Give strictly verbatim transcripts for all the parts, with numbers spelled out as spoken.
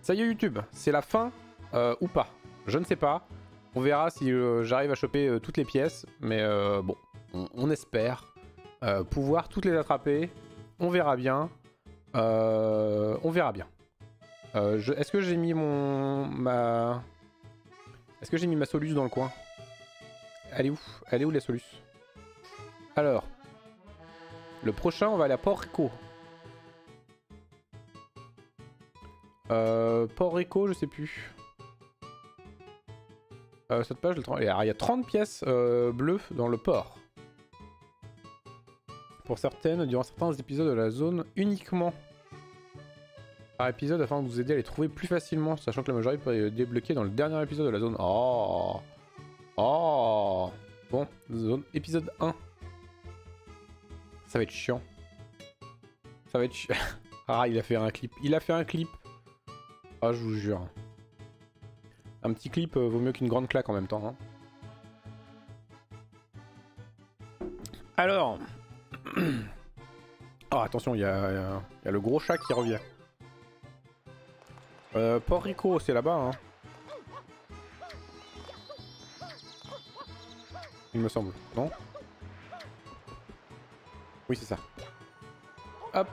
Ça y est YouTube, c'est la fin euh, ou pas. Je ne sais pas. On verra si euh, j'arrive à choper euh, toutes les pièces. Mais euh, bon, on, on espère euh, pouvoir toutes les attraper. On verra bien. Euh, on verra bien. Euh, Est-ce que j'ai mis mon... ma... Est-ce que j'ai mis ma Solus dans le coin? Elle est où? Elle est où la Solus? Alors. Le prochain, on va aller à Port Rico. Euh, Port Rico, je sais plus. Euh, cette page, il y a trente pièces euh, bleues dans le port. Pour certaines, durant certains épisodes de la zone, uniquement par épisode afin de vous aider à les trouver plus facilement, sachant que la majorité peut être débloquée dans le dernier épisode de la zone. Oh, oh. Bon, zone épisode un. Ça va être chiant. Ça va être chiant. Ah, il a fait un clip. Il a fait un clip. Ah, je vous jure. Un petit clip euh, vaut mieux qu'une grande claque en même temps. Hein. Alors. Oh, attention, il y, y, y a le gros chat qui revient. Euh, Port Rico, c'est là-bas. Hein. Il me semble, non? Oui, c'est ça. Hop.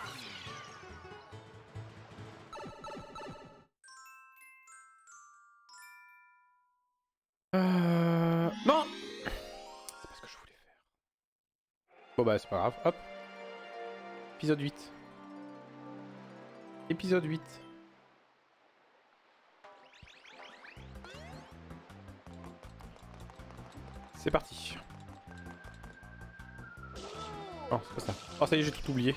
Euh... Non. C'est pas ce que je voulais faire. Bon bah c'est pas grave, hop. Épisode huit. Épisode huit. C'est parti. Oh, c'est pas ça. Oh, ça y est, j'ai tout oublié.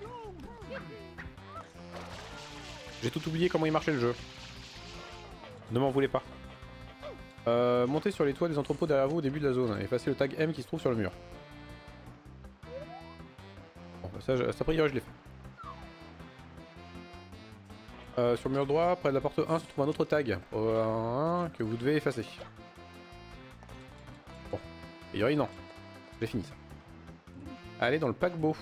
J'ai tout oublié comment il marchait le jeu. Ne m'en voulez pas. Euh, montez sur les toits des entrepôts derrière vous au début de la zone. Effacez le tag M qui se trouve sur le mur. Bon, ça, ça a priori, je l'ai fait. Euh, sur le mur droit, près de la porte un, se trouve un autre tag euh, que vous devez effacer. Bon, a priori, non. J'ai fini ça. Allez dans le paquebot.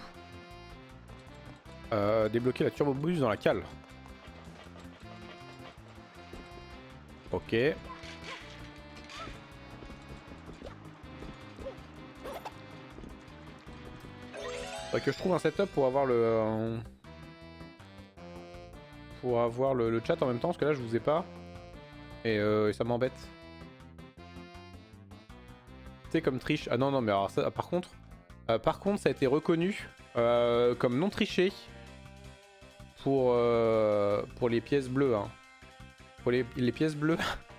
Euh, débloquer la turbo boost dans la cale. Ok. Faudrait que je trouve un setup pour avoir le... Euh, pour avoir le, le chat en même temps, parce que là je vous ai pas. Et, euh, et ça m'embête. C'est comme triche. Ah non, non, mais alors ça, par contre... Euh, par contre, ça a été reconnu euh, comme non triché pour, euh, pour les pièces bleues. Hein. Pour les, les pièces bleues.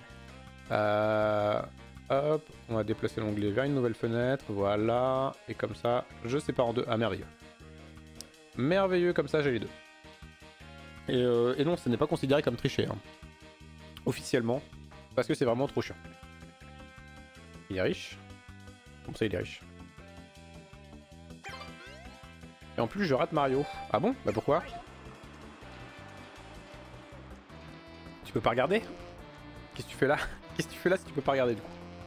euh, hop, on va déplacer l'onglet vers une nouvelle fenêtre. Voilà. Et comme ça, je sépare en deux. Ah, merveilleux. Merveilleux, comme ça, j'ai les deux. Et, euh, et non, ce n'est pas considéré comme triché. Hein. Officiellement. Parce que c'est vraiment trop chiant. Il est riche. Comme ça, il est riche. Et en plus, je rate Mario. Ah bon? Bah pourquoi? Tu peux pas regarder? Qu'est-ce que tu fais là? Qu'est-ce que tu fais là si tu peux pas regarder du coup?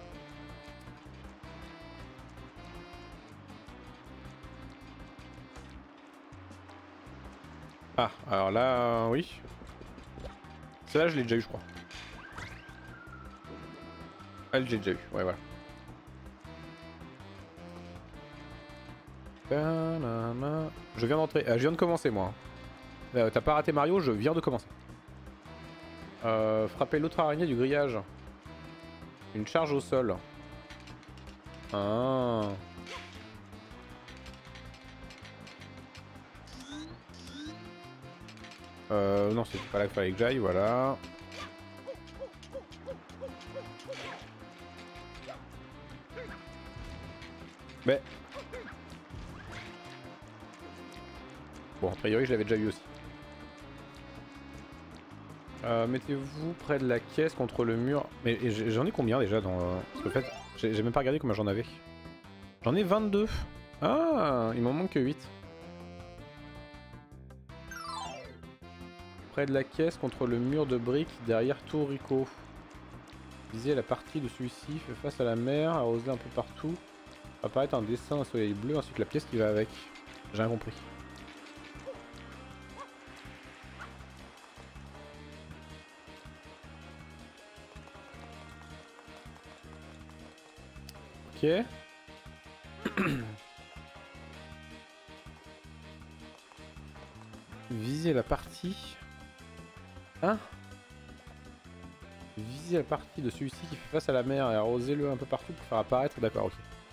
Ah, alors là, oui. Celle-là, je l'ai déjà eu, je crois. Elle, j'ai déjà eu, ouais, voilà. Je viens d'entrer, euh, je viens de commencer moi. Euh, T'as pas raté Mario, je viens de commencer. Euh, frapper l'autre araignée du grillage. Une charge au sol. Ah. Euh, non, c'était pas là qu'il fallait que j'aille, voilà. Mais... Bon, a priori, je l'avais déjà eu aussi. Euh, Mettez-vous près de la caisse contre le mur. Mais j'en ai combien déjà dans... Parce qu'en fait, j'ai même pas regardé combien j'en avais. J'en ai vingt-deux. Ah, il m'en manque que huit. Près de la caisse contre le mur de briques derrière Tour Rico. Visez la partie de celui-ci, fait face à la mer, arroser un peu partout. Apparaît un dessin d'un soleil bleu ainsi que la pièce qui va avec. J'ai rien compris. Ok. Viser la partie... Hein? Viser la partie de celui-ci qui fait face à la mer et arroser-le un peu partout pour faire apparaître... D'accord, ok.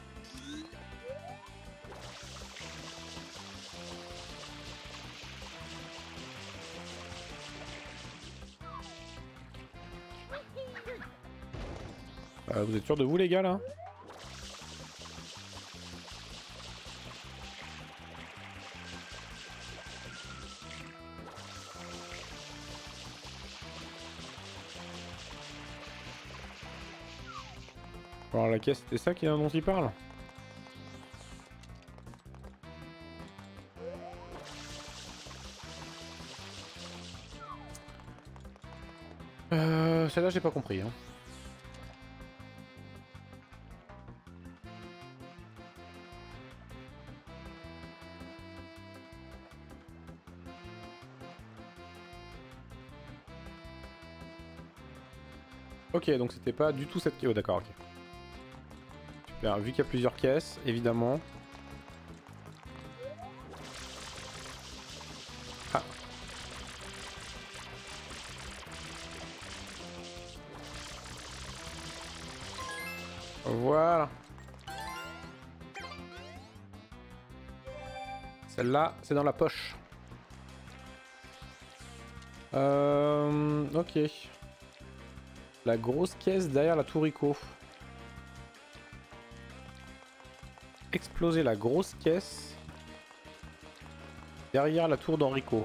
Euh, vous êtes sûr de vous les gars là? Alors la caisse, c'était ça qui dont il parle? Euh, celle-là j'ai pas compris. Hein. Ok, donc c'était pas du tout cette... Oh d'accord, ok. Super, vu qu'il y a plusieurs caisses, évidemment. Ah. Voilà. Celle-là, c'est dans la poche. Euh... Ok. La grosse caisse derrière la tour Rico. Exploser la grosse caisse derrière la tour d'Enrico.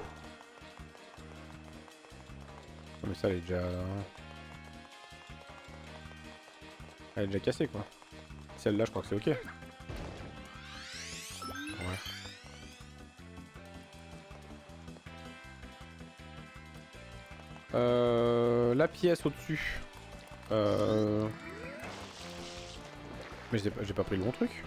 Mais ça, elle est déjà... Elle est déjà cassée, quoi. Celle-là, je crois que c'est ok. Ouais. Euh, la pièce au-dessus. Euh... Mais j'ai pas, j'ai pas pris le bon truc.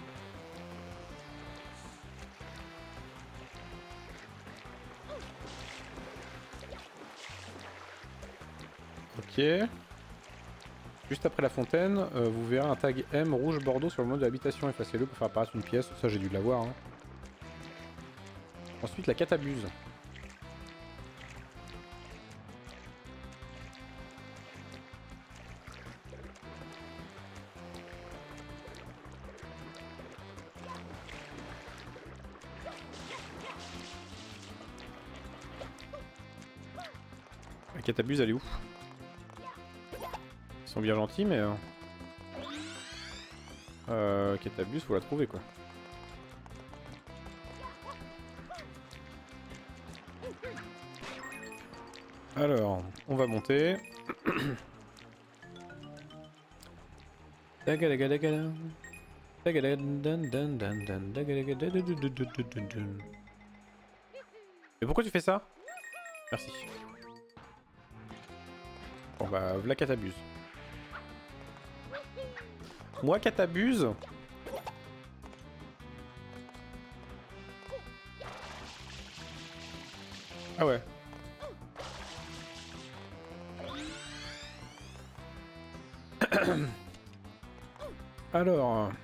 Ok. Juste après la fontaine, euh, vous verrez un tag M rouge bordeaux sur le mode de l'habitation. Effacez-le pour faire apparaître une pièce. Ça, j'ai dû l'avoir. Hein. Ensuite, la catabuse. La catabuse, elle est où? Ils sont bien gentils, mais... Euh, euh catabuse, faut la trouver, quoi. Alors, on va monter. Mais pourquoi tu fais ça? Merci. Bon bah, v'là catabuse. Moi, catabuse. Ah ouais. Alors...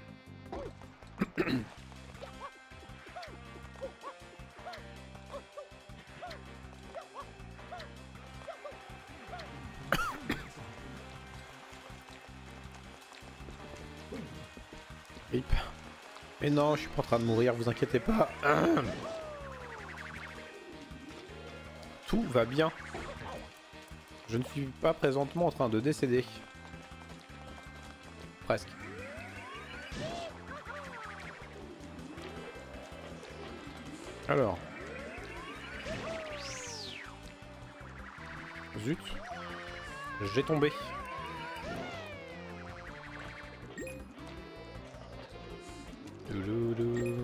Rip. Mais non, je suis pas en train de mourir, vous inquiétez pas. Tout va bien. Je ne suis pas présentement en train de décéder. Presque. Alors. Zut. J'ai tombé. Douloulou.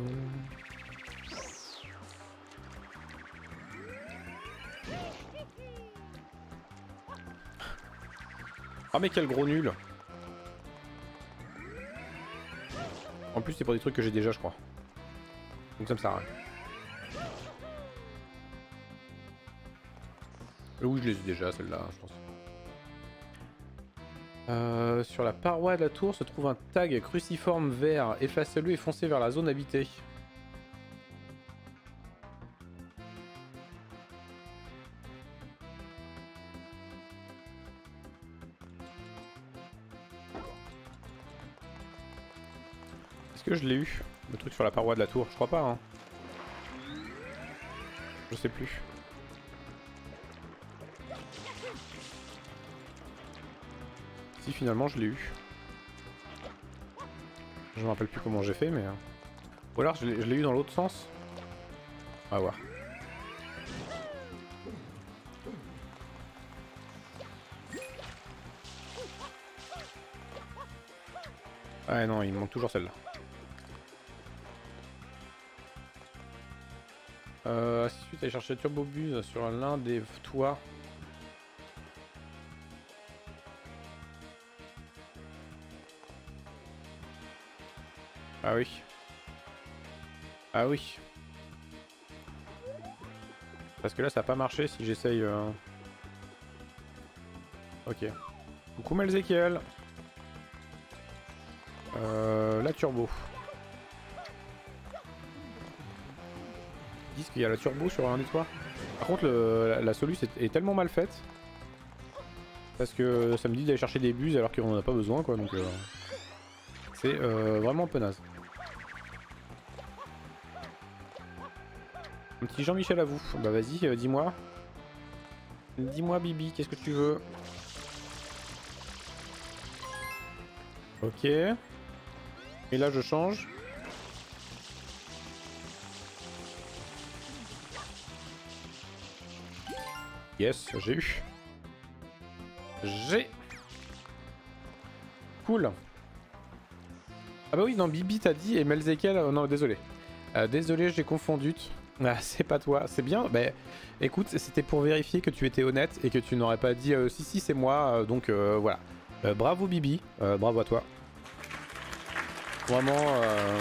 Ah mais quel gros nul. En plus c'est pour des trucs que j'ai déjà je crois. Donc ça me sert à rien. Oui je les ai déjà celles-là je pense. Euh, sur la paroi de la tour se trouve un tag cruciforme vert. Effacez-le et foncez vers la zone habitée. Est-ce que je l'ai eu? Le truc sur la paroi de la tour? Je crois pas, hein. Je sais plus. Si, finalement, je l'ai eu. Je me rappelle plus comment j'ai fait, mais... Ou alors, je l'ai eu dans l'autre sens. On va voir. Ah non, il me manque toujours celle-là. Euh, ensuite, aller chercher Turbo Buzz sur l'un des toits. Ah oui. Ah oui. Parce que là, ça n'a pas marché si j'essaye... Euh... Ok. Coucou Melzekiel. Euh, la turbo. Ils disent qu'il y a la turbo sur un des toits. Par contre, le, la, la soluce est, est tellement mal faite. Parce que ça me dit d'aller chercher des buses alors qu'on en a pas besoin, quoi. Donc, euh, c'est euh, vraiment un peu naze. Un petit Jean-Michel à vous. Bah vas-y, euh, dis-moi. Dis-moi Bibi, qu'est-ce que tu veux? Ok. Et là je change. Yes, j'ai eu. J'ai. Cool. Ah bah oui, non, Bibi t'as dit et Melzekiel... Oh non, désolé. Euh, désolé, j'ai confondu. Ah, c'est pas toi, c'est bien. Bah écoute, c'était pour vérifier que tu étais honnête et que tu n'aurais pas dit euh, si si c'est moi, euh, donc euh, voilà. Euh, bravo Bibi, euh, bravo à toi. Vraiment... Euh...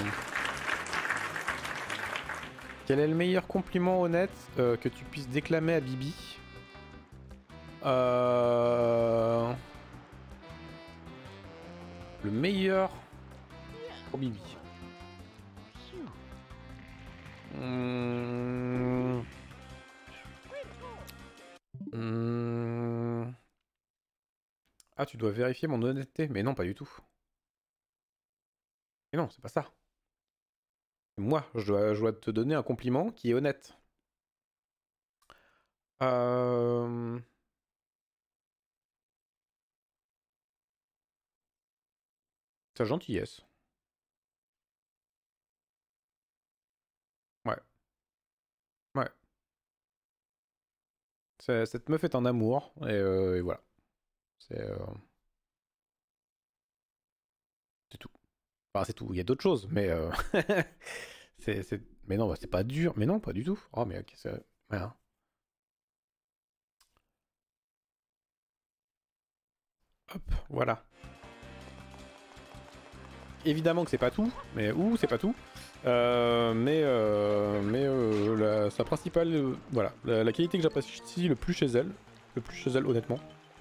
Quel est le meilleur compliment honnête euh, que tu puisses déclamer à Bibi? euh... Le meilleur pour Bibi. Mmh... Mmh... Ah, tu dois vérifier mon honnêteté. Mais non, pas du tout. Mais non, c'est pas ça. Moi, je dois, je dois te donner un compliment qui est honnête. Euh... Sa gentillesse. Ouais. Ouais. Cette meuf est un amour. Et, euh, et voilà. C'est... Euh... C'est tout. Enfin, c'est tout. Il y a d'autres choses, mais... Euh... c'est, c'est... Mais non, bah, c'est pas dur. Mais non, pas du tout. Oh, mais ok, c'est... Voilà. Hop, voilà. Évidemment que c'est pas tout, mais ouh, c'est pas tout. Euh, mais euh, mais euh, la, sa principale, euh, voilà, la, la qualité que j'apprécie le plus chez elle, le plus chez elle honnêtement,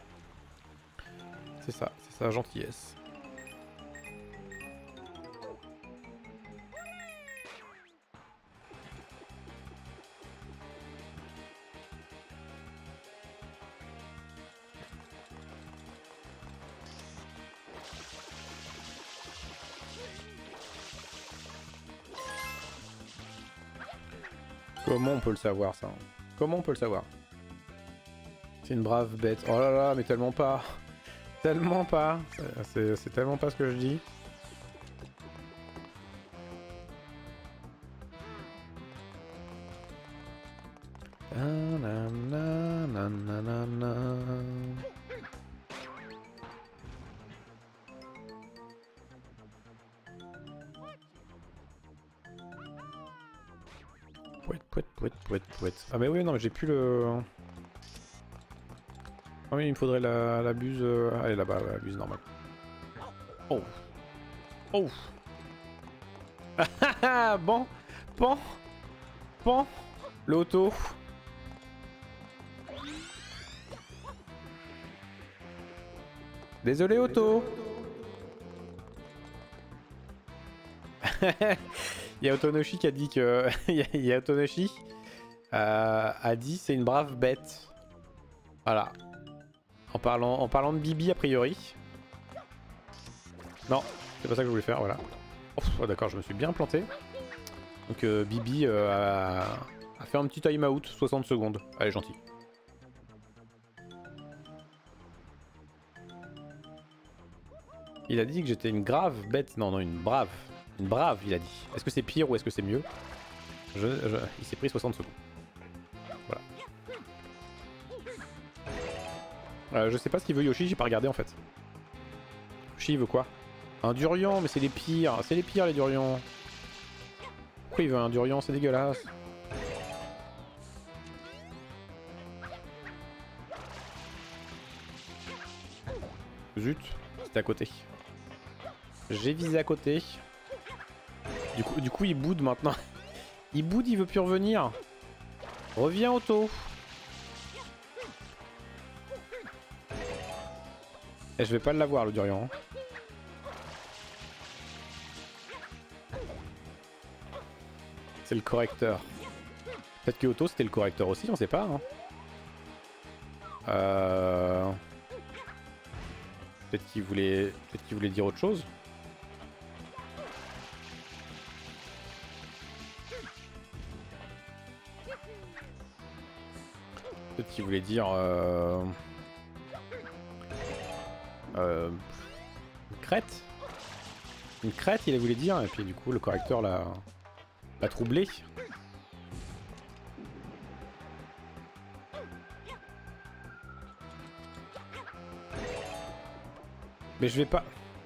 c'est ça, c'est sa gentillesse. Comment on peut le savoir ça? Comment on peut le savoir? C'est une brave bête. Oh là là, mais tellement pas. Tellement pas. C'est tellement pas ce que je dis. Pouette, pouette, pouette, pouette, pouette. Ah mais oui, non, mais j'ai plus le... Ah oui, il me faudrait la, la buse... Euh... Allez, là-bas, la buse normale. Oh. Oh. Bon. Bon. Bon. L'auto. Désolé, Otto. Il y a Otonoshi qui a dit que... Il y a Otonoshi euh, a dit c'est une brave bête. Voilà. En parlant, en parlant de Bibi a priori. Non, c'est pas ça que je voulais faire, voilà. Oh, d'accord, je me suis bien planté. Donc euh, Bibi euh, a, a fait un petit time out, soixante secondes. Allez, gentil. Il a dit que j'étais une grave bête. Non, non, une brave. Une brave, il a dit. Est-ce que c'est pire ou est-ce que c'est mieux? je, je... Il s'est pris soixante secondes. Voilà. Euh, je sais pas ce qu'il veut Yoshi, j'ai pas regardé en fait. Yoshi il veut quoi? Un durian, mais c'est les pires. C'est les pires les durians. Pourquoi il veut un durian? C'est dégueulasse. Zut, c'était à côté. J'ai visé à côté. Du coup, du coup il boude maintenant. Il boude, il veut plus revenir. Reviens Otto. Et je vais pas l'avoir le durian. C'est le correcteur. Peut-être que Otto c'était le correcteur aussi, on sait pas. Hein. Euh... Peut-être qu'il voulait... Peut-être qu'il voulait dire autre chose. Peut-être qu'il voulait dire... Euh... Euh... Une crête. Une crête, il voulait dire, et puis du coup le correcteur l'a... l'a troublé. Mais je vais pas...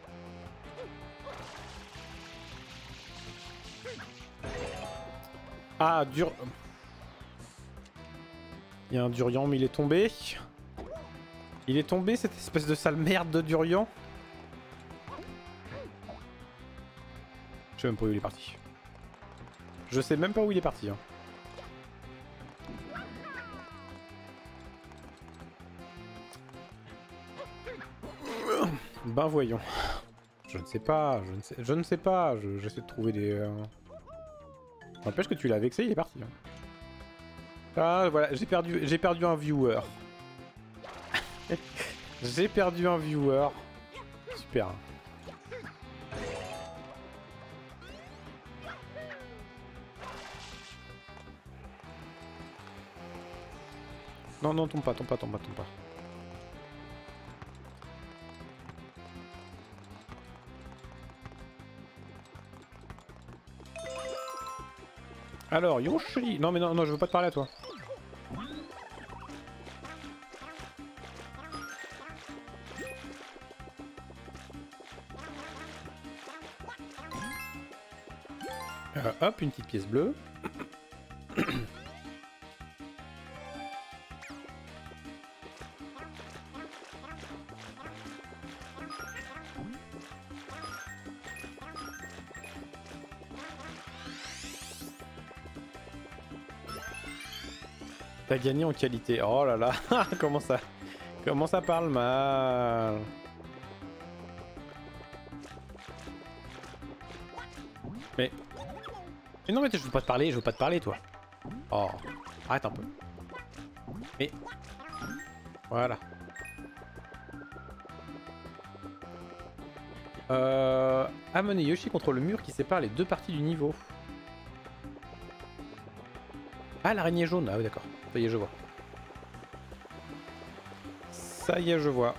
Ah, dur... Il y a un durian, mais il est tombé. Il est tombé, cette espèce de sale merde de durian. Je sais même pas où il est parti. Je sais même pas où il est parti. Hein. Ben voyons. Je ne sais pas, je ne sais, je ne sais pas. J'essaie de trouver des... Euh... N'empêche que tu l'as vexé, il est parti. Hein. Ah voilà, j'ai perdu, j'ai perdu un viewer. J'ai perdu un viewer. Super. Non, non, tombe pas, tombe pas, tombe pas, tombe pas. Alors, Yoshi... Non mais non, non, je veux pas te parler à toi. Euh, hop, une petite pièce bleue. T'as gagné en qualité. Oh là là, comment ça, comment ça parle mal. Mais, mais non mais je veux pas te parler, je veux pas te parler toi. Oh, arrête un peu. Mais, voilà. Euh, amener Yoshi contre le mur qui sépare les deux parties du niveau. Ah, l'araignée jaune, ah oui d'accord. Ça y est, je vois. Ça y est, je vois.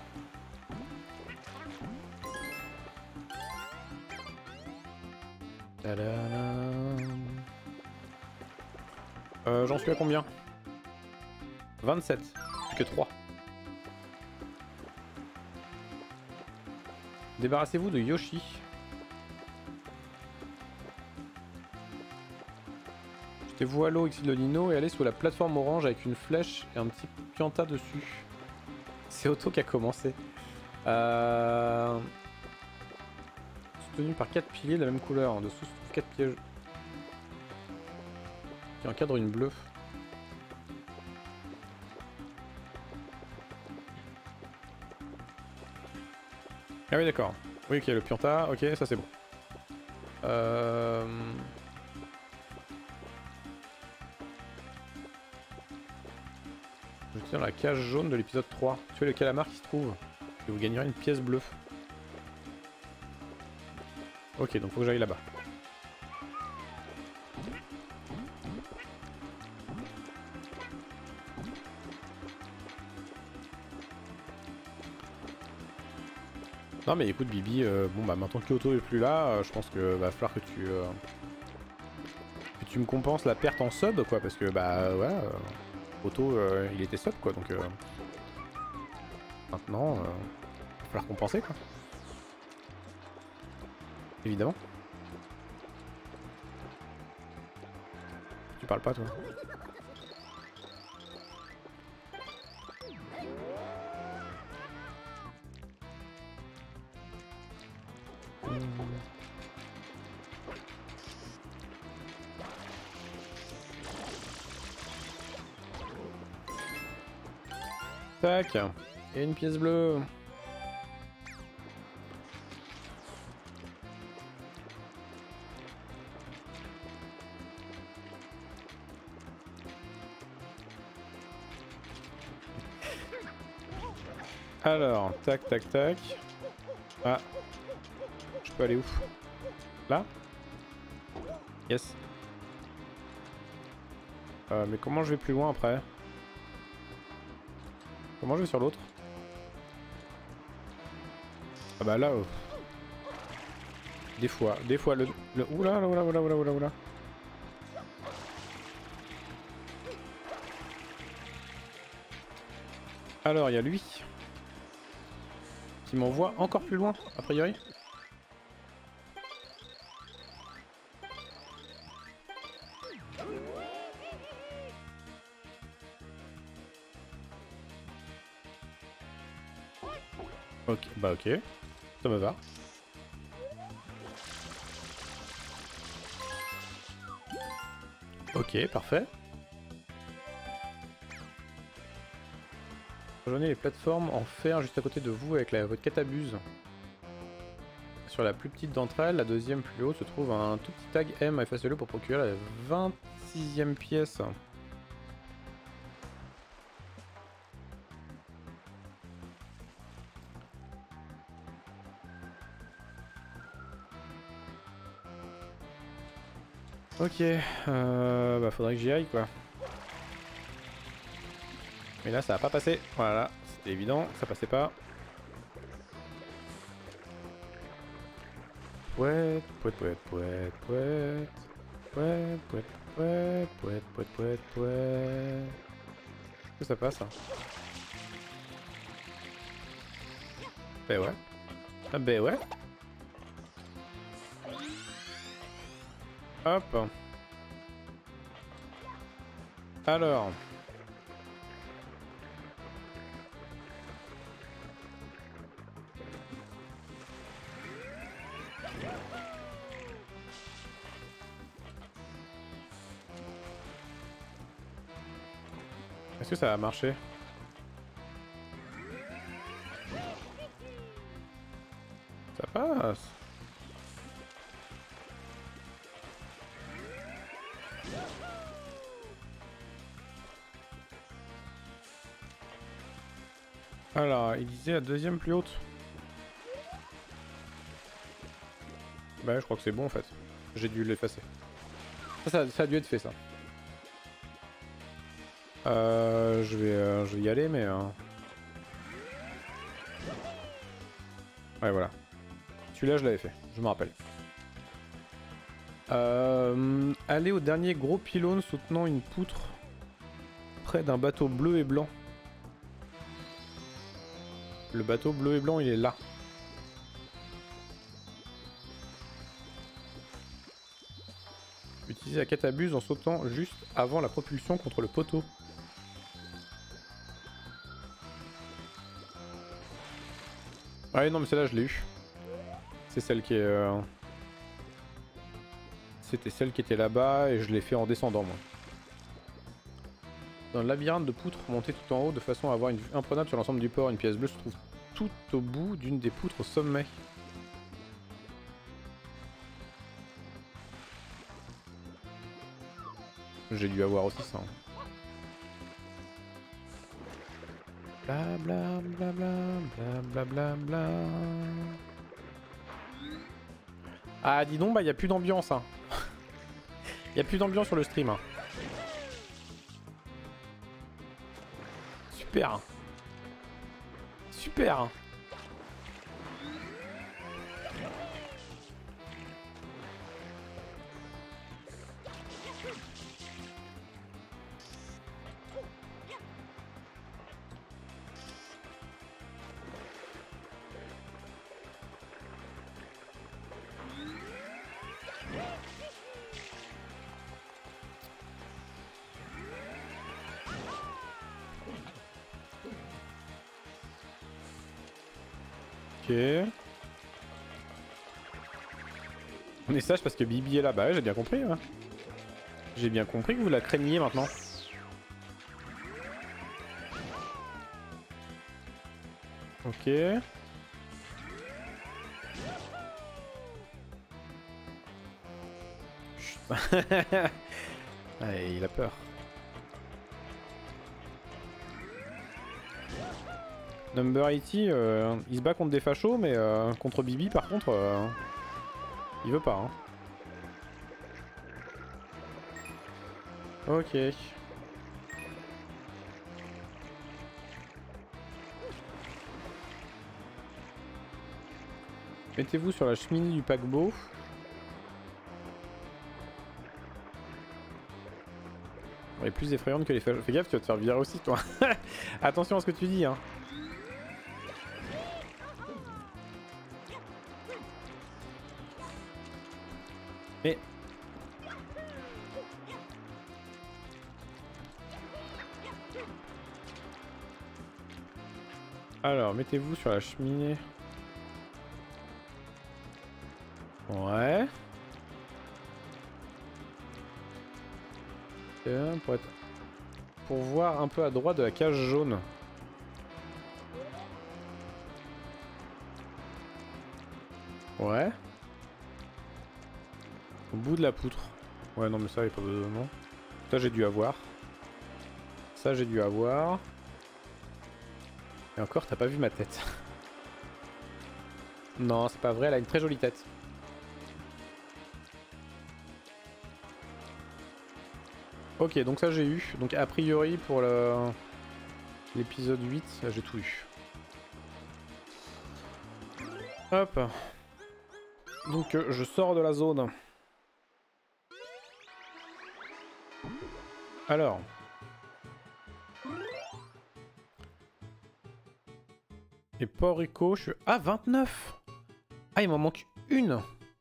Euh, J'en suis à combien? vingt-sept. Plus que trois. Débarrassez-vous de Yoshi. Jetez-vous à l'eau, exil de Nino, et allez sur la plateforme orange avec une flèche et un petit pianta dessus. C'est Otto qui a commencé. Euh... Soutenu par quatre piliers de la même couleur. En dessous se trouvent quatre pièges qui encadrent une bleue. Ah oui d'accord. Oui ok le Pianta, ok ça c'est bon. Euh... Je suis dans la cage jaune de l'épisode trois. Tu vois le calamar qui se trouve. Et vous gagnerez une pièce bleue. Ok donc faut que j'aille là-bas. Non mais écoute Bibi, euh, bon bah maintenant que Kyoto est plus là, euh, je pense que va falloir que tu euh, que tu me compenses la perte en sub quoi, parce que bah voilà, euh, Kyoto euh, il était sub quoi, donc euh, maintenant euh, va falloir compenser quoi. Évidemment. Tu parles pas toi. Tac, et une pièce bleue. Alors, tac, tac, tac. Ah, je peux aller où? Là? Yes. Euh, mais comment je vais plus loin après? Comment je vais sur l'autre? Ah bah là... Oh. Des fois, des fois le... le... Oula, oula, oula, oula, oula, oula. Alors, il y a lui. Qui m'envoie encore plus loin, a priori. Ok, bah ok. Ça me va. Ok, parfait. Rejoignez les plateformes en fer juste à côté de vous avec la, votre catabuse. Sur la plus petite d'entre elles, la deuxième plus haute, se trouve un tout petit tag M. Effacez-le pour procurer la vingt-sixième pièce. Ok, euh, bah faudrait que j'y aille quoi. Mais là ça va pas passer, voilà, c'était évident, ça passait pas. Pouette, pouette, pouette, pouette, pouette, pouette, pouette, pouette, pouette, pouette, pouette, pouette. Est-ce que ça passe hein? Bah ouais. Ah bah ouais. Hop. Alors. Est-ce que ça va marcher? Ça passe. Alors, il disait la deuxième plus haute. Bah je crois que c'est bon en fait. J'ai dû l'effacer. Ça, ça, ça a dû être fait ça. Euh, je vais, euh, je vais y aller mais... Euh... Ouais voilà. Celui-là je l'avais fait, je me rappelle. Euh, aller au dernier gros pylône soutenant une poutre près d'un bateau bleu et blanc. Le bateau bleu et blanc il est là. Utilisez la catabuse en sautant juste avant la propulsion contre le poteau. Ah oui, non mais celle-là je l'ai eu. C'est celle qui est... Euh... C'était celle qui était là-bas et je l'ai fait en descendant moi. Dans le labyrinthe de poutres montées tout en haut de façon à avoir une vue imprenable sur l'ensemble du port, une pièce bleue se trouve tout au bout d'une des poutres au sommet. J'ai dû avoir aussi ça. Bla bla bla bla bla bla bla bla. Ah dis donc, bah y a plus d'ambiance hein. Y a plus d'ambiance sur le stream. Hein. Super. Super. Ok. On est sage parce que Bibi est là. Bah ouais, j'ai bien compris. Hein. J'ai bien compris que vous la craigniez maintenant. Ok. Ouais, il a peur. Number eighty, euh, il se bat contre des fachos, mais euh, contre Bibi par contre, euh, il veut pas. Hein. Ok. Mettez-vous sur la cheminée du paquebot. Elle est plus effrayante que les fachos. Fais gaffe, tu vas te faire virer aussi toi. Attention à ce que tu dis. Hein. Mais... Alors, mettez-vous sur la cheminée. Ouais. Et pour, être... pour voir un peu à droite de la cage jaune. Ouais. Au bout de la poutre. Ouais, non, mais ça, il n'y a pas besoin. Non. Ça, j'ai dû avoir. Ça, j'ai dû avoir. Et encore, t'as pas vu ma tête. Non, c'est pas vrai, elle a une très jolie tête. Ok, donc ça j'ai eu. Donc a priori pour le l'épisode huit, j'ai tout eu. Hop. Donc euh, je sors de la zone. Alors. Et Port Rico, je suis... Ah, vingt-neuf. Ah, il m'en manque une.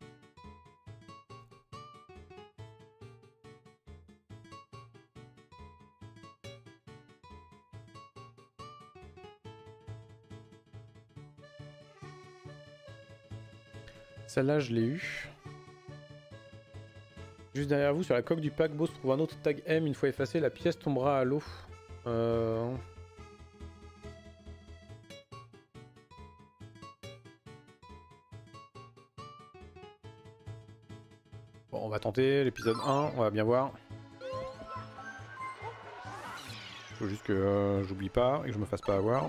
Celle-là, je l'ai eu. Juste derrière vous, sur la coque du paquebot, se trouve un autre tag M. Une fois effacé, la pièce tombera à l'eau. Euh... Bon, on va tenter l'épisode un, on va bien voir. Faut juste que euh, j'oublie pas et que je me fasse pas avoir.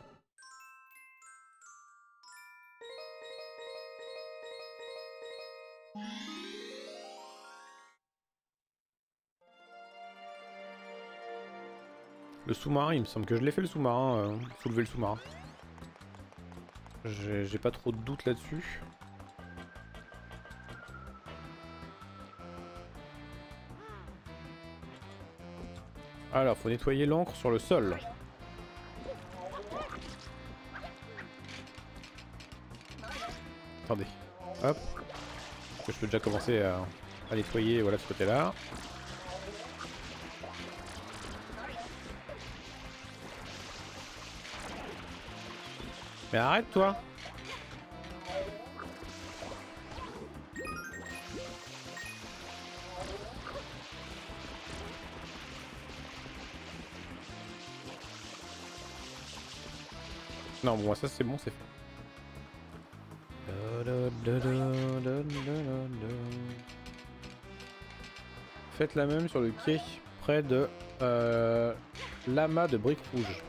Le sous-marin, il me semble que je l'ai fait le sous-marin, euh, soulever le sous-marin. J'ai pas trop de doute là-dessus. Alors, faut nettoyer l'encre sur le sol. Attendez. Hop. Je peux déjà commencer à, à nettoyer, voilà, ce côté-là. Mais arrête, toi! Non, bon, ça c'est bon, c'est fait. Faites la même sur le quai, près de euh, l'amas de briques rouges.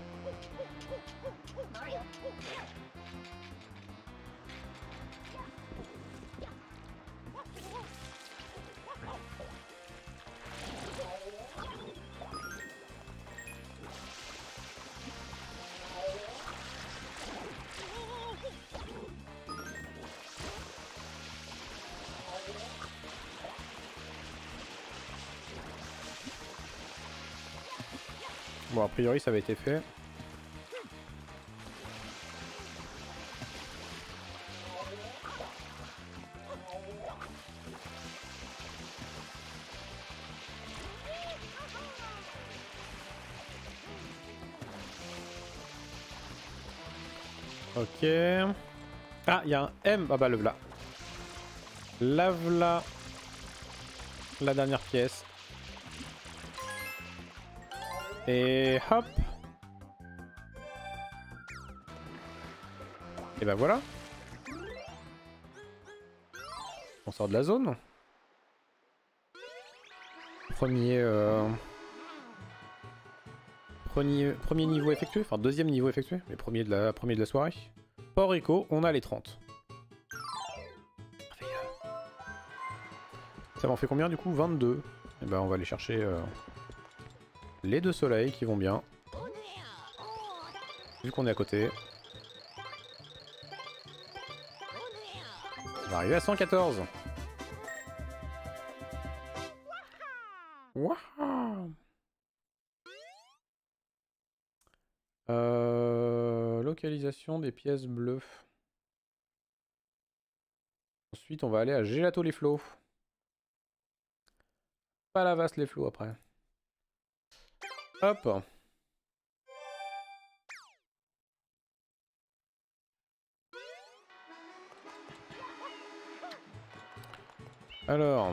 Bon, a priori, ça avait été fait. Ok. Ah, il y a un M. Ah bah le v'là. La v'là. La dernière pièce. Et hop. Et bah voilà. On sort de la zone. Premier, euh... premier, premier niveau effectué. Enfin deuxième niveau effectué. Mais premier de la, premier de la soirée. Port Echo, on a les trente. Ça m'en fait combien du coup? vingt-deux. Et bah on va aller chercher euh, les deux soleils qui vont bien. Vu qu'on est à côté. On va arriver à cent quatorze. Wouah. Euh, localisation des pièces bleues. Ensuite, on va aller à Gelato les flots. Pas la vaste les flots après. Hop. Alors.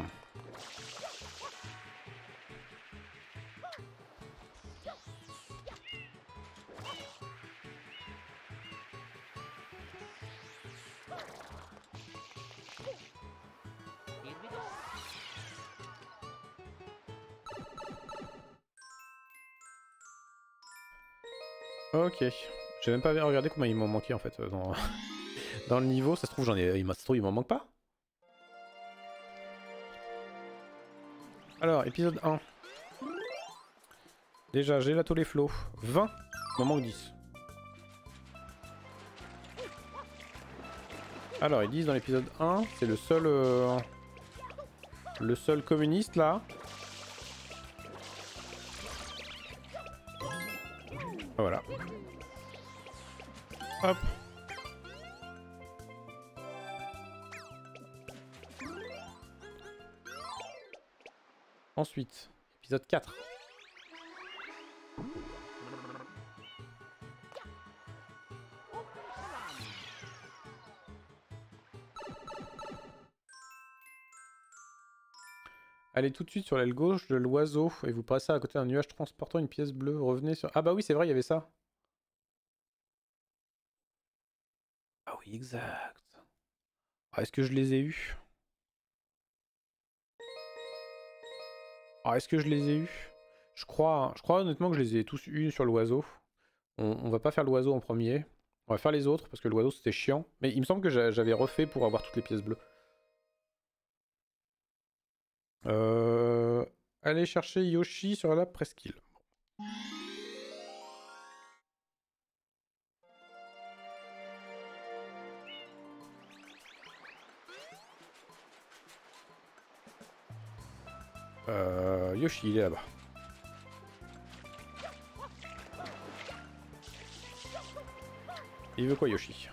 Ok. J'ai même pas regardé combien il m'en manquait en fait dans, dans le niveau. Ça se trouve, j'en ai. Il ça se trouve, il m'en manque pas. Alors, épisode un. Déjà, Gelato les flots. vingt. Il m'en manque dix. Alors, ils disent dans l'épisode un, c'est le seul. Euh, le seul communiste là. Voilà. Hop. Ensuite, épisode quatre. Allez tout de suite sur l'aile gauche de l'oiseau et vous passez à côté d'un nuage transportant une pièce bleue. Revenez sur... Ah bah oui, c'est vrai, il y avait ça. Ah oui, exact. Ah, est-ce que je les ai eus? Ah, est-ce que je les ai eus? Je crois, je crois honnêtement que je les ai tous eus sur l'oiseau. On, on va pas faire l'oiseau en premier. On va faire les autres parce que l'oiseau c'était chiant. Mais il me semble que j'avais refait pour avoir toutes les pièces bleues. Euh... Allez chercher Yoshi sur la presqu'île. Euh... Yoshi, il est là-bas. Il veut quoi, Yoshi?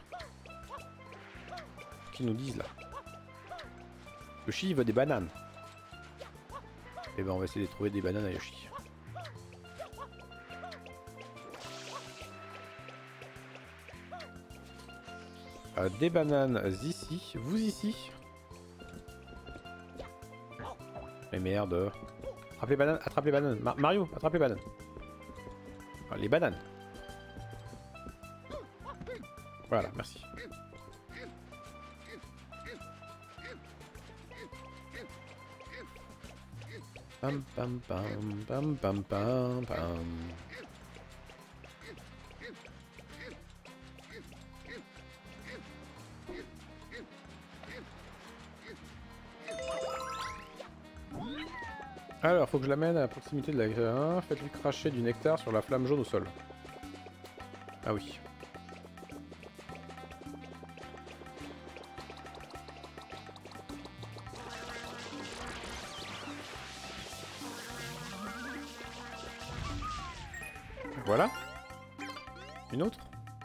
Qu'ils nous disent là. Yoshi, il veut des bananes. Et ben, on va essayer de trouver des bananes à Yoshi. Euh, des bananes ici. Vous ici. Mais merde. Attrape les bananes. Attrape les bananes. Ma Mario, attrape les bananes. Ah, les bananes. Voilà, merci. Pam pam pam pam pam pam pam. Alors, faut que je l'amène à proximité de la... Faites-lui cracher du nectar sur la flamme jaune au sol. Ah oui. Voilà. Une autre.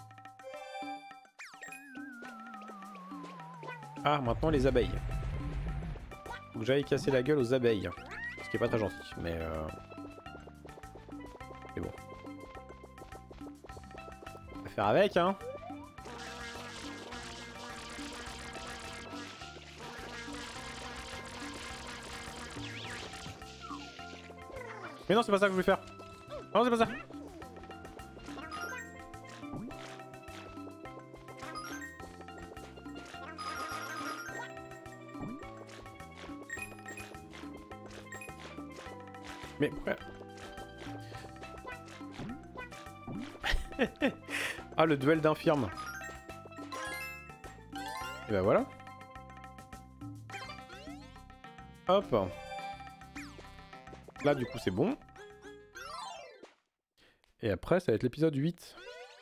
Ah, maintenant les abeilles. Faut que j'aille casser la gueule aux abeilles. Ce qui est pas très gentil, mais euh... c'est bon. On va faire avec, hein. Mais non, c'est pas ça que je voulais faire. Non, c'est pas ça. Mais pourquoi? Ah, le duel d'infirme. Et bah voilà. Hop. Là, du coup, c'est bon. Et après, ça va être l'épisode huit.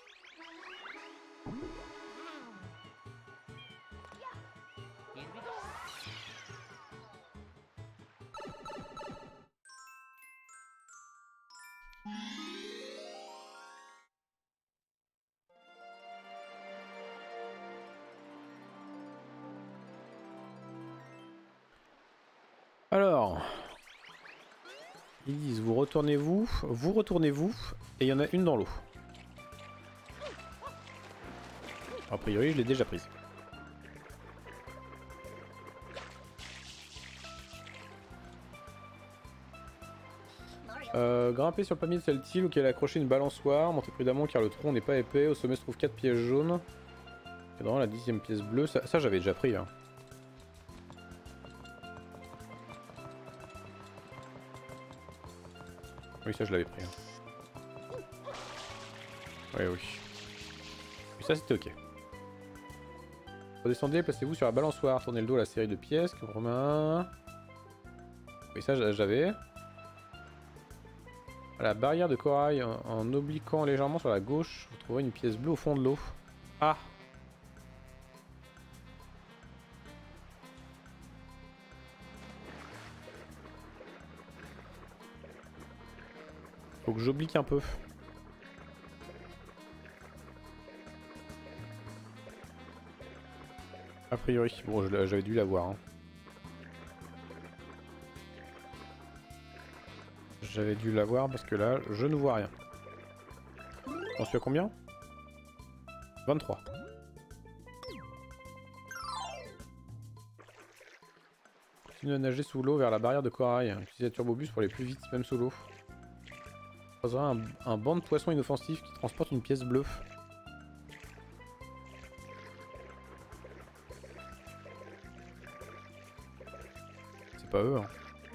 Alors, ils disent vous retournez-vous, vous retournez-vous, et il y en a une dans l'eau. A priori, je l'ai déjà prise. Euh, grimper sur le palmier de celle-ci, auquel est accroché une balançoire. Montez prudemment car le tronc n'est pas épais. Au sommet se trouvent quatre pièces jaunes. Et dans la dixième pièce bleue, ça, ça j'avais déjà pris. Hein. Oui, ça je l'avais pris. Hein. Oui, oui. Et ça c'était ok. Redescendez, placez-vous sur la balançoire. Tournez le dos à la série de pièces. Romain. Oui, ça j'avais. À la barrière de corail, en, en obliquant légèrement sur la gauche, vous trouverez une pièce bleue au fond de l'eau. Ah! Faut que j'oblique un peu. A priori, bon, j'avais dû l'avoir. Hein. J'avais dû l'avoir parce que là, je ne vois rien. J'en suis à combien? vingt-trois. Continue à nager sous l'eau vers la barrière de corail. Utilisez la turbobus pour aller plus vite, même sous l'eau. Vous croiserez un, un banc de poissons inoffensifs qui transporte une pièce bleue. C'est pas eux, hein.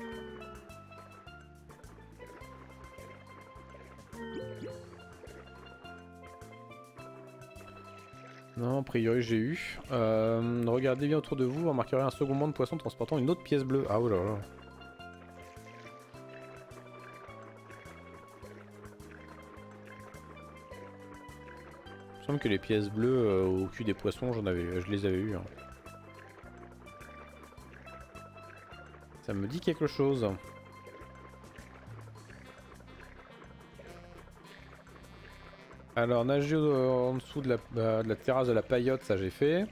Non, a priori j'ai eu. Euh, regardez bien autour de vous, vous remarquerez un second banc de poissons transportant une autre pièce bleue. Ah oh là là. Il me semble que les pièces bleues euh, au cul des poissons, j'en avais, je les avais eues. Hein. Ça me dit quelque chose. Alors, nager euh, en dessous de la, euh, de la terrasse de la paillote, ça j'ai fait.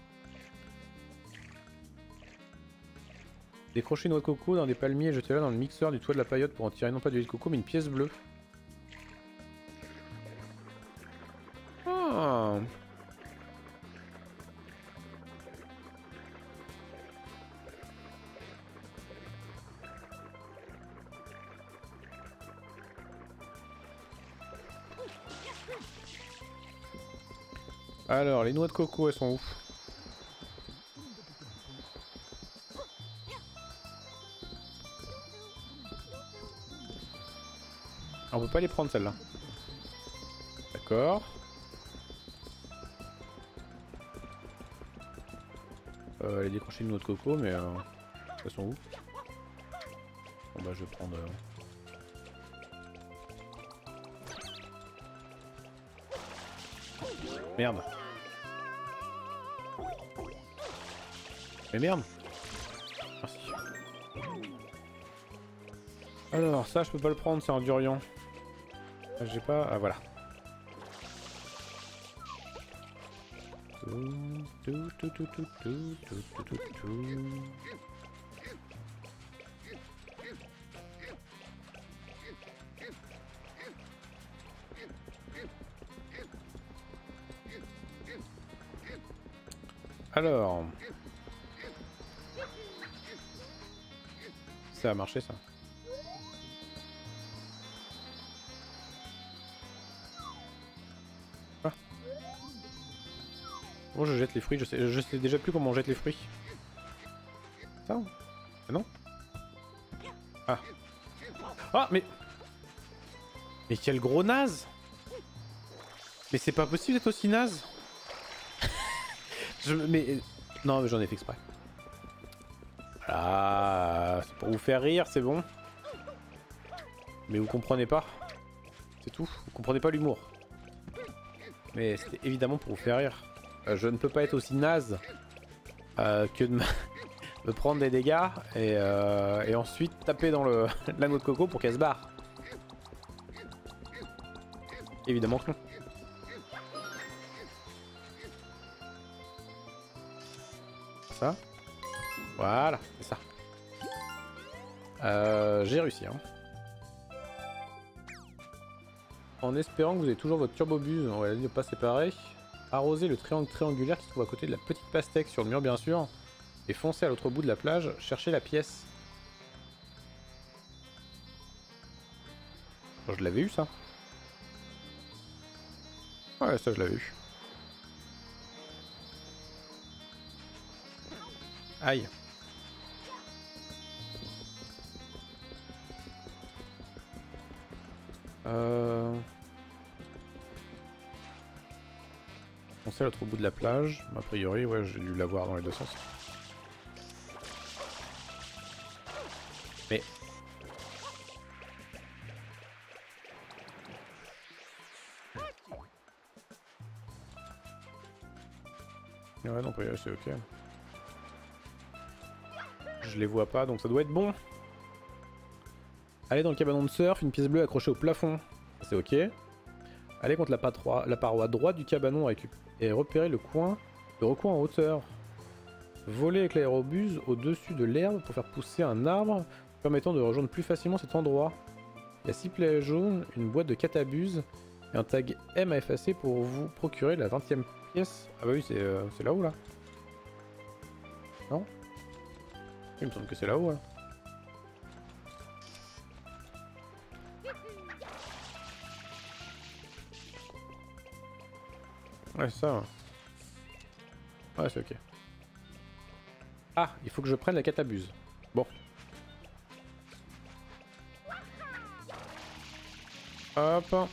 Décrocher une noix de coco dans des palmiers et jeter-la dans le mixeur du toit de la paillote pour en tirer non pas du lait de coco mais une pièce bleue. Ah. Alors, les noix de coco, elles sont où? On peut pas les prendre celles-là. D'accord. Euh, elle est décrochée une noix de coco, mais euh, elles sont où? Bon bah je vais prendre... Euh... Merde. Mais merde. Merci. Alors ça je peux pas le prendre, c'est un durian. J'ai pas... Ah voilà. Tout, tout, tout, tout, tout, tout, tout, tout, tout. Alors... Ça a marché ça. Ah. Bon, je jette les fruits, je sais, je sais déjà plus comment on jette les fruits. Ça ou... Non. Ah. Ah mais... Mais quel gros naze. Mais c'est pas possible d'être aussi naze. Je... Mais... Non mais j'en ai fait exprès. Voilà, c'est pour vous faire rire, c'est bon. Mais vous comprenez pas. C'est tout, vous comprenez pas l'humour. Mais c'était évidemment pour vous faire rire. Euh, je ne peux pas être aussi naze euh, que de me... me prendre des dégâts et, euh, et ensuite taper dans le la noix de coco pour qu'elle se barre. Évidemment que non. Ça. Voilà, c'est ça. Euh, J'ai réussi. Hein. En espérant que vous ayez toujours votre turbobuse, on va ne pas séparer. Arrosez le triangle triangulaire qui se trouve à côté de la petite pastèque sur le mur bien sûr. Et foncez à l'autre bout de la plage, cherchez la pièce. Oh, je l'avais eu ça. Ouais, ça je l'avais eu. Aïe. Euh... On sait à l'autre bout de la plage. A priori, ouais, j'ai dû l'avoir dans les deux sens. Mais... Ouais, non, c'est ok. Je les vois pas, donc ça doit être bon. Allez dans le cabanon de surf, une pièce bleue accrochée au plafond. C'est ok. Allez contre la, patroi, la paroi droite du cabanon et repérer le coin, le recoin en hauteur. Voler avec l'aérobuse au-dessus de l'herbe pour faire pousser un arbre permettant de rejoindre plus facilement cet endroit. Il y a six plaies jaunes, une boîte de catabuse et un tag M à effacer pour vous procurer la vingtième pièce. Ah bah oui, c'est euh, là-haut là. Non? Il me semble que c'est là-haut. Hein. Ouais, c'est ça. Ouais, ouais c'est ok. Ah, il faut que je prenne la catabuse. Bon. Hop.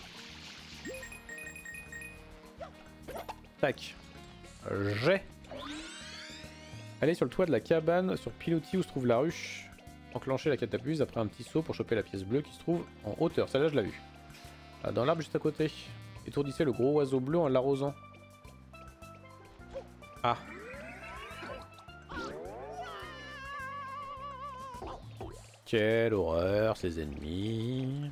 Tac. J'ai. Allez sur le toit de la cabane, sur pilotis où se trouve la ruche. Enclenchez la catabuse après un petit saut pour choper la pièce bleue qui se trouve en hauteur. Celle-là, je l'ai vue. Dans l'arbre juste à côté. Étourdissez le gros oiseau bleu en l'arrosant. Ah. Quelle horreur, ces ennemis.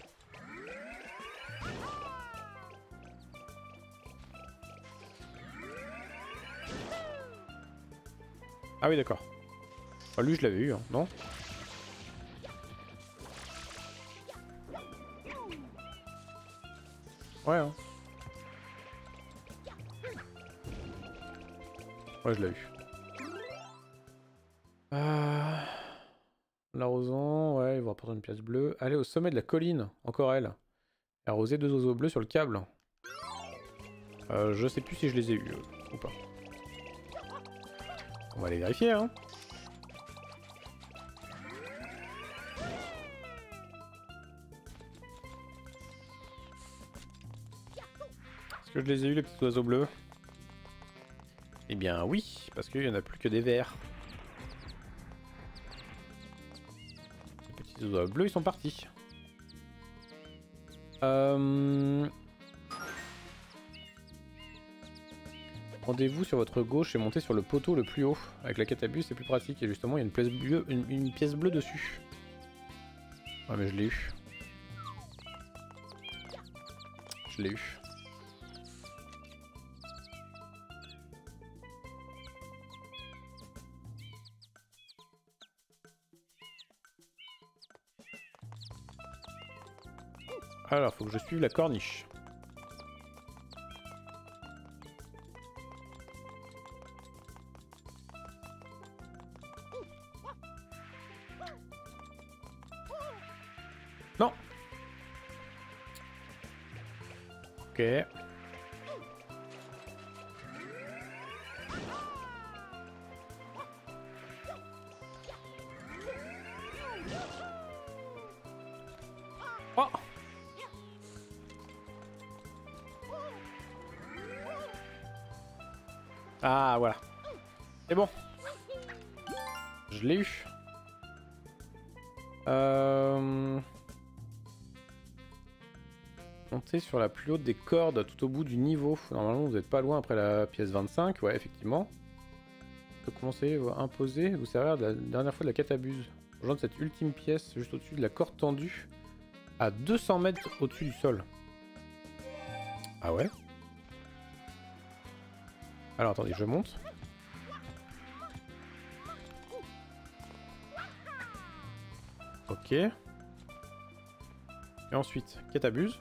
Ah oui, d'accord. Ah, lui, je l'avais eu, hein, non? Ouais, hein. Ouais, je l'ai eu. Euh... L'arrosant, ouais, il va apporter une pièce bleue. Allez au sommet de la colline, encore elle. Arroser deux oiseaux bleus sur le câble. Euh, je sais plus si je les ai eus euh, ou pas. On va aller vérifier, hein. Est-ce que je les ai eus, les petits oiseaux bleus? Eh bien oui, parce qu'il n'y en a plus que des verts. Les petits oiseaux bleus, ils sont partis. Euh... Rendez-vous sur votre gauche et montez sur le poteau le plus haut. Avec la catabus, c'est plus pratique. Et justement, il y a une pièce bleue, une, une pièce bleue dessus. Ouais, mais je l'ai eu. Je l'ai eu. Alors, faut que je suive la corniche. Non. Ok. Oh. Ah, voilà. C'est bon. Je l'ai eu. Euh... Montez sur la plus haute des cordes tout au bout du niveau. Normalement, vous n'êtes pas loin après la pièce vingt-cinq. Ouais, effectivement. Vous pouvez commencer à imposer, vous servir de la dernière fois de la catabuse. Rejoindre cette ultime pièce juste au-dessus de la corde tendue à deux cents mètres au-dessus du sol. Ah ouais? Alors attendez, je monte. Ok. Et ensuite, catabuse.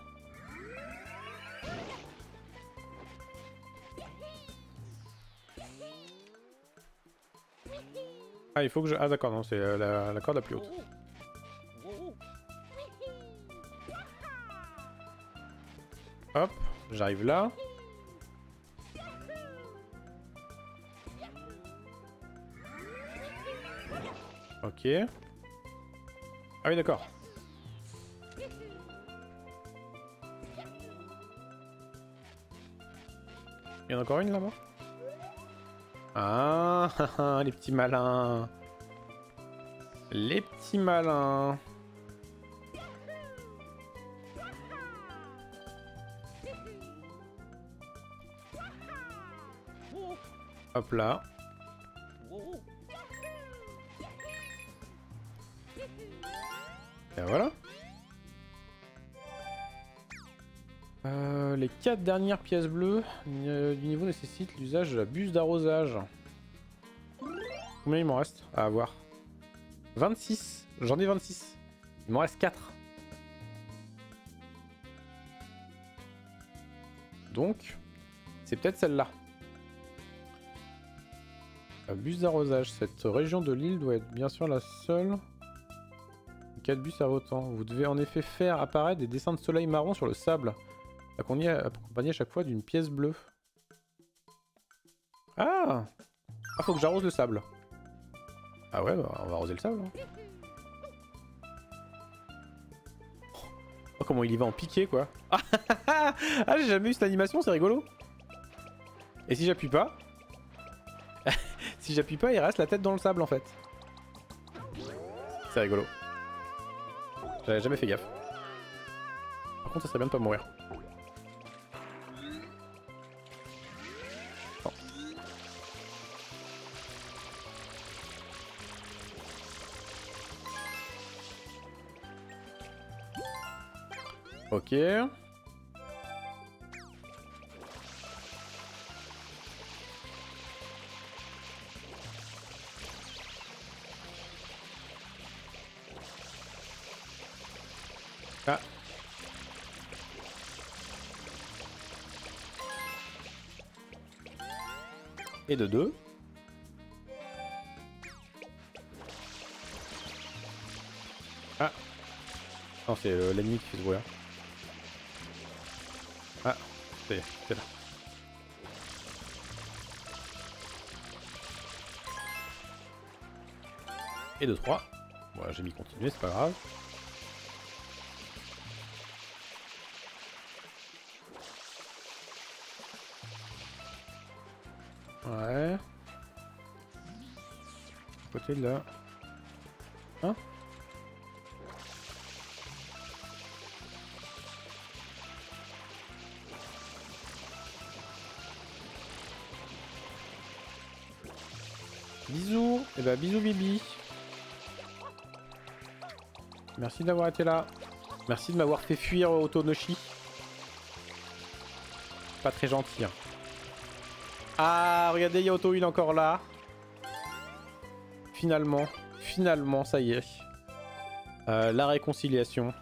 Ah, il faut que je... Ah d'accord, non, c'est la, la corde la plus haute. Hop, j'arrive là. Ok. Ah oui, d'accord. Il y en a encore une là-bas? Ah, les petits malins. Les petits malins. Hop là. Et voilà. Euh, les quatre dernières pièces bleues euh, du niveau nécessitent l'usage de la buse d'arrosage. Combien il m'en reste à avoir? vingt-six. J'en ai vingt-six. Il m'en reste quatre. Donc, c'est peut-être celle-là. La buse d'arrosage. Cette région de l'île doit être bien sûr la seule. quatre bus à autant. Vous devez en effet faire apparaître des dessins de soleil marron sur le sable, accompagné à chaque fois d'une pièce bleue. Ah, ah, faut que j'arrose le sable. Ah ouais, bah, on va arroser le sable. Hein. Oh, comment il y va en piqué, quoi. Ah, j'ai jamais eu cette animation, c'est rigolo. Et si j'appuie pas si j'appuie pas, il reste la tête dans le sable, en fait. C'est rigolo. J'avais jamais fait gaffe. Par contre, ça serait bien de pas mourir. Non. Ok. Ah. Et de deux. Ah. Non, c'est l'ennemi qui fait ce bruit. Ah, c'est là. Et de trois. Voilà, j'ai mis continuer, c'est pas grave. Ouais. Côté de là. Hein? Bisous. Et bah bisous Bibi. Merci d'avoir été là. Merci de m'avoir fait fuir Otonoshi. Pas très gentil. Hein. Ah, regardez, Yoto, il est encore là. Finalement, finalement, ça y est. Euh, la réconciliation.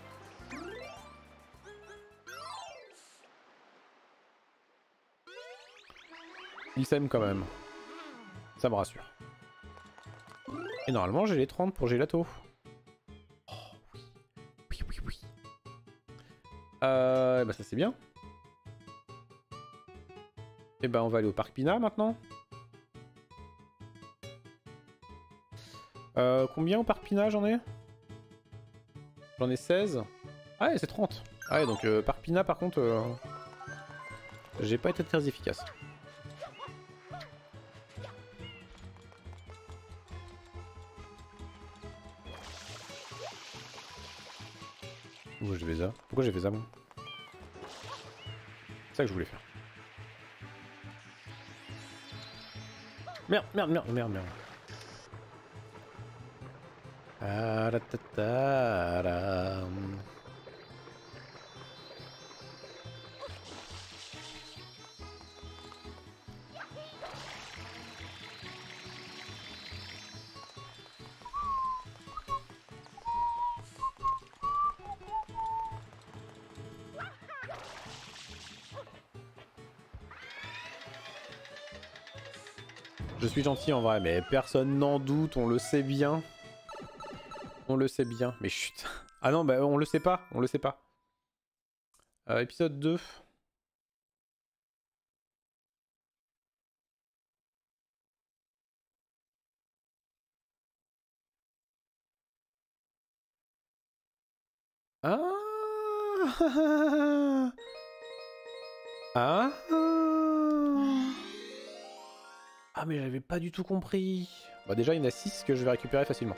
Il s'aime quand même. Ça me rassure. Et normalement, j'ai les trente pour Gelato. Oh, oui. Oui, oui, oui. Euh, bah ça c'est bien. Et bah on va aller au parc Pina maintenant. Euh, combien au parc Pina j'en ai? J'en ai seize. Ah ouais, c'est trente. Ah ouais, donc euh, parc Pina par contre, euh, j'ai pas été très efficace. Pourquoi j'ai fait ça? Pourquoi j'ai fait ça, moi? C'est ça que je voulais faire. Merde, merde, merde, merde, merde. Ah, la, ta, ta, la. Je suis gentil en vrai, mais personne n'en doute, on le sait bien. On le sait bien, mais chut. Ah non, bah on le sait pas, on le sait pas. Euh, épisode deux. Ah Ah Ah mais j'avais pas du tout compris. Bah déjà il y en a six que je vais récupérer facilement.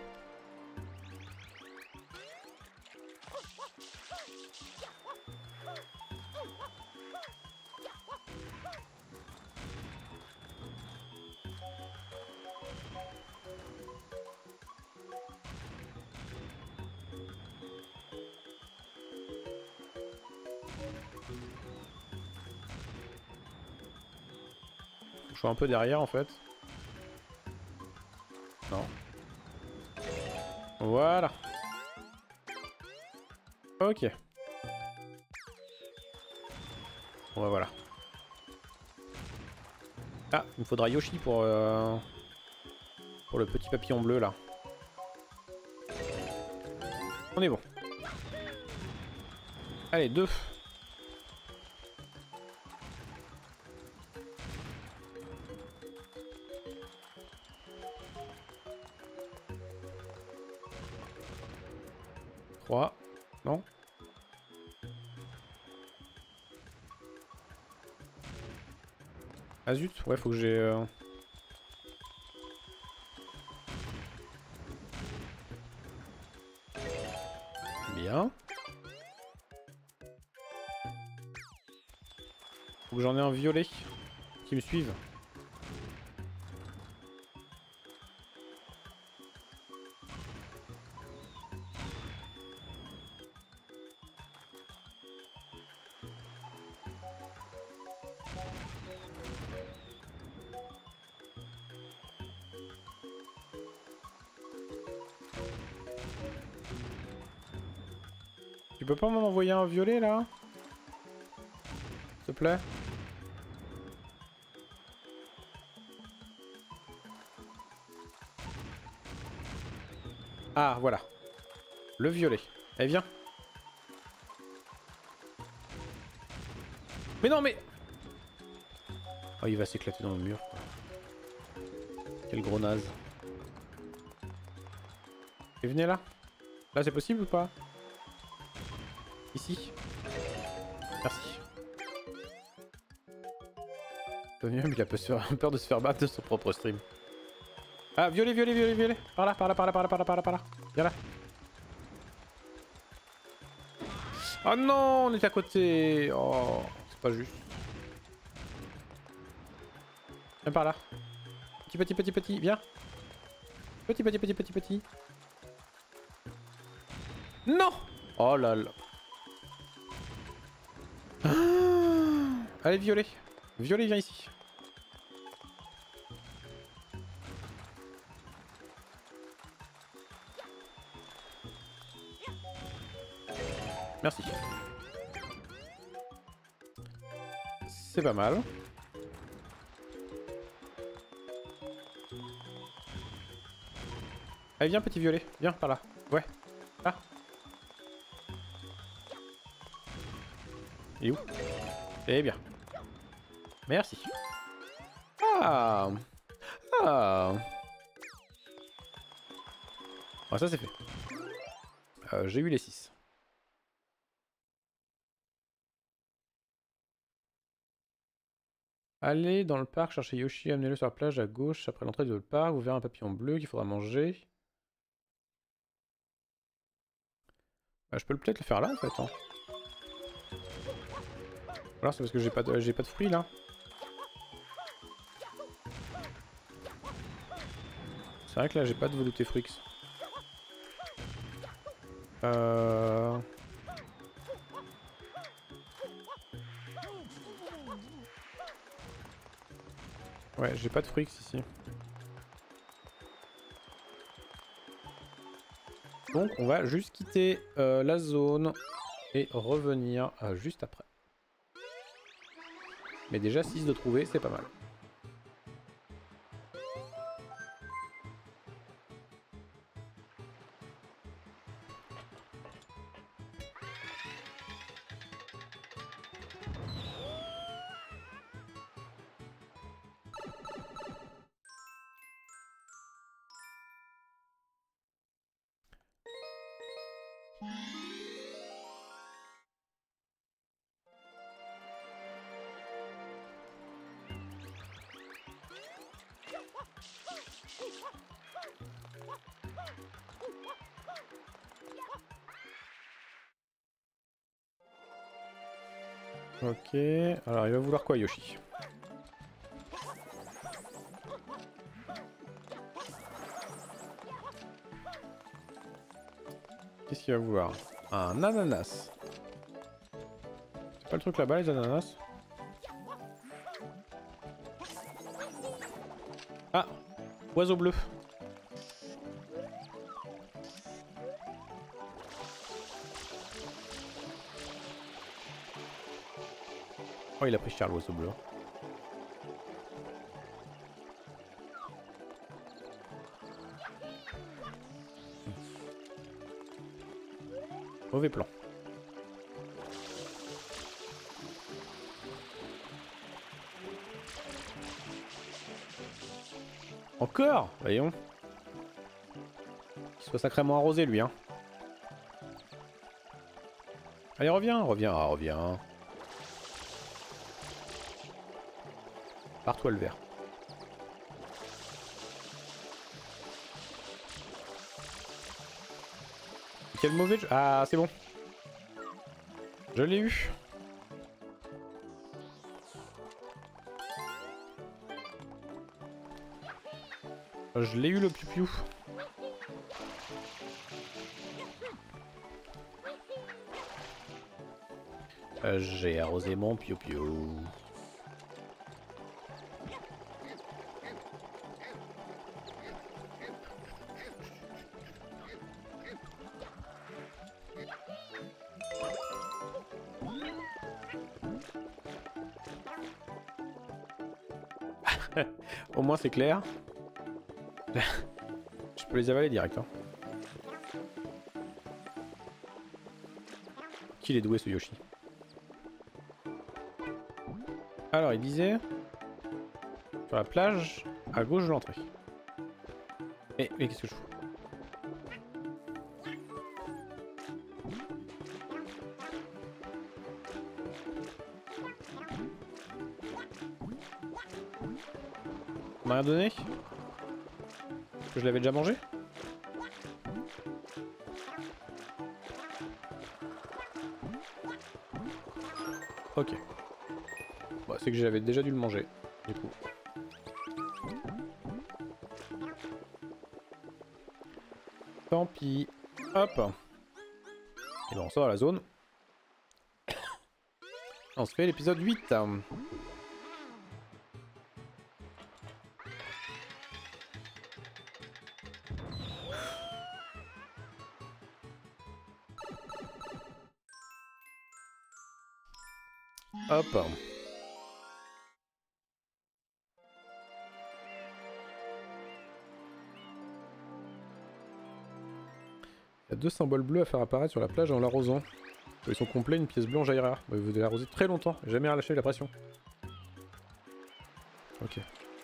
Je suis un peu derrière en fait. Non. Voilà. Ok. Bon bah voilà. Ah, il me faudra Yoshi pour, euh, pour le petit papillon bleu là. On est bon. Allez, deux. trois. Non. Ah zut, ouais, faut que j'ai... Euh... Bien. Faut que j'en ai un violet qui me suive. Tu peux pas m'envoyer un violet là? S'il te plaît? Ah voilà. Le violet. Eh viens. Mais non mais... Oh il va s'éclater dans le mur. Quel gros naze. Et venez là. Là c'est possible ou pas? Ici. Merci. Tony il a peur de se faire battre de son propre stream. Ah, violet, violet, violet, violet. Par là, par là, par là, par là, par là, par là, par là. Viens là. Oh non, on est à côté. Oh, c'est pas juste. Viens par là. Petit, petit, petit, petit, viens. Petit, petit, petit, petit, petit. Non. Oh là là. Ah. Allez, violet. Violet, viens ici. Merci. C'est pas mal. Allez, viens, petit violet. Viens par là. Ouais. Ah. Il est où? Eh bien. Merci. Ah. Ah. Ah, ça c'est fait. Euh, J'ai eu les six. Allez dans le parc, chercher Yoshi, amenez-le sur la plage à gauche, après l'entrée du parc, vous verrez un papillon bleu qu'il faudra manger. Bah, je peux peut-être le faire là en fait. Hein. Alors c'est parce que j'ai pas de j'ai pas de fruits là. C'est vrai que là j'ai pas de velouté fruits. Euh... Ouais, j'ai pas de fruits ici. Donc on va juste quitter euh, la zone et revenir euh, juste après. Mais déjà six de trouver, c'est pas mal. Ok, alors il va vouloir quoi Yoshi? Qu'est-ce qu'il va vouloir? Un ananas. C'est pas le truc là-bas les ananas? Ah! Oiseau bleu. Oh il a pris cher l'oiseau bleu. Mauvais plan. Encore? Voyons. Qu'il soit sacrément arrosé lui hein. Allez reviens, reviens, ah, reviens. Pars-toi le vert. Quel mauvais jeu. Ah c'est bon. Je l'ai eu. Je l'ai eu le piou-piou. Euh, J'ai arrosé mon piou-piou. Au moins c'est clair. Je peux les avaler direct. Hein. Qu'il est doué ce Yoshi. Alors il disait sur la plage à gauche de l'entrée. Mais, mais qu'est-ce que je fous? m'a rien donné? Que je l'avais déjà mangé? Ok. Bon, c'est que j'avais déjà dû le manger, du coup. Tant pis. Hop. Et bon, on sort à la zone. On se fait l'épisode huit. Hop. Il y a deux symboles bleus à faire apparaître sur la plage en l'arrosant. Ils sont complets, une pièce blanche jaillira. Vous devez l'arroser très longtemps, jamais relâcher la pression. Ok.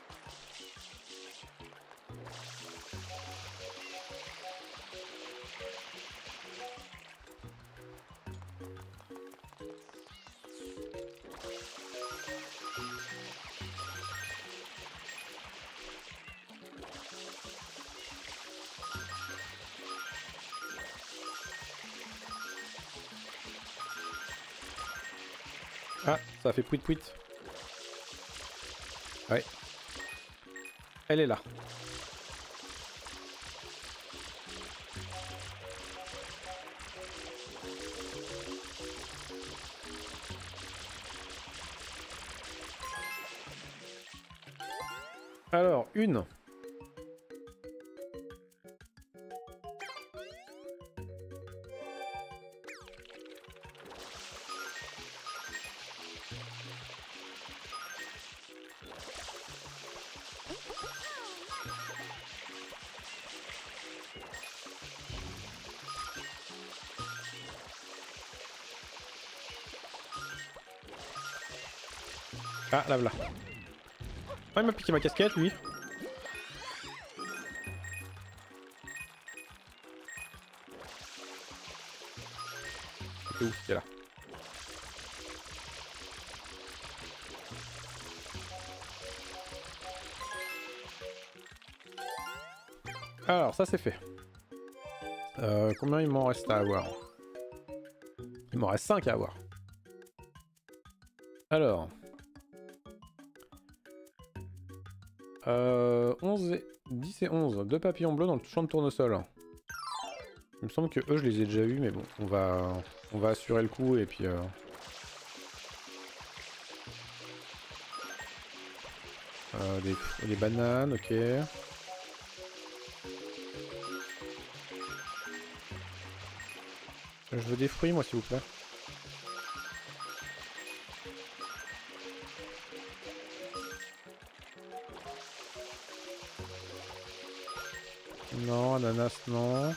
Ah, ça a fait pouit pouit. Ouais. Elle est là. Alors, une. Ah, là, là. Ah, il m'a piqué ma casquette, lui. C'était où? C'était là. Alors, ça c'est fait. Euh, combien il m'en reste à avoir? Il m'en reste cinq à avoir. Alors... Euh, onze et... dix et onze. Deux papillons bleus dans le champ de tournesol. Il me semble que eux je les ai déjà vus, mais bon, on va, on va assurer le coup et puis... Euh... Euh, des, des bananes, ok. Je veux des fruits moi s'il vous plaît. Non, ananas non.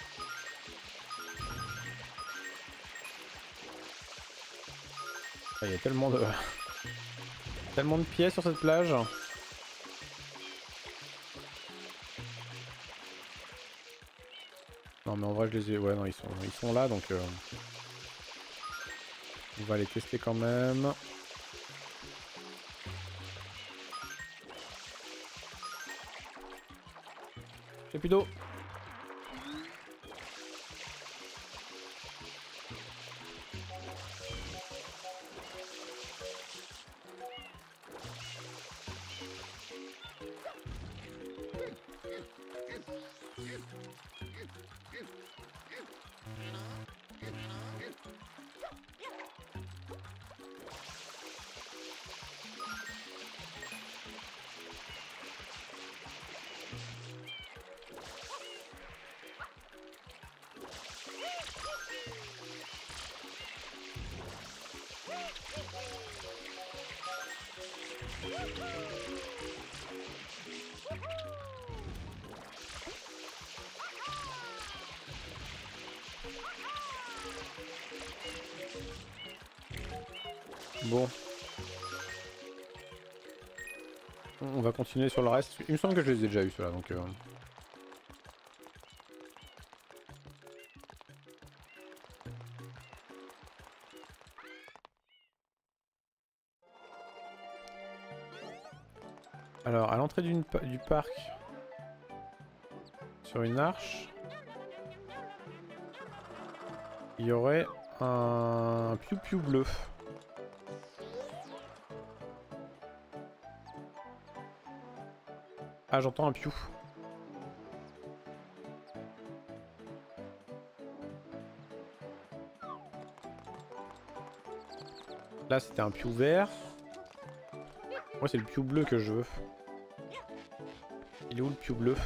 Il y a tellement de... tellement de pièces sur cette plage. Non mais en vrai je les ai... Ouais non ils sont, ils sont là donc... Euh... On va les tester quand même. J'ai plus d'eau. Bon. On va continuer sur le reste. Il me semble que je les ai déjà eu ceux-là, donc... Euh... Alors, à l'entrée du parc, sur une arche, il y aurait un piou-piou bleu. Ah, j'entends un piou. Là, c'était un piou vert. Moi, c'est le piou bleu que je veux. Il est où le piou bleu?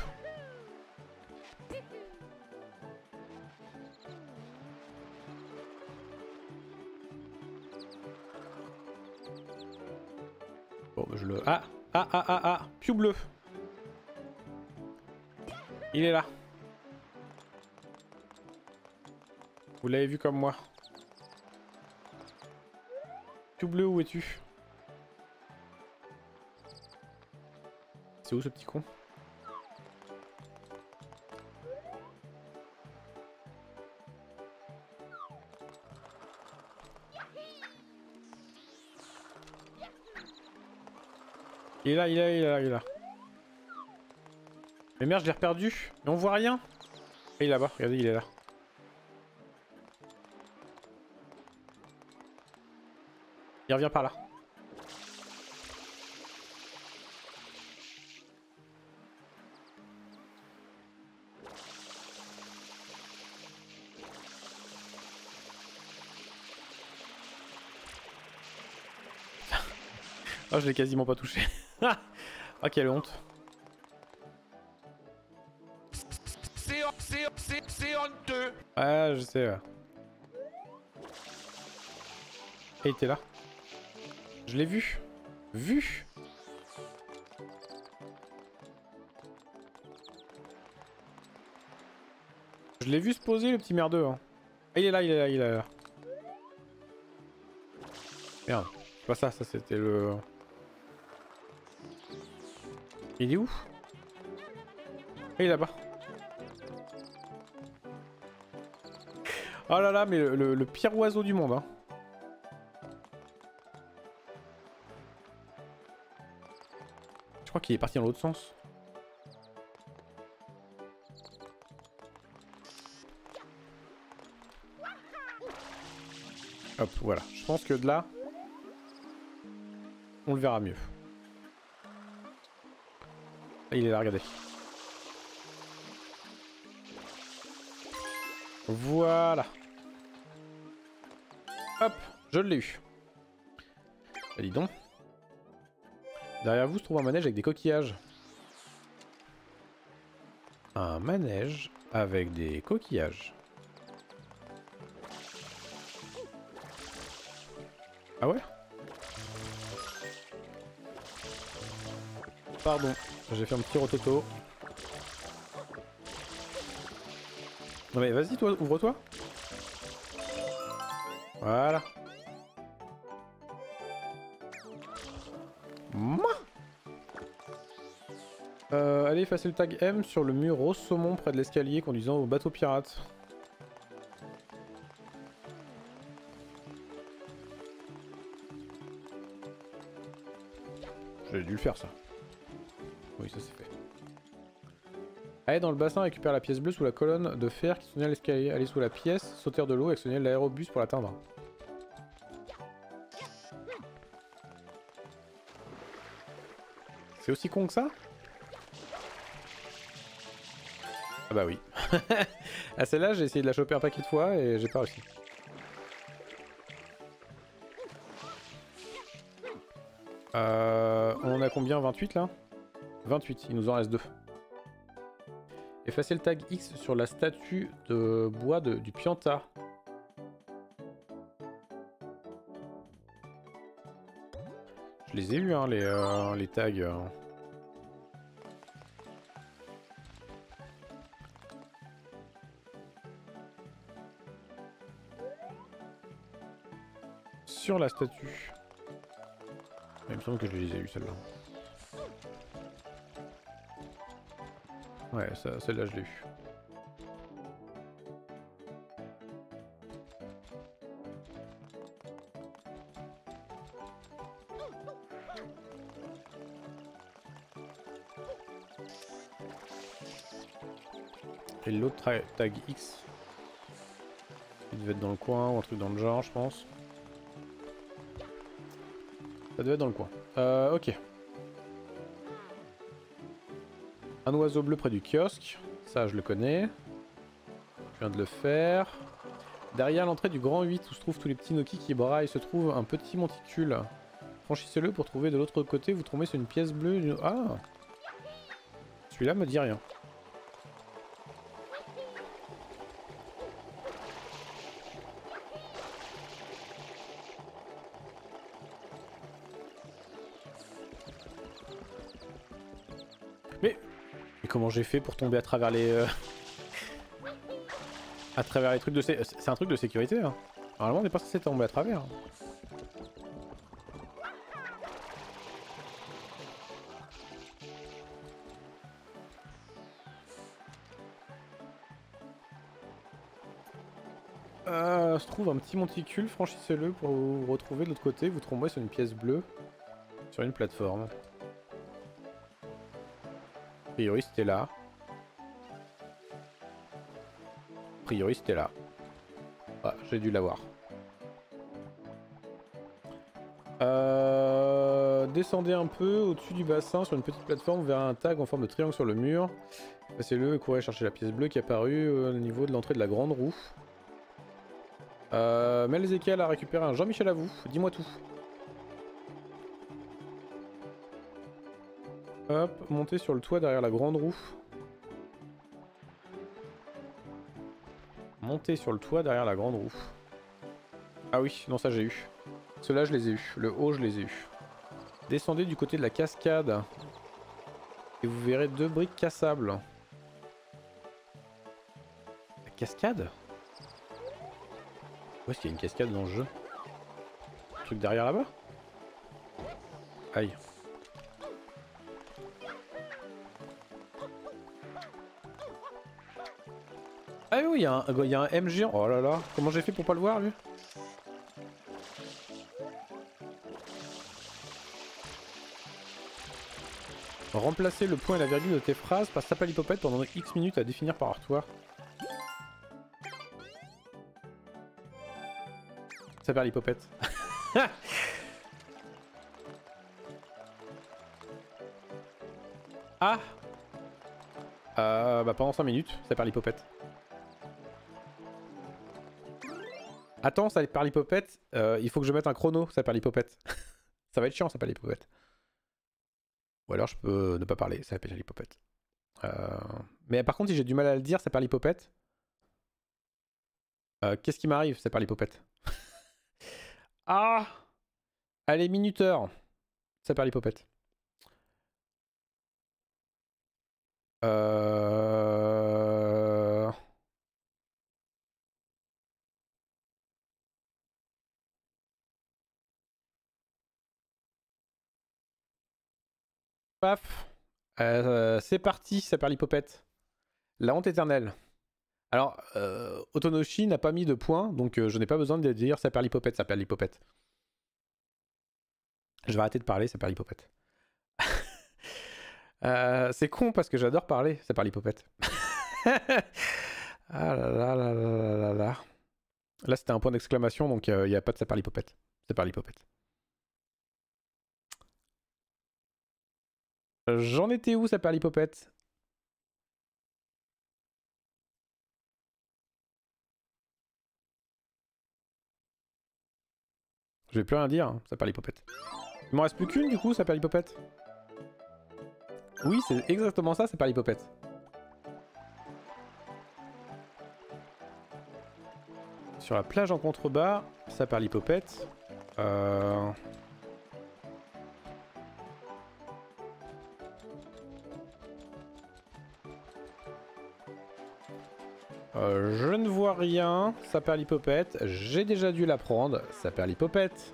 Bon, je le... Ah! Ah, ah, ah, ah! Piou bleu! Il est là. Vous l'avez vu comme moi. Piou bleu, où es-tu? C'est où ce petit con? Il est là, il est là, il est là, il est là. Mais merde, je l'ai reperdu. Mais on voit rien. Et il est là-bas, regardez, il est là. Il revient par là. Oh, je l'ai quasiment pas touché. Ah, quelle honte. C'est honteux. Ah, je sais. Ouais. Et il était là. Je l'ai vu. Vu. Je l'ai vu se poser, le petit merdeux. Hein. Ah, il est là, il est là, il est là. Merde. C'est pas ça, ça c'était le... Il est où? Ah, il est là-bas. Oh là là, mais le, le, le pire oiseau du monde. Hein. Je crois qu'il est parti dans l'autre sens. Hop, voilà. Je pense que de là, on le verra mieux. Ah, il est là, regardez. Voilà. Hop, je l'ai eu. Bah, dis donc. Derrière vous se trouve un manège avec des coquillages. Un manège avec des coquillages. Ah ouais? Pardon, j'ai fait un petit rototo. Non mais vas-y toi, ouvre-toi. Voilà. Moi euh, allez effacer le tag M sur le mur rose saumon près de l'escalier conduisant au bateau pirate. J'ai dû le faire ça. Oui, ça c'est fait. Allez dans le bassin, récupère la pièce bleue sous la colonne de fer qui soutenait l'escalier. Allez sous la pièce, sauter de l'eau et actionner l'aérobus pour l'atteindre. C'est aussi con que ça? Ah bah oui. À celle-là, j'ai essayé de la choper un paquet de fois et j'ai pas réussi. Euh, on en a combien? vingt-huit là? vingt-huit, il nous en reste deux. Effacer le tag X sur la statue de bois de, du Pianta. Je les ai eus hein, les, euh, les tags. Euh. Sur la statue. Il me semble que je les ai eu celle-là. Ouais, celle-là je l'ai eu. Et l'autre tag X. Il devait être dans le coin ou un truc dans le genre, je pense. Ça devait être dans le coin. Euh, ok. Un oiseau bleu près du kiosque. Ça, je le connais. Je viens de le faire. Derrière l'entrée du grand huit où se trouvent tous les petits Noki qui braillent, se trouve un petit monticule. Franchissez-le pour trouver de l'autre côté. Vous tombez sur une pièce bleue. Ah! Celui-là me dit rien. Mais... Mais comment j'ai fait pour tomber à travers les... Euh... à travers les trucs de... Sé... C'est un truc de sécurité, hein. Normalement on n'est pas censé tomber à travers. Euh, se trouve un petit monticule, franchissez-le pour vous retrouver de l'autre côté, vous tomberez sur une pièce bleue, sur une plateforme. A priori c'était là. A priori c'était là. Ah, j'ai dû l'avoir. Euh, descendez un peu au-dessus du bassin sur une petite plateforme, vous verrez un tag en forme de triangle sur le mur. Passez-le et courez chercher la pièce bleue qui est apparue au niveau de l'entrée de la grande roue. Euh, Mel Ezekiel a récupéré un Jean-Michel à vous, dis-moi tout. Hop, montez sur le toit derrière la grande roue. Montez sur le toit derrière la grande roue. Ah oui, non ça j'ai eu. Ceux-là je les ai eu, le haut je les ai eu. Descendez du côté de la cascade. Et vous verrez deux briques cassables. La cascade ? Où est-ce qu'il y a une cascade dans le jeu? Un truc derrière là-bas? Aïe. Ah oui, il y, y a un M géant. Oh là là, comment j'ai fait pour pas le voir lui? Remplacer le point et la virgule de tes phrases par sapalipopette pendant X minutes à définir par toi. Sapalipopette. Ah euh, bah pendant cinq minutes, sapalipopette. Attends, sapalipopette, euh, il faut que je mette un chrono, sapalipopette. Ça va être chiant, sapalipopette. Ou alors je peux ne pas parler, sapalipopette. Euh... Mais par contre, si j'ai du mal à le dire, sapalipopette. Euh, Qu'est-ce qui m'arrive, sapalipopette? Ah! Allez, minuteur. Sapalipopette. Euh... Paf. Euh, C'est parti, sapalipopette. La honte éternelle. Alors, euh, Otonoshi n'a pas mis de points, donc euh, je n'ai pas besoin de dire sapalipopette, sapalipopette. Je vais arrêter de parler, sapalipopette. euh, C'est con parce que j'adore parler, sapalipopette. Ah là là là là là là. Là c'était un point d'exclamation, donc il euh, n'y a pas de sapalipopette. Sapalipopette. J'en étais où, sapalipopette? Je vais plus rien dire, hein, sapalipopette. Il m'en reste plus qu'une du coup, sapalipopette. Oui, c'est exactement ça, sapalipopette. Sur la plage en contrebas, sapalipopette. Euh... Euh, je ne vois rien, sapalipopette. J'ai déjà dû la prendre, sapalipopette.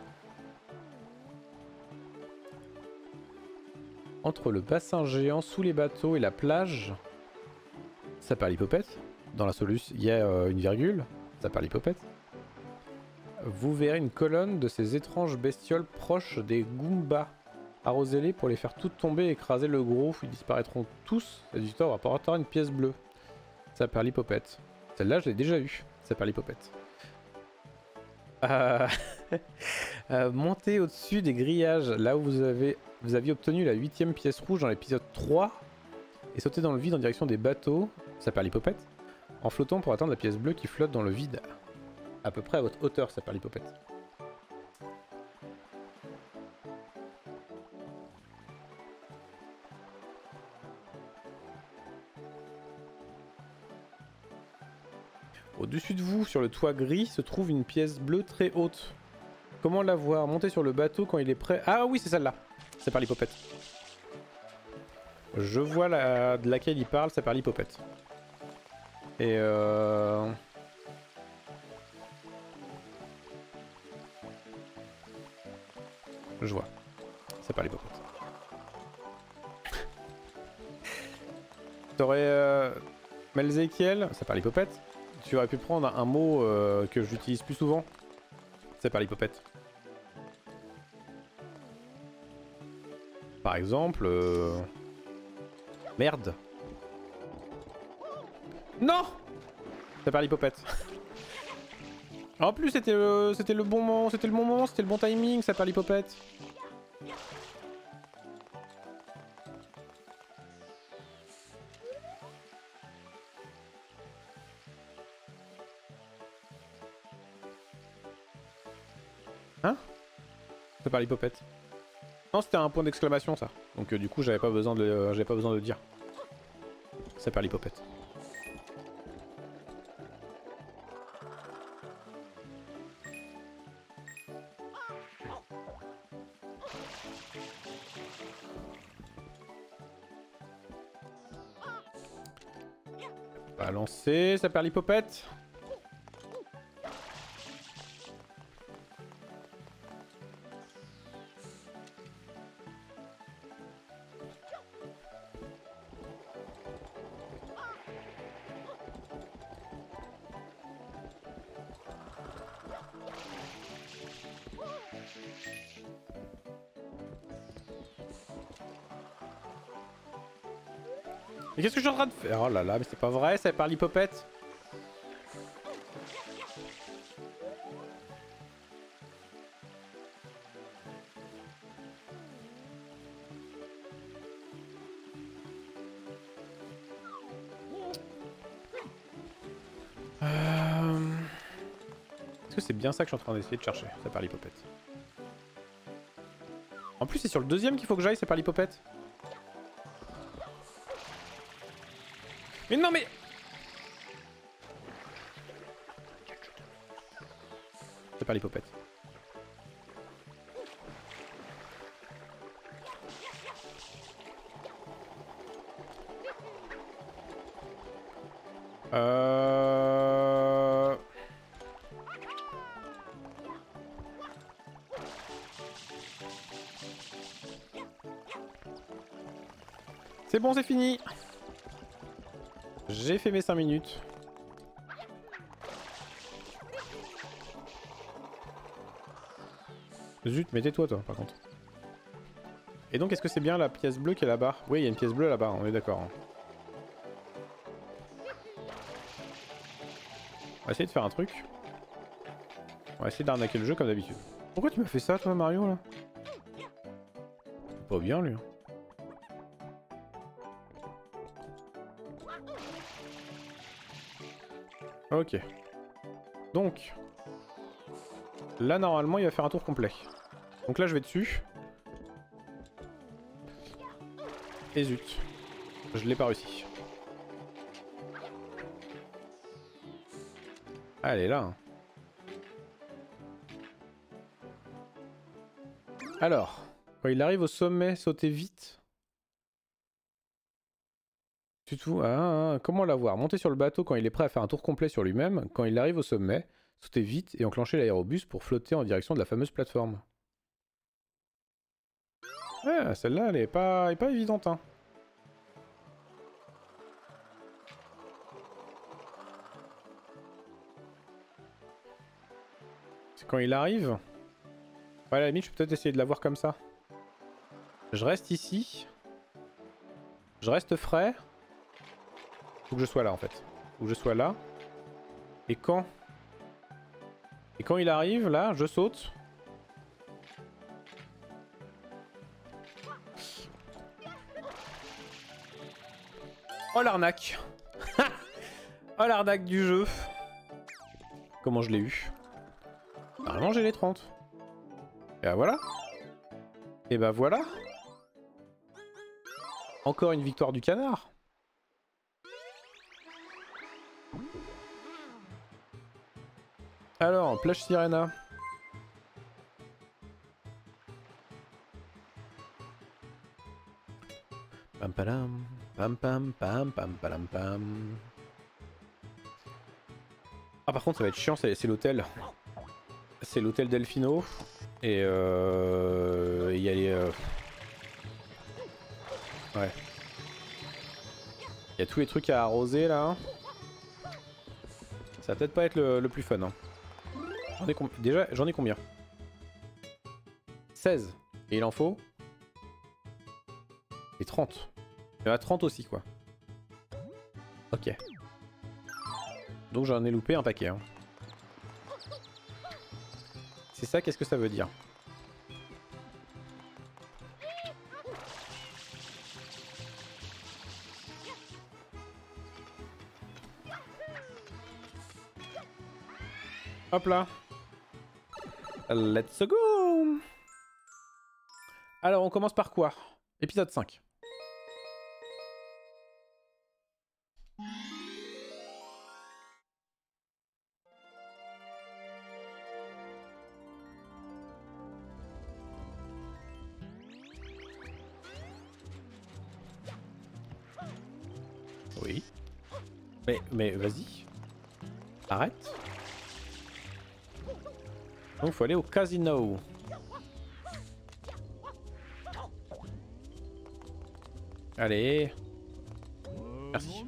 Entre le bassin géant sous les bateaux et la plage, sapalipopette. Dans la soluce, il y a euh, une virgule, sapalipopette. Vous verrez une colonne de ces étranges bestioles proches des Goombas. Arrosez-les pour les faire toutes tomber et écraser le gros. Ils disparaîtront tous. Cette victoire va porter une pièce bleue. Ça perd l'hypopète. Celle-là, je l'ai déjà eue. Ça perd l'hypopète. Euh... euh, monter au-dessus des grillages, là où vous, avez... vous aviez obtenu la huitième pièce rouge dans l'épisode trois, et sauter dans le vide en direction des bateaux. Ça perd l'hypopète. En flottant pour atteindre la pièce bleue qui flotte dans le vide. À peu près à votre hauteur, ça perd l'hypopète. Au-dessus de vous, sur le toit gris, se trouve une pièce bleue très haute. Comment la voir? Monter sur le bateau quand il est prêt. Ah oui, c'est celle-là. C'est par l'hypopète. Je vois la... de laquelle il parle, c'est par l'hypopète. Et euh... Je vois. C'est par l'hypopète. T'aurais... Euh... Melzekiel, c'est par l'hypopète. Tu aurais pu prendre un mot euh, que j'utilise plus souvent. C'est par l'hypopète. Par exemple... Euh... Merde. Non! C'est par l'hypopète. En plus c'était le... c'était le bon moment, c'était le bon moment, c'était le bon timing, ça perd l'hypopète. Hein? C'est par l'hypopète. Non, c'était un point d'exclamation ça. Donc euh, du coup j'avais pas besoin de euh, j'avais pas besoin de dire. C'est par l'hypopète. Balancer, ça perd l'hypopète. Mais qu'est-ce que je suis en train de faire? Oh là là, mais c'est pas vrai, ça perd l'hypopète. Euh... Est-ce que c'est bien ça que je suis en train d'essayer de chercher? Ça perd l'hypopète. En plus c'est sur le deuxième qu'il faut que j'aille, ça perd l'hypopète. Mais non mais... C'est pas l'hypopète. Euh... C'est bon, c'est fini. J'ai fait mes cinq minutes. Zut, mais tais-toi toi par contre. Et donc est-ce que c'est bien la pièce bleue qui est là-bas? Oui, il y a une pièce bleue là-bas, on est d'accord. On va essayer de faire un truc. On va essayer d'arnaquer le jeu comme d'habitude. Pourquoi tu m'as fait ça toi Mario là? Pas bien lui. Ok. Donc, là normalement il va faire un tour complet. Donc là je vais dessus. Et zut. Je l'ai pas réussi. Ah, elle est là. Hein. Alors, quand il arrive au sommet, sautez vite. Tu te fous, ah, ah, comment l'avoir? Monter sur le bateau quand il est prêt à faire un tour complet sur lui-même. Quand il arrive au sommet, sautez vite et enclenchez l'aérobus pour flotter en direction de la fameuse plateforme. Ouais, celle-là, elle est pas, elle est pas évidente, hein. C'est quand il arrive. Ouais, à la limite, je peux peut-être essayer de l'avoir comme ça. Je reste ici. Je reste frais. Faut que je sois là, en fait. Faut que je sois là. Et quand Et quand il arrive, là, je saute. Oh l'arnaque. Oh l'arnaque du jeu. Comment je l'ai eu? Normalement j'ai les trente. Et bah voilà. Et bah voilà. Encore une victoire du canard. Alors, plage Sirena. Pam palam, pam pam pam pam palam pam. Ah par contre ça va être chiant, c'est l'hôtel. C'est l'hôtel Delfino. Et euh... il y a les... Euh... Ouais. Il y a tous les trucs à arroser là. Ça va peut-être pas être le, le plus fun. Hein. J'en ai com... Déjà, j'en ai combien? seize. Et il en faut? Et trente. Il y en a trente aussi quoi. Ok. Donc j'en ai loupé un paquet. Hein. C'est ça, qu'est-ce que ça veut dire? Hop là. Let's go. Alors on commence par quoi? Épisode cinq. Oui. Mais, mais vas-y. Arrête. Donc faut aller au casino. Allez. Merci.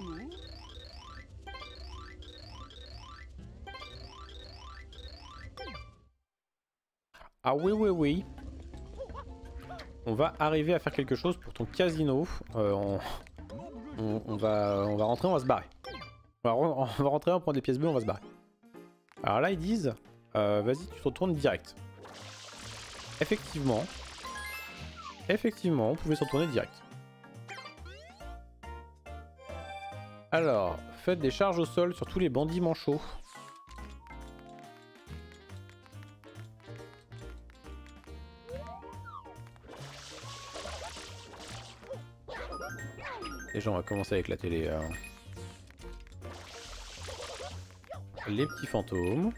Ah oui oui oui. On va arriver à faire quelque chose pour ton casino. Euh, on... On, on, va, on va rentrer, on va se barrer. On va, on va rentrer, on prend des pièces bleues, on va se barrer. Alors là ils disent, euh, vas-y tu te retournes direct. Effectivement. Effectivement, on pouvait se retourner direct. Alors, faites des charges au sol sur tous les bandits manchots. Déjà on va commencer avec la télé. Euh... Les petits fantômes.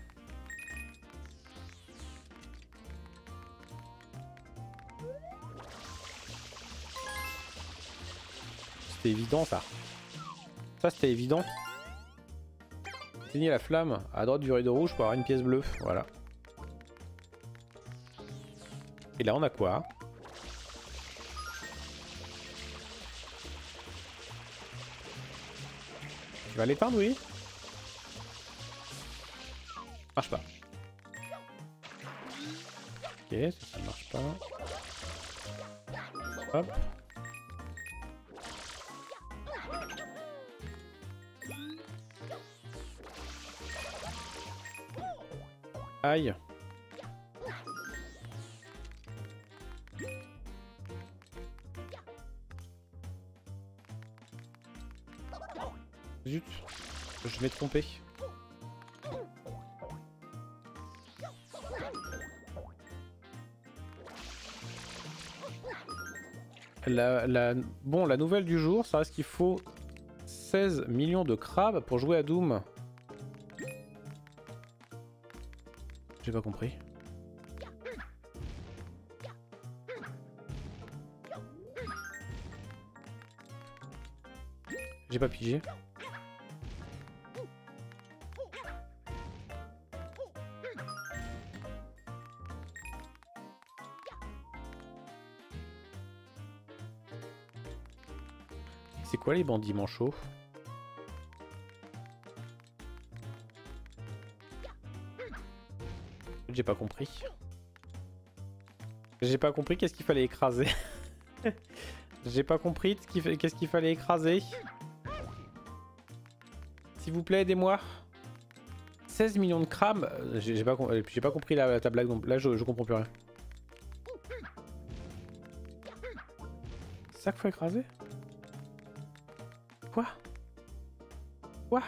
C'était évident ça. Ça c'était évident. Éteignez la flamme à droite du rideau rouge pour avoir une pièce bleue. Voilà. Et là on a quoi? Tu vas l'éteindre, oui? Marche pas. Ok, ça, ça marche pas. Hop. Aïe. Zut. Je vais te tromper. La, la... Bon, la nouvelle du jour, ça reste qu'il faut seize millions de crabes pour jouer à Doom. J'ai pas compris. J'ai pas pigé. C'est quoi les bandits manchots? J'ai pas compris. J'ai pas compris qu'est-ce qu'il fallait écraser. J'ai pas compris qu'est-ce qu'il fallait écraser. s'il vous plaît, aidez-moi. seize millions de crabes. J'ai pas, j'ai pas compris la, ta blague. Donc là, je, je comprends plus rien. C'est ça qu'il faut écraser? Quoi? Quoi?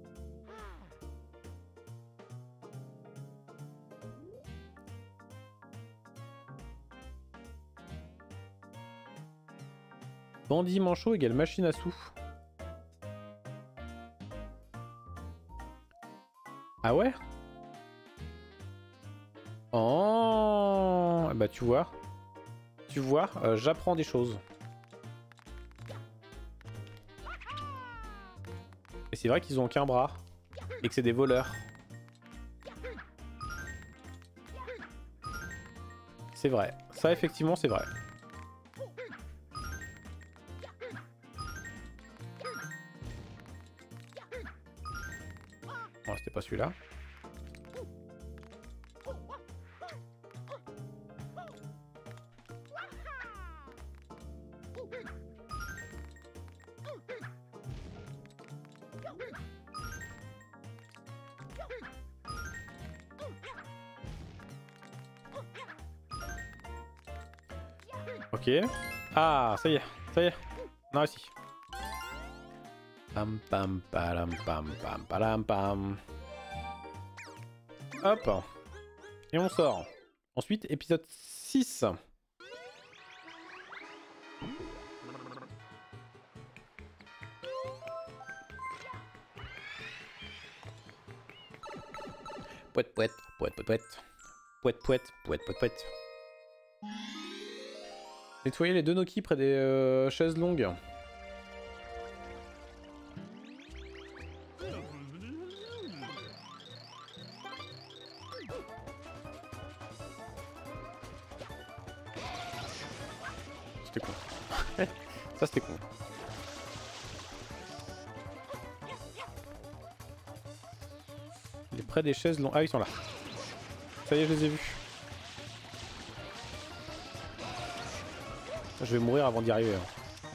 Bandit manchot égale machine à sous. Ah ouais? Oh, bah tu vois. Tu vois, euh, j'apprends des choses. Et c'est vrai qu'ils ont qu'un bras. Et que c'est des voleurs. C'est vrai. Ça, effectivement, c'est vrai. Bon, c'était pas celui-là. Ok. Ah, ça y est, ça y est. On a réussi. Pam pam palam pam pam palam pam. Hop. Et on sort. Ensuite, épisode six. Pouette pouette, pouette pouette pouette. Pouette pouette, pouette pouette pouette. Nettoyer les deux Noki près des euh, chaises longues. C'était con. Ça c'était con. Il est près des chaises longues. Ah, ils sont là. Ça y est, je les ai vus. Je vais mourir avant d'y arriver. Hein.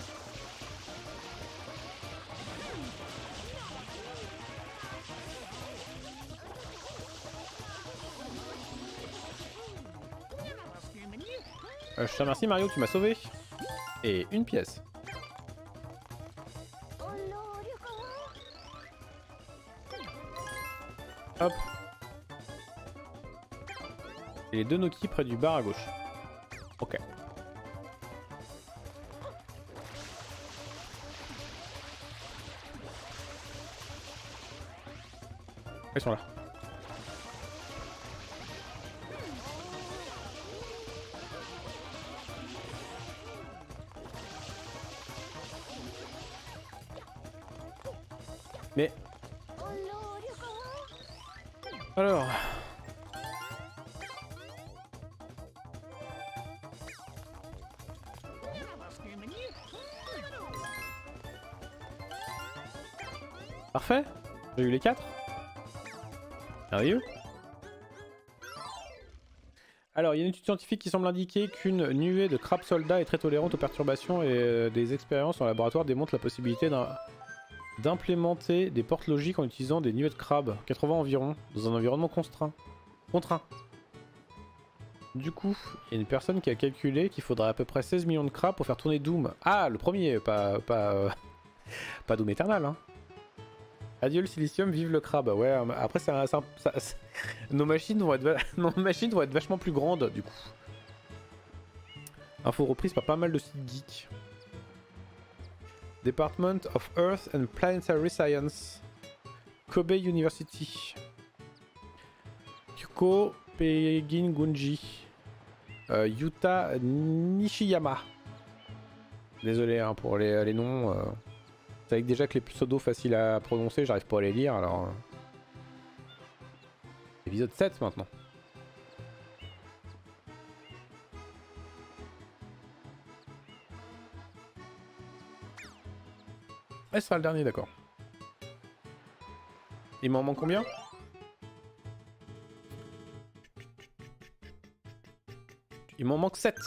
Euh, je te remercie Mario, tu m'as sauvé. Et une pièce. Hop. Et les deux Noki près du bar à gauche. Ok. Ils sont là. Mais... Alors... Parfait. J'ai eu les quatre. Sérieux? Alors, il y a une étude scientifique qui semble indiquer qu'une nuée de crabes soldats est très tolérante aux perturbations et euh, des expériences en laboratoire démontrent la possibilité d'implémenter des portes logiques en utilisant des nuées de crabes, quatre-vingts environ, dans un environnement contraint. Contraint. Du coup, il y a une personne qui a calculé qu'il faudrait à peu près seize millions de crabes pour faire tourner Doom. Ah, le premier, pas, pas, euh, pas Doom Eternal, hein. Adieu le silicium, vive le crabe. Ouais, après c'est un, ça, ça, nos machines vont être nos machines vont être vachement plus grandes du coup. Info reprise par pas mal de sites geeks. Department of Earth and Planetary Science, Kobe University, Kyuko Pegin Gunji, euh, Yuta Nishiyama. Désolé hein, pour les, les noms. Euh... C'est avec déjà que les pseudos faciles à prononcer, j'arrive pas à les lire alors. Épisode sept maintenant. Ah, ce sera le dernier, d'accord. Il m'en manque combien? Il m'en manque sept.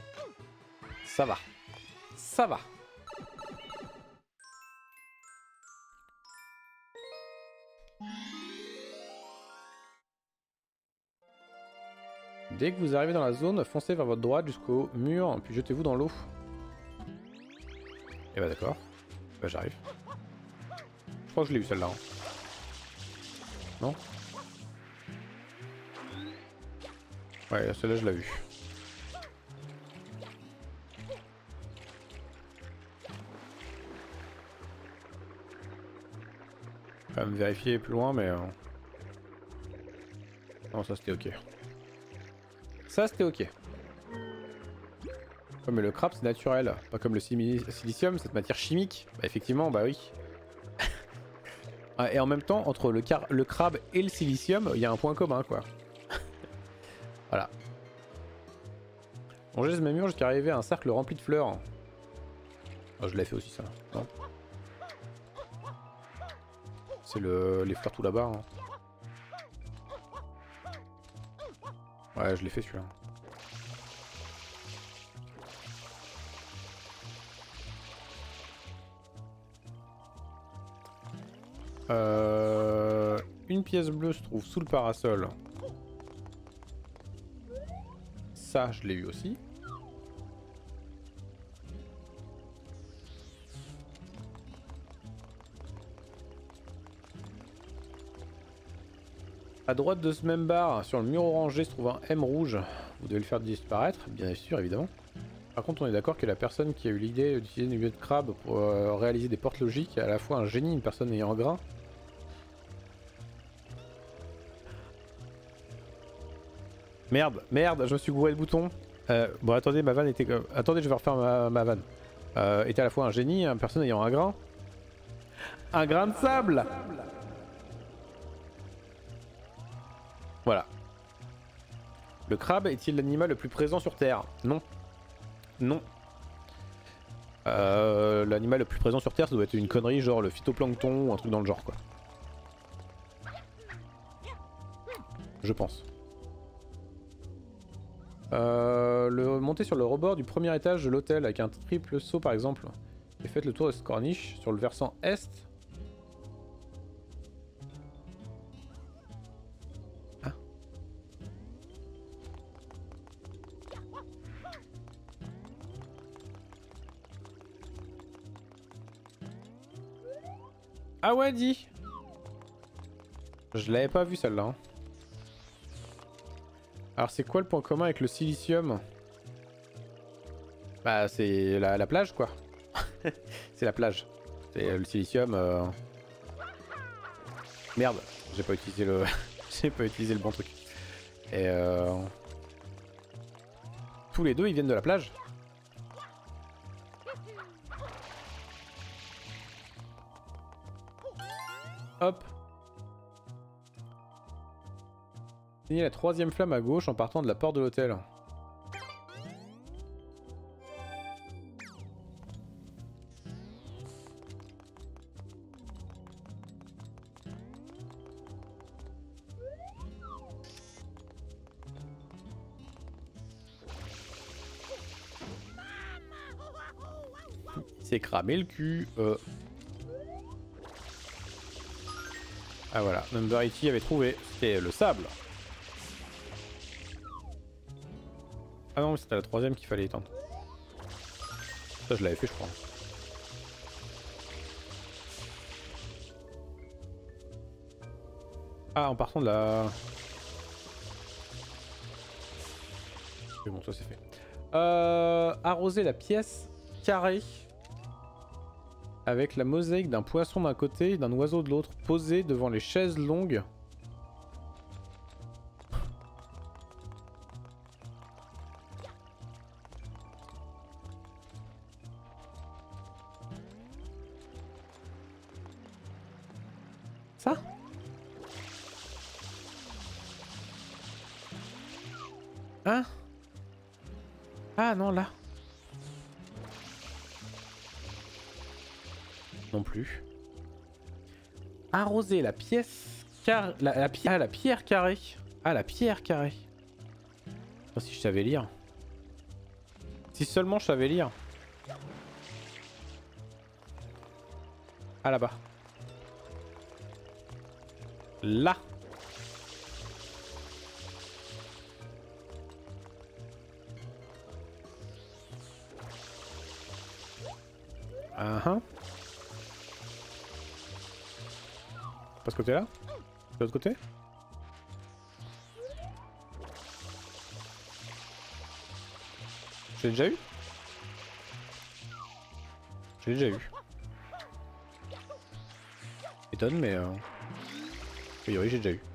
Ça va. Ça va. Dès que vous arrivez dans la zone, foncez vers votre droite jusqu'au mur, puis jetez-vous dans l'eau. Et bah d'accord. Bah j'arrive. Je crois que je l'ai eu celle-là. Hein. Non? Ouais, celle-là je l'ai eu. Quand même vérifier plus loin, mais... Euh... Non, ça c'était ok. Ça c'était ok. Ouais, mais le crabe c'est naturel, pas comme le silicium, cette matière chimique. Bah effectivement, bah oui. Ah, et en même temps, entre le, car le crabe et le silicium, il y a un point commun quoi. Voilà. On jette ce même mur jusqu'à arriver à un cercle rempli de fleurs. Oh, je l'ai fait aussi ça. Non. C'est le... les fleurs tout là-bas. Hein. Ouais, je l'ai fait celui-là. Euh... Une pièce bleue se trouve sous le parasol. Ça, je l'ai eu aussi. A droite de ce même bar, sur le mur orangé, se trouve un M rouge. Vous devez le faire disparaître, bien sûr, évidemment. Par contre, on est d'accord que la personne qui a eu l'idée d'utiliser une milieu de crabe pour euh, réaliser des portes logiques est à la fois un génie, une personne ayant un grain. Merde, merde, je me suis gouré le bouton. Euh, bon, attendez, ma vanne était... Euh, attendez, je vais refaire ma, ma vanne. Euh, était à la fois un génie, une personne ayant un grain. Un grain de sable. Voilà. Le crabe est-il l'animal le plus présent sur Terre? Non. Non. Euh, L'animal le plus présent sur Terre, ça doit être une connerie, genre le phytoplancton ou un truc dans le genre, quoi. Je pense. Euh, le, montez sur le rebord du premier étage de l'hôtel avec un triple saut, par exemple. Et faites le tour de cette corniche sur le versant est. Ah. Ah ouais, dit. Je l'avais pas vu celle-là. Hein. Alors c'est quoi le point commun avec le silicium? Bah c'est la, la plage quoi. C'est la plage. C'est le silicium. Euh... Merde, j'ai pas utilisé le, j'ai pas utilisé le bon truc. Et euh... tous les deux ils viennent de la plage. Hop. Signez la troisième flamme à gauche en partant de la porte de l'hôtel. Il s'est cramé le cul. Euh... Ah voilà, Number eighty avait trouvé. C'était le sable. Ah non, c'était la troisième qu'il fallait éteindre. Ça, je l'avais fait, je crois. Ah, en partant de la... C'est bon, ça c'est fait. Euh, arroser la pièce carrée avec la mosaïque d'un poisson d'un côté et d'un oiseau de l'autre, posé devant les chaises longues. Ça? Hein? Ah non, là. Non plus. Arroser la pièce car... la, la, pi... ah, la pierre carrée. Ah, la pierre carrée. Oh, si je savais lire. Si seulement je savais lire. Ah, là-bas. Là. Ah ah. Pas ce côté-là? De l'autre côté? Je l'ai déjà eu? Je l'ai déjà eu. Étonne, mais... Euh... A priori, j'ai déjà eu.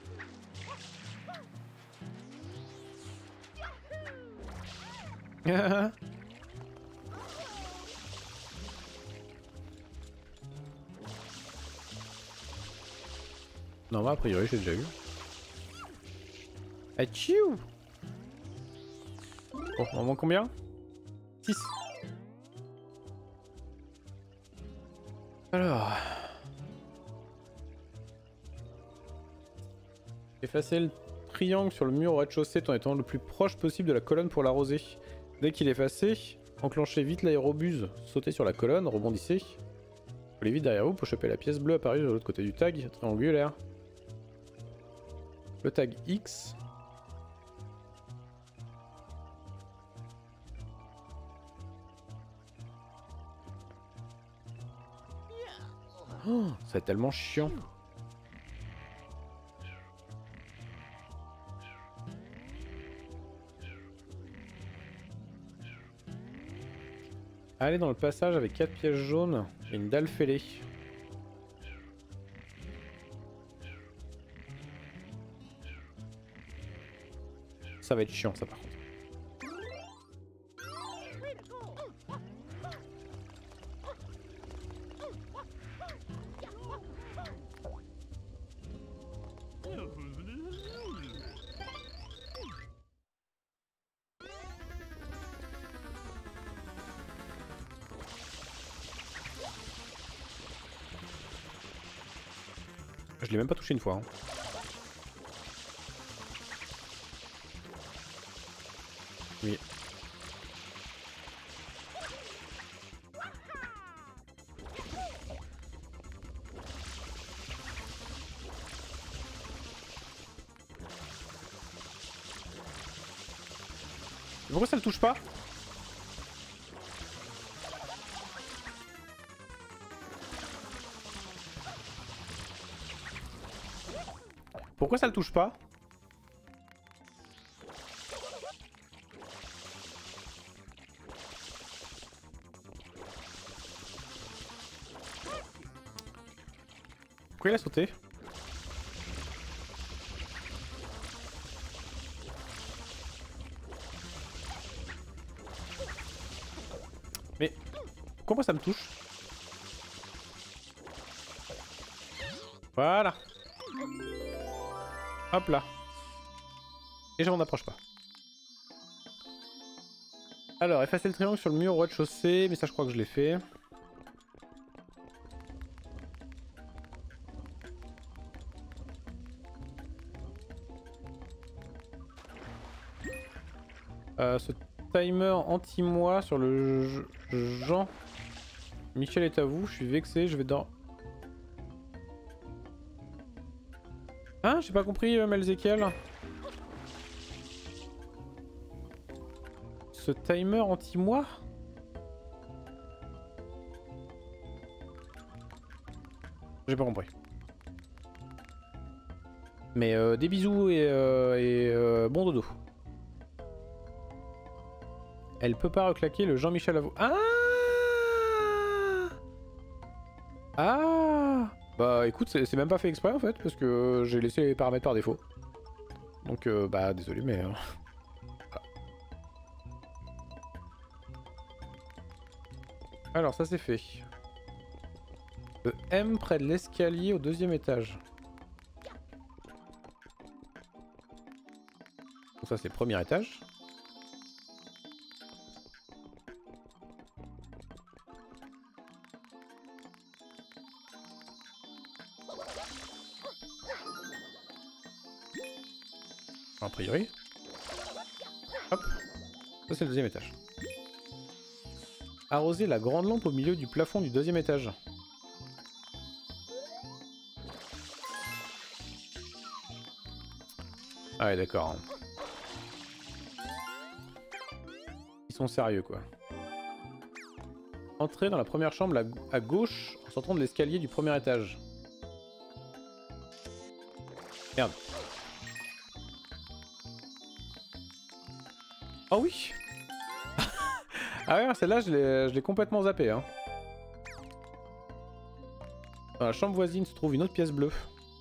Non, bah, a priori, j'ai déjà eu. Atchiou! Bon, on en manque combien? six. Alors... Effacer le triangle sur le mur au rez-de-chaussée en étant le plus proche possible de la colonne pour l'arroser. Dès qu'il est effacé, enclenchez vite l'aérobuse, sautez sur la colonne, rebondissez. Allez vite derrière vous pour choper la pièce bleue apparue de l'autre côté du tag, triangulaire. Le tag X. Oh, c'est tellement chiant. Allez dans le passage avec quatre pièges jaunes et une dalle fêlée. Ça va être chiant ça par contre. Je l'ai même pas touché une fois. Hein. Oui. Pourquoi ça le touche pas? Pourquoi ça le touche pas? Pourquoi il a sauté? Mais pourquoi moi ça me touche? Voilà. Hop là. Et je m'en approche pas. Alors, effacer le triangle sur le mur au rez-de-chaussée, mais ça je crois que je l'ai fait. Euh, ce timer anti-moi sur le Jean. Michel est à vous, je suis vexé, je vais dans... Hein? J'ai pas compris, euh, Melzekiel. Ce timer anti-moi? J'ai pas compris. Mais euh, des bisous et, euh, et euh, bon dodo. Elle peut pas reclaquer le Jean-Michel à vous. Ah! Ah! Bah écoute, c'est même pas fait exprès en fait, parce que j'ai laissé les paramètres par défaut. Donc euh, bah désolé mais... Euh... Ah. Alors ça c'est fait. Le M près de l'escalier au deuxième étage. Donc ça c'est le premier étage. A priori. Hop. Ça c'est le deuxième étage. Arroser la grande lampe au milieu du plafond du deuxième étage. Ah ouais d'accord. Ils sont sérieux quoi. Entrez dans la première chambre à gauche en sortant de l'escalier du premier étage. Merde. Oh oui. Ah ouais, celle-là, je l'ai complètement zappé. Hein. Dans la chambre voisine se trouve une autre pièce bleue.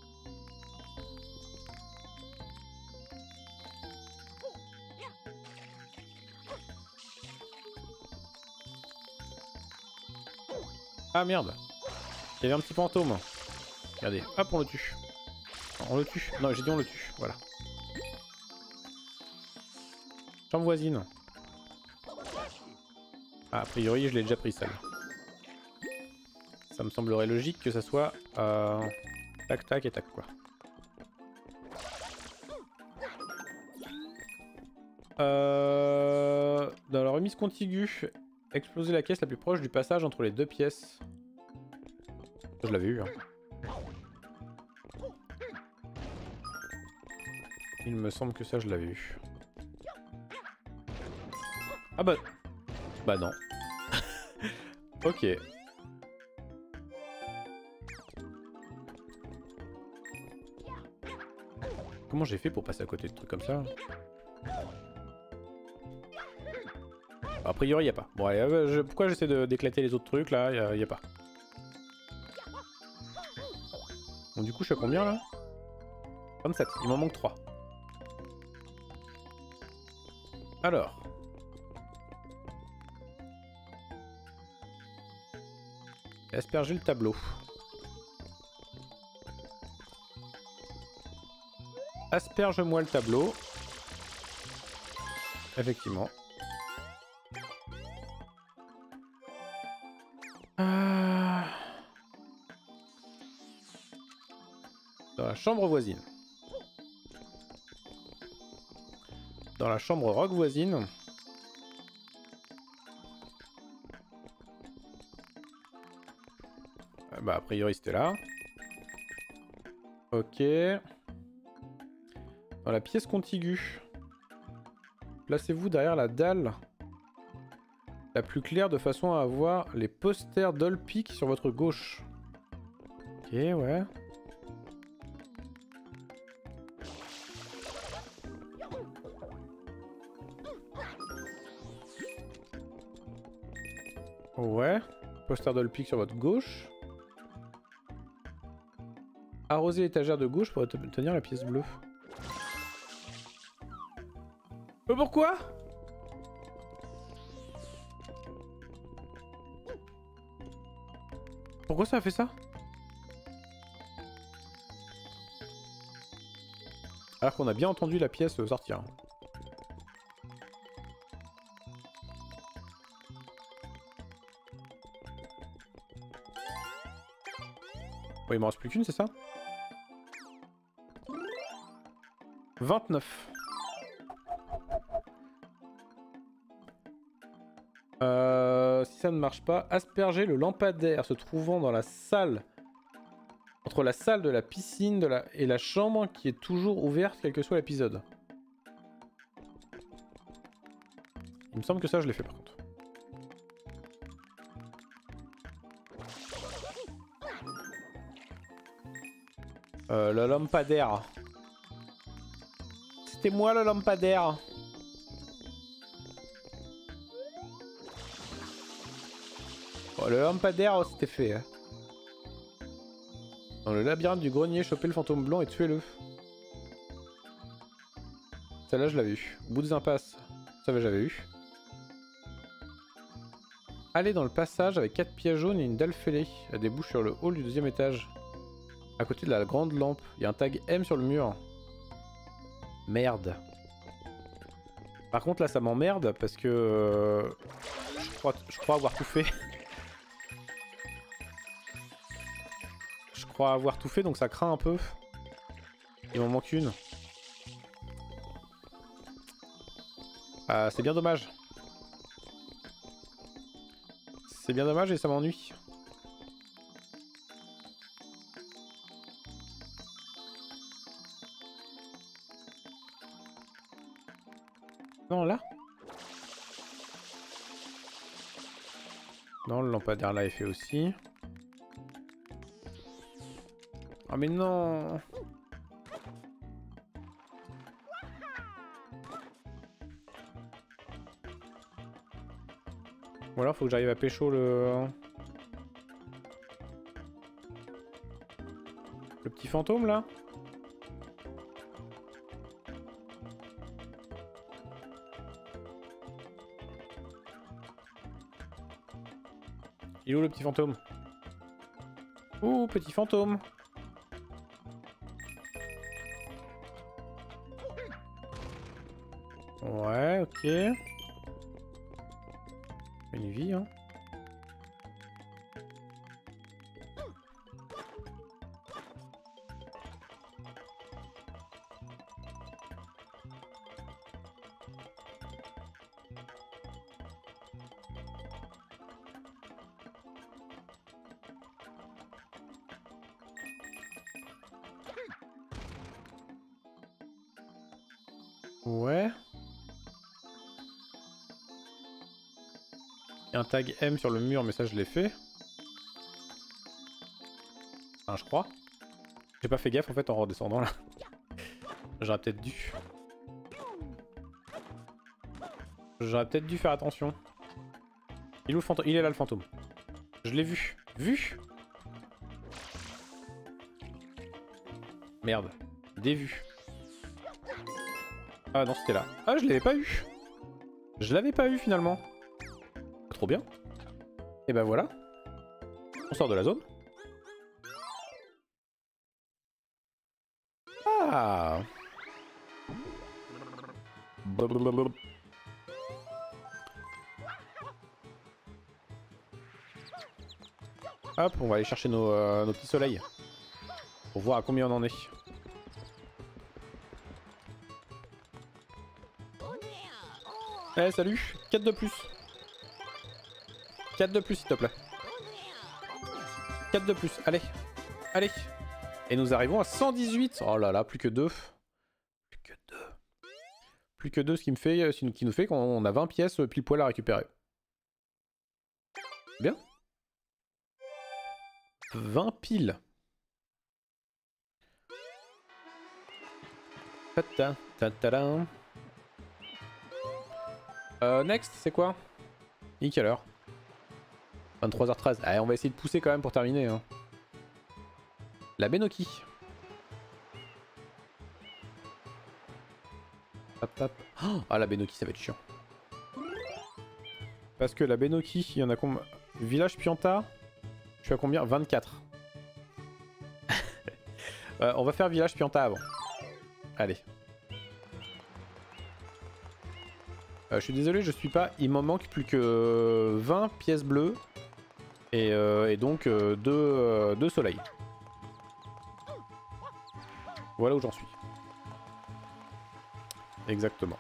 Ah merde. Il y avait un petit fantôme. Regardez, hop, on le tue. Non, on le tue. Non, j'ai dit on le tue. Voilà. Chambre voisine. Ah, a priori, je l'ai déjà pris celle. Ça me semblerait logique que ça soit euh, tac tac et tac quoi. Euh, dans la remise contiguë, exploser la caisse la plus proche du passage entre les deux pièces. Je l'avais eu. Hein. Il me semble que ça je l'avais eu. Ah bah... Bah non. Ok. Comment j'ai fait pour passer à côté de trucs comme ça? A priori, il n'y a pas. Bon, allez, euh, je, pourquoi j'essaie d'éclater les autres trucs là? Il n'y a, a pas. Bon, du coup, je suis à combien là? vingt-sept. Il m'en manque trois. Alors. Asperger le tableau. Asperge-moi le tableau. Effectivement. Euh... Dans la chambre voisine. Dans la chambre rock voisine. Euh, bah a priori c'était là. Ok. Dans la pièce contiguë. Placez-vous derrière la dalle la plus claire de façon à avoir les posters d'Olpic sur votre gauche. Ok, ouais. Ouais. Poster d'Olpic sur votre gauche. Arroser l'étagère de gauche pour obtenir la pièce bleue. Mais pourquoi ? Pourquoi ça a fait ça? Alors qu'on a bien entendu la pièce sortir. Bon, il m'en reste plus qu'une, c'est ça? vingt-neuf. Euh, si ça ne marche pas, asperger le lampadaire se trouvant dans la salle, entre la salle de la piscine de la... et la chambre qui est toujours ouverte quel que soit l'épisode. Il me semble que ça je l'ai fait par contre. Euh, le lampadaire. C'était moi le lampadaire. Oh, le lampadaire, oh, c'était fait. Hein. Dans le labyrinthe du grenier, choper le fantôme blanc et tuez-le. Celle-là, je l'avais eu. Au bout des impasses, ça j'avais eu. Allez dans le passage avec quatre pièges jaunes et une dalle fêlée. Elle débouche sur le hall du deuxième étage. À côté de la grande lampe, il y a un tag M sur le mur. Merde. Par contre, là, ça m'emmerde parce que... Euh, je, crois, je crois avoir tout fait. Je crois avoir tout fait, donc ça craint un peu. Il m'en manque une. Ah, c'est bien dommage. C'est bien dommage et ça m'ennuie. Non, là. Non, le lampadaire là est fait aussi. Ah mais non. Ou alors faut que j'arrive à pécho le... Le petit fantôme là. Il est où le petit fantôme? Ouh, petit fantôme. Ouais, ok. Une vie, hein. Ouais. Il y a un tag M sur le mur, mais ça je l'ai fait. Enfin, je crois. J'ai pas fait gaffe en fait en redescendant là. J'aurais peut-être dû. J'aurais peut-être dû faire attention. Il est où le fantôme? Il est là le fantôme. Je l'ai vu. Vu? Merde. Dévu. Ah non, c'était là. Ah, je l'avais pas eu. Je l'avais pas eu finalement. Trop bien. Et ben voilà. On sort de la zone. Ah. Blablabla. Hop, on va aller chercher nos, euh, nos petits soleils. Pour voir à combien on en est. Eh hey, salut, quatre de plus. quatre de plus s'il te plaît. quatre de plus, allez. Allez. Et nous arrivons à cent dix-huit. Oh là là, plus que deux. Plus que deux. Plus que deux, ce qui me fait, ce qui nous fait qu'on a vingt pièces pile poil à récupérer. Bien. vingt piles. Ta ta ta ta. Euh, next, c'est quoi? Il est quelle heure? vingt-trois heures treize. Allez, on va essayer de pousser quand même pour terminer. Hein. La Benoki. Hop, hop. Oh, ah, la Benoki, ça va être chiant. Parce que la Benoki, il y en a combien? Village Pianta, je suis à combien? vingt-quatre. euh, on va faire Village Pianta avant. Allez. Euh, je suis désolé, je suis pas. Il m'en manque plus que vingt pièces bleues. Et, euh, et donc euh, deux, euh, deux soleils. Voilà où j'en suis. Exactement.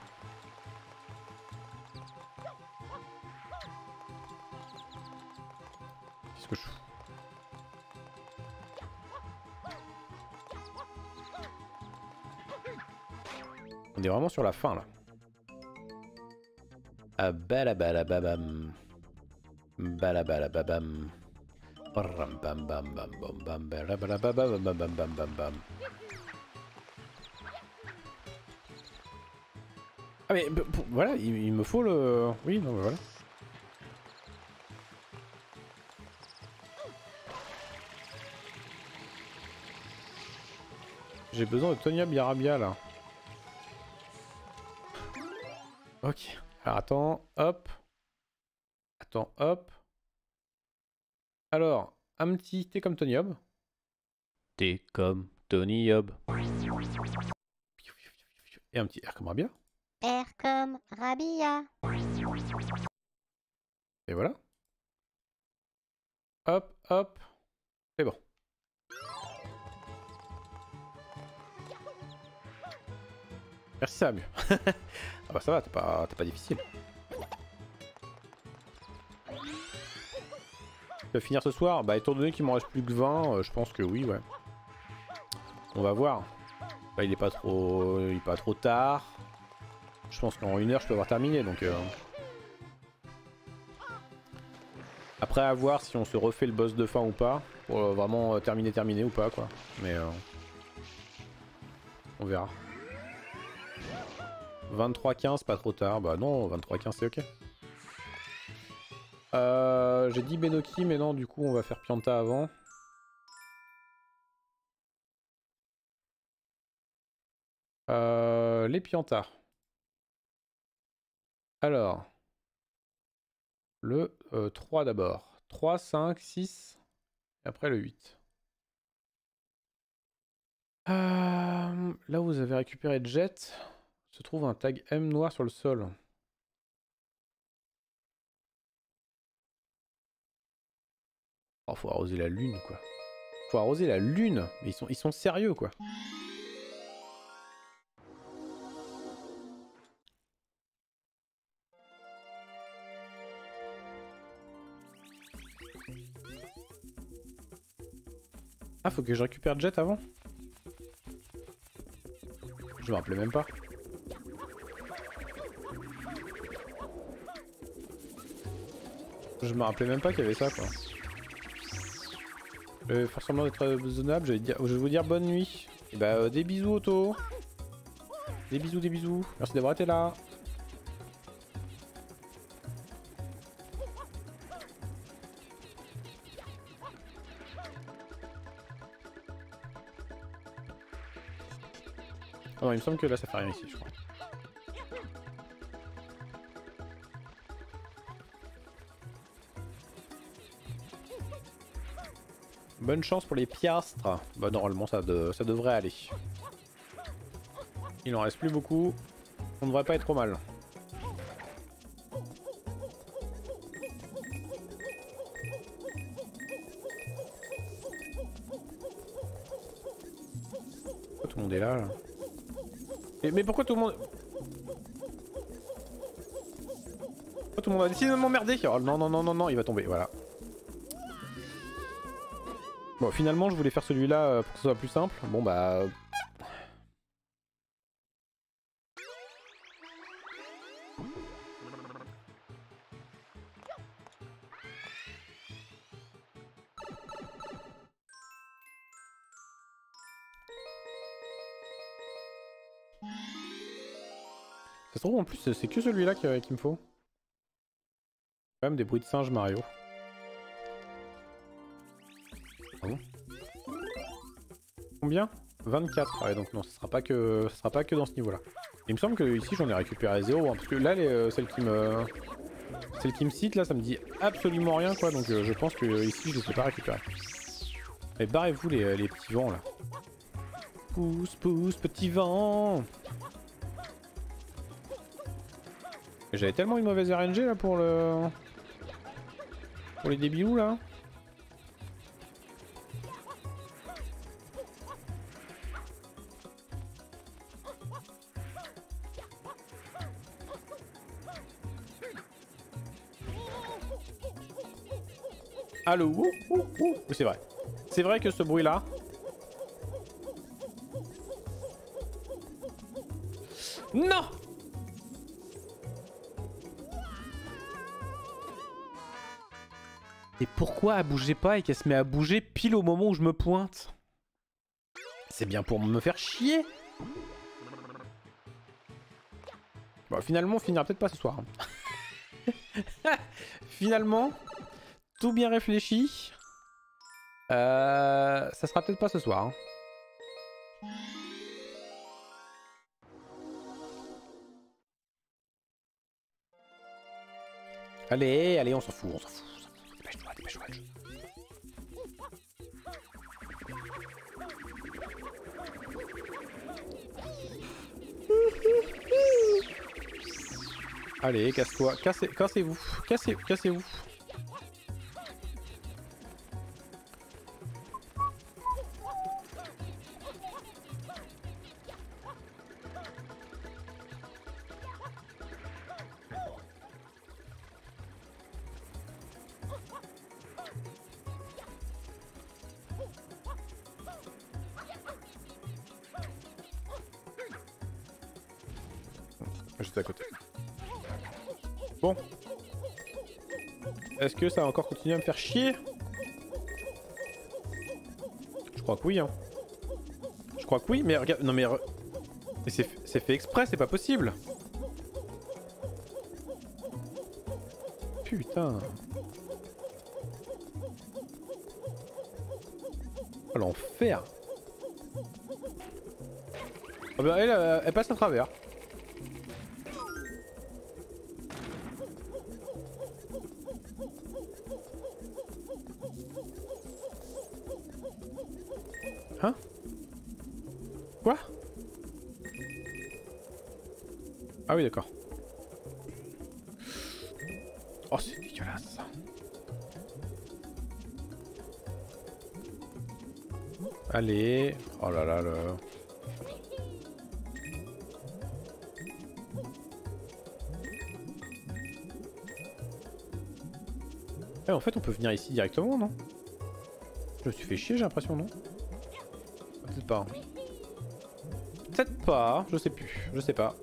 Qu'est-ce que je fous? On est vraiment sur la fin là. Ah balabalababam. Balabalababam. Bam bam bam bam bam bam balabalababam bam bam bam bam bam. Ah mais voilà, il, il me faut le... Oui, non mais voilà. J'ai besoin de Tonia Biarabia là. Ok. Alors attends, hop. Attends, hop. Alors, un petit T comme Tony Hob. T comme Tony Hob. Et un petit R comme Rabia. R comme Rabia. Et voilà. Hop, hop. C'est bon. Merci, ça va mieux. Ah bah ça va, t'es pas, t'es pas difficile. Tu vas finir ce soir? Bah étant donné qu'il m'en reste plus que vingt, euh, je pense que oui, ouais. On va voir. Bah, il est pas trop, il est pas trop tard. Je pense qu'en une heure je peux avoir terminé, donc... Euh... Après à voir si on se refait le boss de fin ou pas. Pour euh, vraiment euh, terminer terminer ou pas quoi. Mais euh, on verra. vingt-trois quinze pas trop tard. Bah non vingt-trois quinze c'est ok. Euh, J'ai dit Benoki mais non du coup on va faire Pianta avant. Euh, les Pianta. Alors. Le euh, trois d'abord. trois, cinq, six. Et après le huit. Euh, là où vous avez récupéré Jet, se trouve un tag M noir sur le sol. Oh, faut arroser la lune quoi. Faut arroser la lune. Mais ils sont, ils sont sérieux quoi. Ah, faut que je récupère Jet avant? Je me rappelais même pas. Je me rappelais même pas qu'il y avait ça quoi. Euh, forcément d'être raisonnable, je vais, dire, je vais vous dire bonne nuit. Et bah euh, des bisous Otto. Des bisous, des bisous. Merci d'avoir été là. Oh non, il me semble que là ça fait rien ici je crois. Bonne chance pour les piastres. Bah normalement ça, de, ça devrait aller. Il en reste plus beaucoup. On devrait pas être trop mal. Pourquoi tout le monde est là, là mais, mais pourquoi tout le monde... Pourquoi tout le monde a décidé de m'emmerder? Oh non non non non non, il va tomber, voilà. Bon finalement je voulais faire celui-là pour que ce soit plus simple. Bon bah... Ça se trouve en plus c'est que celui-là qu'il qu'il me faut. Quand même des bruits de singe Mario. Ah bon? Combien? vingt-quatre. Ah ouais donc non, ce sera pas que, ce sera pas que dans ce niveau-là. Il me semble que ici j'en ai récupéré zéro, hein, parce que là les, euh, celle qui me, celle qui me cite là, ça me dit absolument rien quoi, donc euh, je pense que euh, ici je ne peux pas récupérer. Mais barrez-vous les, les petits vents là. Pousse, pousse, petit vent. J'avais tellement une mauvaise R N G là pour le, pour les débilous là. Allô, ouh, ouh, ouh. Oui, c'est vrai. C'est vrai que ce bruit-là... Non! Et pourquoi elle bougeait pas et qu'elle se met à bouger pile au moment où je me pointe? C'est bien pour me faire chier. Bon, finalement, on finira peut-être pas ce soir. Finalement... Tout bien réfléchi. Euh, ça sera peut-être pas ce soir. Hein. Allez, allez, on s'en fout, on s'en fout. Dépêche-toi, dépêche-toi. Allez, casse-toi, cassez, cassez-vous, cassez, cassez-vous. Juste à côté. Bon. Est-ce que ça va encore continuer à me faire chier? Je crois que oui, hein. Je crois que oui, mais regarde... Non mais... Re... Mais c'est fait exprès, c'est pas possible. Putain. Oh l'enfer. Oh bah elle, euh, elle passe à travers. Hein? Quoi? Ah oui d'accord. Oh c'est dégueulasse. Allez. Oh là là là. Eh, en fait on peut venir ici directement non? Je me suis fait chier j'ai l'impression non? Peut-être pas. Peut-être pas, je sais plus, je sais pas.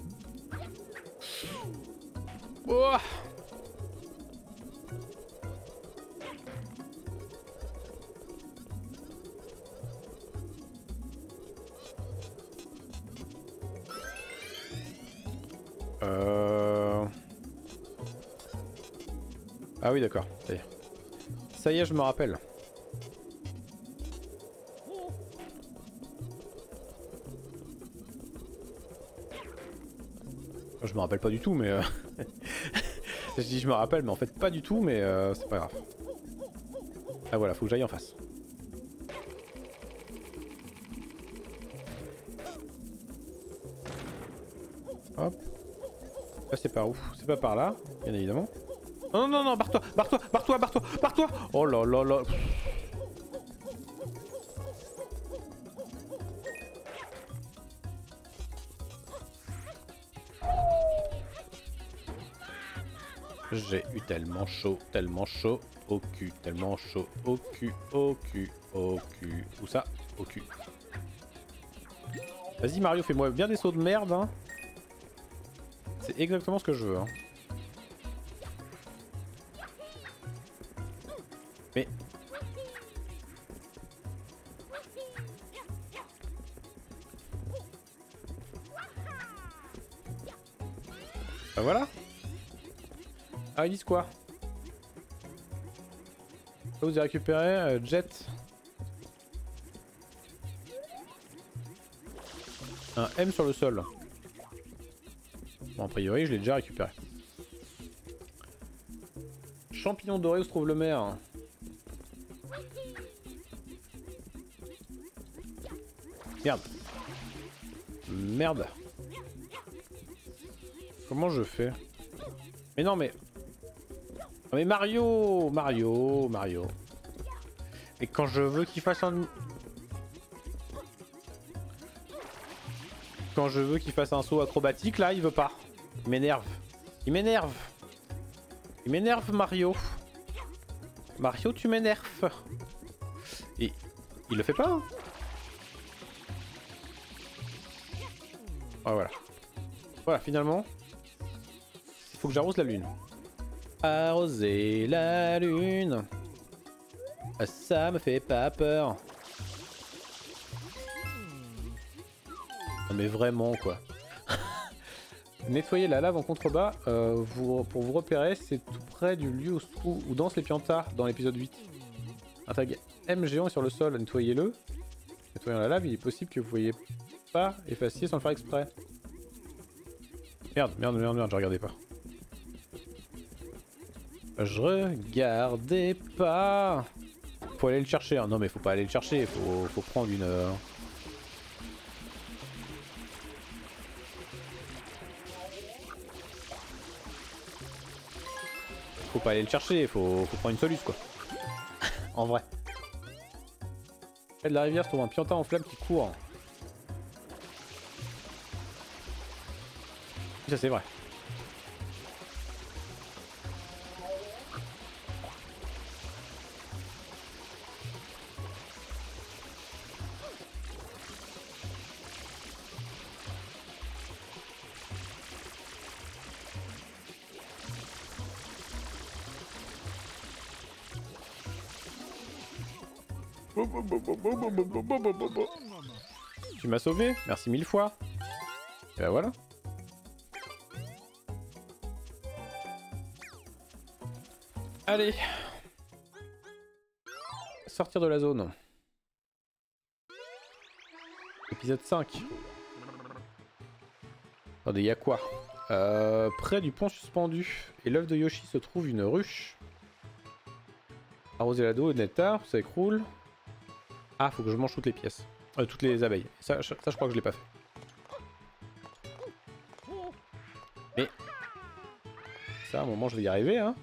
Oh euh... Ah oui d'accord, ça y est. Ça y est je me rappelle. Je me rappelle pas du tout mais... Euh... je dis je me rappelle mais en fait pas du tout mais euh, c'est pas grave. Ah voilà, faut que j'aille en face. Hop. Là c'est par où? C'est pas par là, bien évidemment. Non non non, barre-toi, barre-toi, barre-toi, barre-toi, barre-toi. Oh là là là. J'ai eu tellement chaud, tellement chaud au cul, tellement chaud au cul, au cul, au cul. Où ça? Au cul. Vas-y Mario, fais-moi bien des sauts de merde. Hein. C'est exactement ce que je veux. Hein. Mais... Bah voilà. Ah ils disent quoi? Là vous avez récupéré euh, Jet. Un M sur le sol. Bon a priori je l'ai déjà récupéré. Champignon doré où se trouve le maire? Merde. Merde. Comment je fais? Mais non mais... Mais Mario, Mario, Mario. Et quand je veux qu'il fasse un... Quand je veux qu'il fasse un saut acrobatique, là, il veut pas. Il m'énerve. Il m'énerve. Il m'énerve, Mario. Mario, tu m'énerves. Et il le fait pas. Hein. Ah, voilà. Voilà, finalement. Il faut que j'arrose la lune. Arroser la lune. Ça me fait pas peur. Non mais vraiment quoi. Nettoyer la lave en contrebas euh, vous, pour vous repérer, c'est tout près du lieu où, où, où dansent les piantas dans l'épisode huit. Un tag M géant est sur le sol, nettoyez-le. Nettoyant la lave, il est possible que vous voyez pas effacier sans le faire exprès. Merde, merde, merde, merde, je regardais pas. Je regardais pas. Faut aller le chercher, hein. Non mais faut pas aller le chercher, faut, faut prendre une... Euh... Faut pas aller le chercher, faut, faut prendre une soluce quoi. En vrai. Près de la rivière se trouve un pianta en flamme qui court. Ça c'est vrai. Tu m'as sauvé, merci mille fois. Et bah voilà. Allez. Sortir de la zone. Épisode cinq. Attendez, y'a quoi? euh, Près du pont suspendu et l'œuf de Yoshi se trouve une ruche. Arroser la dos, nectar, ça écroule. Ah, faut que je mange toutes les pièces. Euh, toutes les abeilles. Ça, ça, je crois que je l'ai pas fait. Mais... ça, à un moment, je vais y arriver, hein.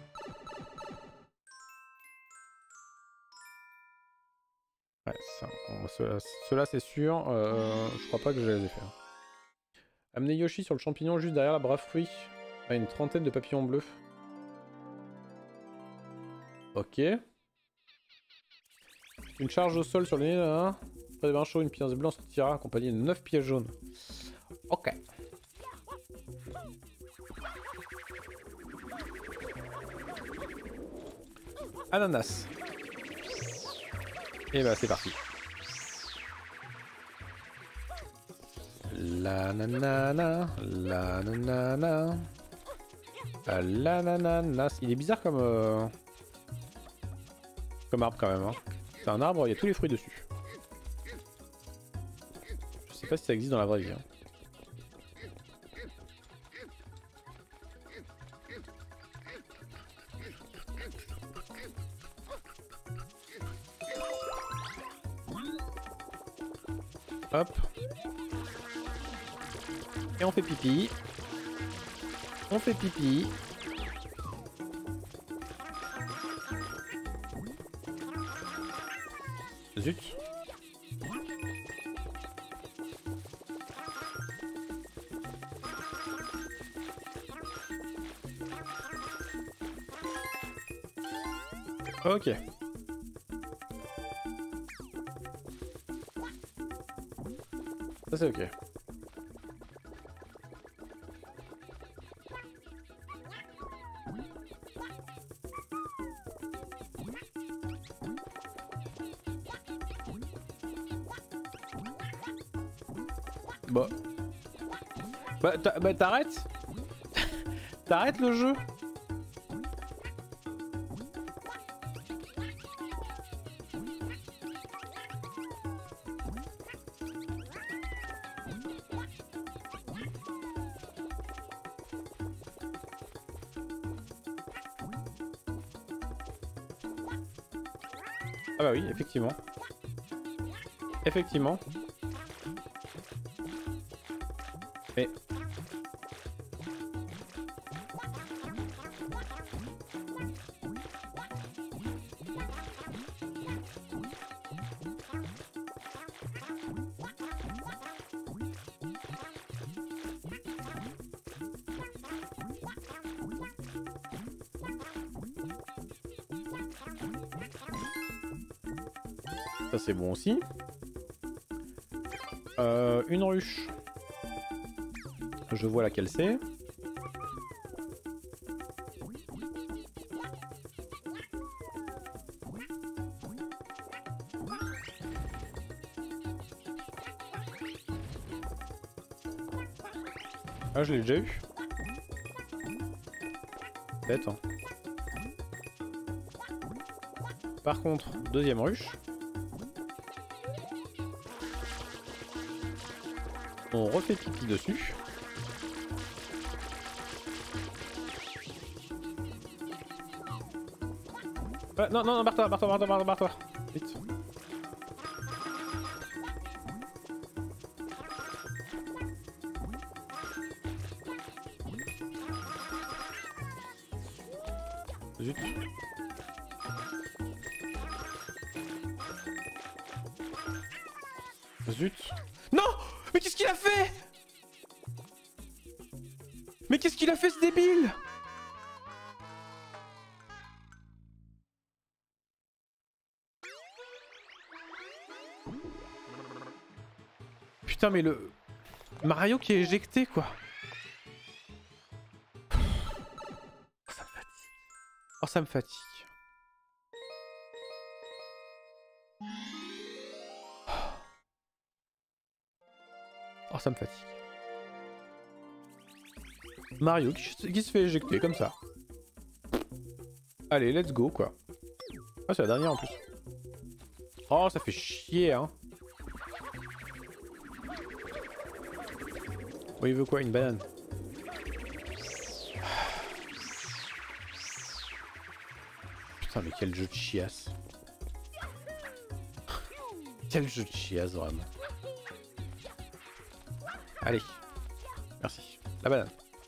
Ouais, ça. Bon, ceux-là, ceux c'est sûr. Euh, je crois pas que je les ai fait. Hein. Amener Yoshi sur le champignon juste derrière la brave fruit. Ah, une trentaine de papillons bleus. Ok. Une charge au sol sur le nez là. Près de bain chaud, une pièce blanche sortira accompagnée de neuf pièces jaunes. Ok. Ananas. Et bah c'est parti. La nanana, la nanana, la nananas. Il est bizarre comme euh... comme arbre quand même. Hein. C'est un arbre, il y a tous les fruits dessus. Je sais pas si ça existe dans la vraie vie. Hein. Hop. Et on fait pipi. On fait pipi. Zut. Ok. Ça c'est ok. Bah... Bah bah t'arrêtes. T'arrêtes le jeu. Ah bah oui, effectivement. Effectivement. Mais... ça c'est bon aussi. Euh, une ruche. Je vois laquelle c'est. Ah, je l'ai déjà eu. Bête, hein. Par contre, deuxième ruche. On refait pipi dessus. Ah, non, non, non, barre-toi, barre-toi, barre-toi, barre-toi. Vite. Zut. Zut. Non! Mais qu'est-ce qu'il a fait? Mais qu'est-ce qu'il a fait ce débile? Putain mais le... Mario qui est éjecté quoi. Ça me fatigue. Oh ça me fatigue. Oh, ça me fatigue. Mario qui, qui se fait éjecter comme ça. Allez, let's go quoi. Ah, c'est la dernière en plus. Oh, ça fait chier, hein. Oh, il veut quoi? Une banane? Putain, mais quel jeu de chiasse. Quel jeu de chiasse, vraiment. Allez. Merci. La banane.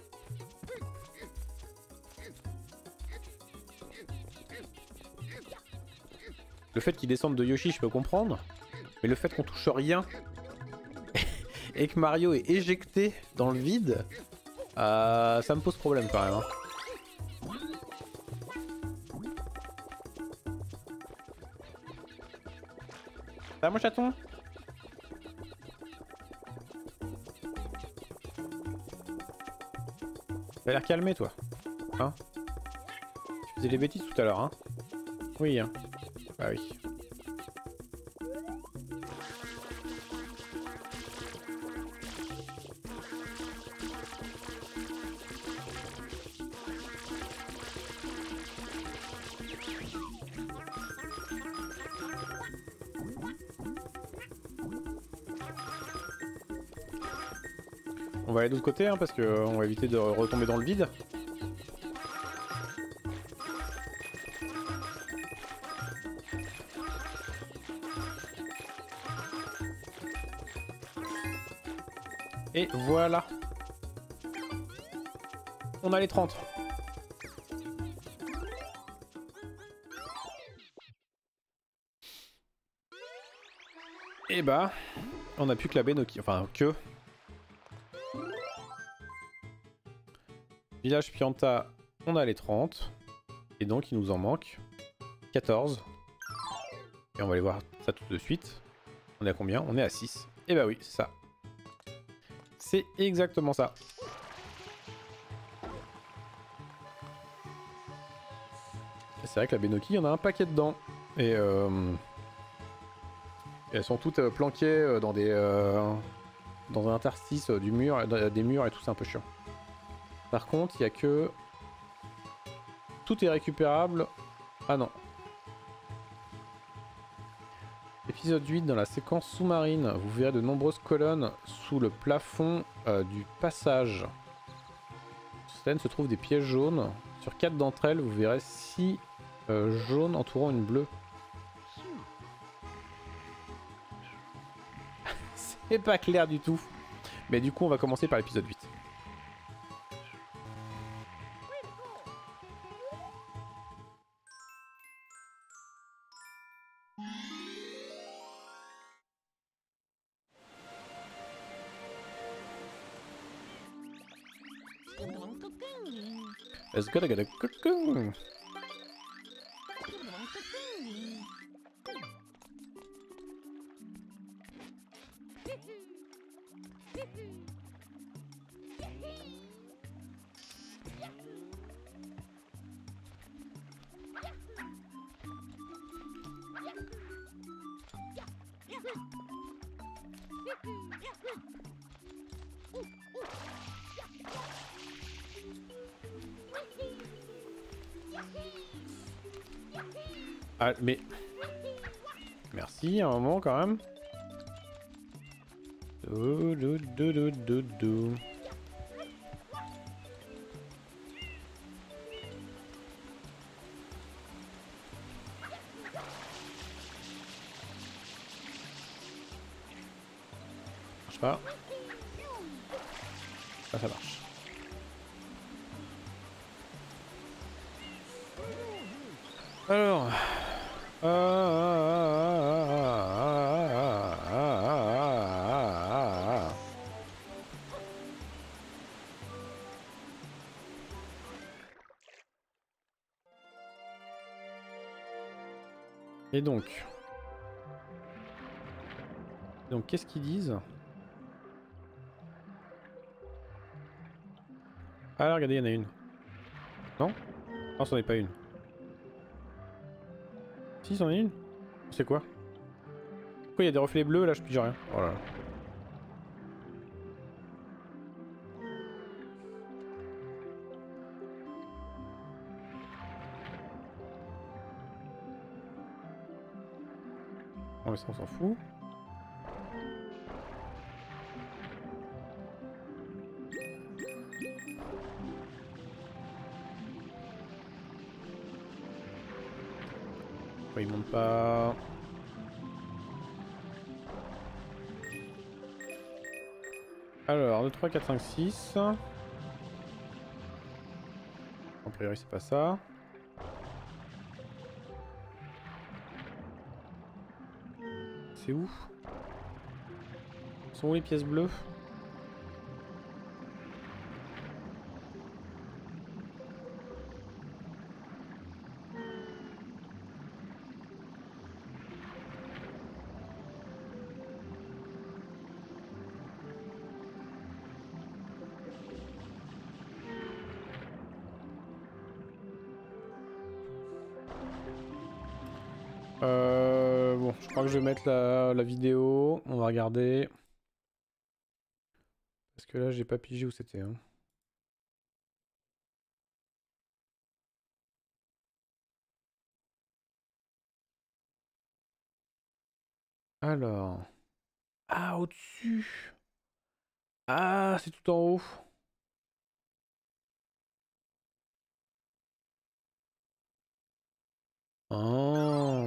Le fait qu'il descende de Yoshi, je peux comprendre. Mais le fait qu'on touche rien et que Mario est éjecté dans le vide, euh, ça me pose problème quand même. Hein. Ça va mon chaton? T'as l'air calmé toi. Hein? Tu faisais les bêtises tout à l'heure, hein? Oui, hein. Ah oui. On va aller de l'autre côté hein, parce qu'on va éviter de retomber dans le vide. Et voilà. On a les trente. Et bah, on a plus que la Benoki. Enfin, que. Village Pianta, on a les trente. Et donc, il nous en manque quatorze. Et on va aller voir ça tout de suite. On est à combien? On est à six. Et bah oui, c'est ça. C'est exactement ça. C'est vrai que la Benoki, il y en a un paquet dedans. Et, euh... et elles sont toutes euh, planquées dans des euh... dans un interstice du mur, des murs et tout, c'est un peu chiant. Par contre, il n'y a que... Tout est récupérable. Ah non. Épisode huit, dans la séquence sous-marine, vous verrez de nombreuses colonnes sous le plafond euh, du passage. Sur cette se trouvent des pièges jaunes. Sur quatre d'entre elles, vous verrez six euh, jaunes entourant une bleue. C'est pas clair du tout. Mais du coup, on va commencer par l'épisode huit. Let's go, get a cocoon. Ah, mais... Merci, un moment quand même. Do, do, do, do, do, do. Marche pas. Ça, ça marche. Alors... Et donc... Donc qu'est-ce qu'ils disent? Ah regardez, il y en a une. Non? Non, c'en est pas une. Si, c'en est une. C'est quoi? Pourquoi il y a des reflets bleus là? Je pige rien. Oh là là. Non mais ça on s'en fout. Pourquoi il monte pas? Alors, deux, trois, quatre, cinq, six. A priori c'est pas ça. C'est où? Sont où les pièces bleues? Euh, bon, je crois que je vais mettre la, la vidéo. On va regarder. Parce que là, j'ai pas pigé où c'était. Hein. Alors. Ah, au-dessus. Ah, c'est tout en haut. Oh.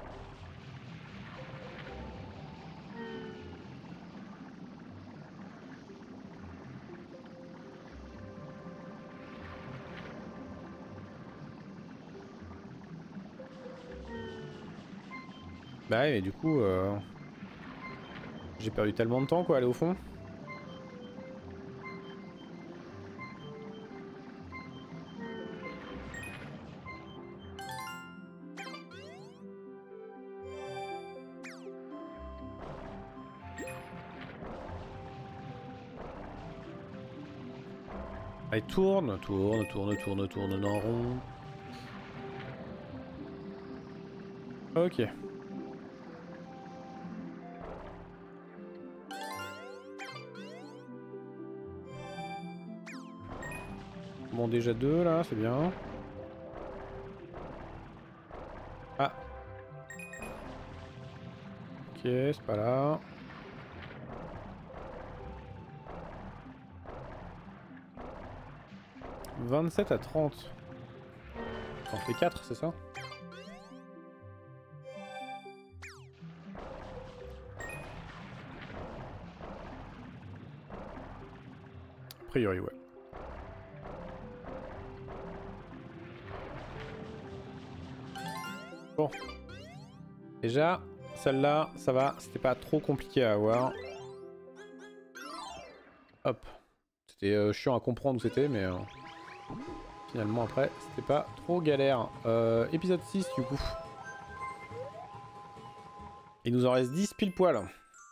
Bah ouais, mais du coup, euh... j'ai perdu tellement de temps quoi, aller au fond. Allez, tourne, tourne, tourne, tourne, tourne en rond. Ok. Bon, déjà deux là, c'est bien. Ah. Ok, c'est pas là. vingt-sept à trente. Ça en fait quatre, c'est ça? A priori, ouais. Bon. Déjà, celle-là, ça va. C'était pas trop compliqué à avoir. Hop. C'était euh, chiant à comprendre où c'était, mais... Euh, finalement, après, c'était pas trop galère. Euh, épisode six, du coup. Il nous en reste dix pile poil.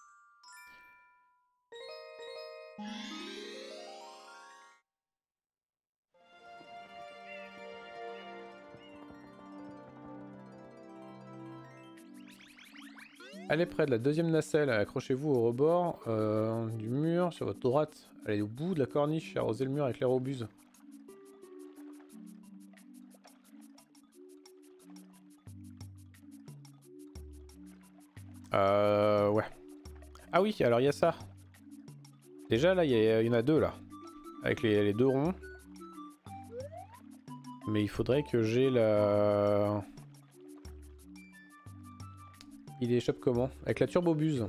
Allez près de la deuxième nacelle, accrochez-vous au rebord euh, du mur sur votre droite. Allez au bout de la corniche et arrosez le mur avec l'aérobuse. Euh... Ouais. Ah oui, alors il y a ça. Déjà là, il y, y en a deux là. Avec les, les deux ronds. Mais il faudrait que j'ai la... Il échappe comment? Avec la turbobuse.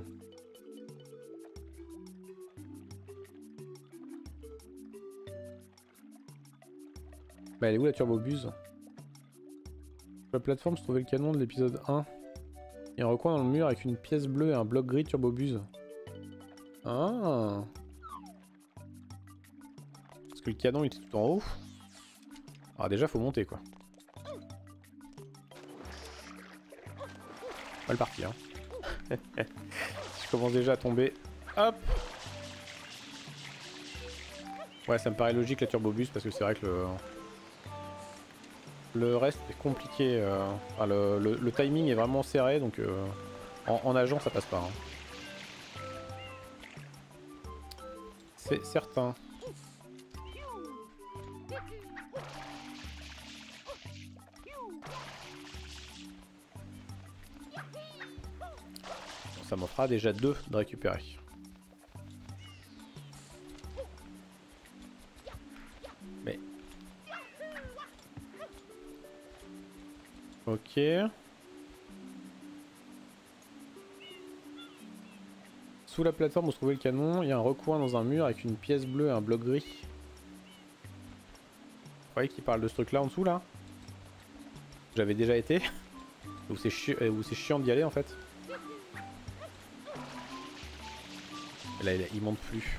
Bah elle est où la turbobuse? Sur la plateforme se trouvait le canon de l'épisode un. Il y a un recoin dans le mur avec une pièce bleue et un bloc gris turbobuse. Ah. Parce que le canon il était tout en haut. Alors déjà faut monter quoi. Mal parti hein. Je commence déjà à tomber. Hop. Ouais ça me paraît logique la turbobus parce que c'est vrai que le... Le reste est compliqué. Euh... Enfin, le, le, le timing est vraiment serré donc euh... en, en nageant ça passe pas. Hein. C'est certain. ça m'en fera déjà deux de récupérer. Mais... Ok. Sous la plateforme où se trouvait le canon, il y a un recoin dans un mur avec une pièce bleue et un bloc gris. Vous voyez qu'il parle de ce truc là en dessous là? J'avais déjà été. Où c'est chi c'est chiant d'y aller en fait. Et là il, il monte plus.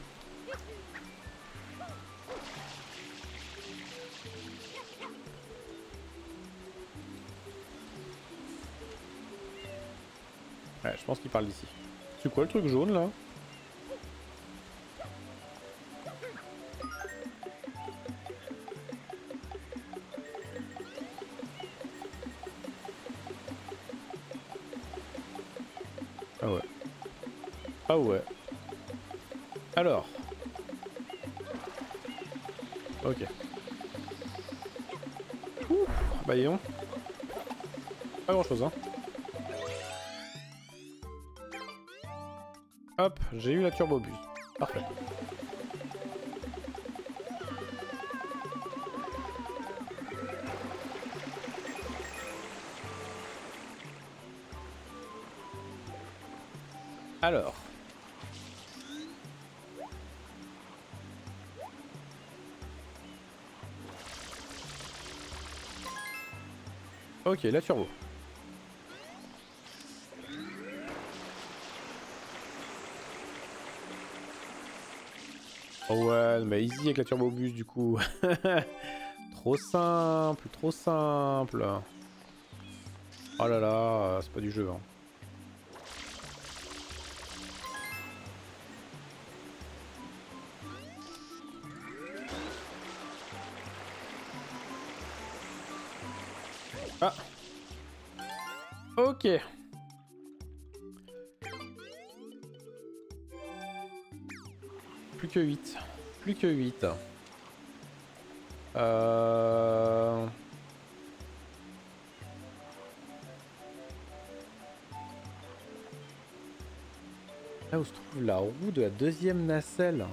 Ouais, je pense qu'il parle d'ici. C'est quoi le truc jaune là? Ah ouais. Ah ouais. Alors. Ok. Ouh, bah dis donc. Pas grand chose hein. Hop, j'ai eu la turbobuse. Parfait. Alors. Ok, la turbo. Oh ouais, mais easy avec la turbobus du coup. Trop simple, trop simple. Oh là là, c'est pas du jeu. Hein. Ah. Ok. Plus que huit. Plus que huit. Euh... Là où se trouve la roue de la deuxième nacelle.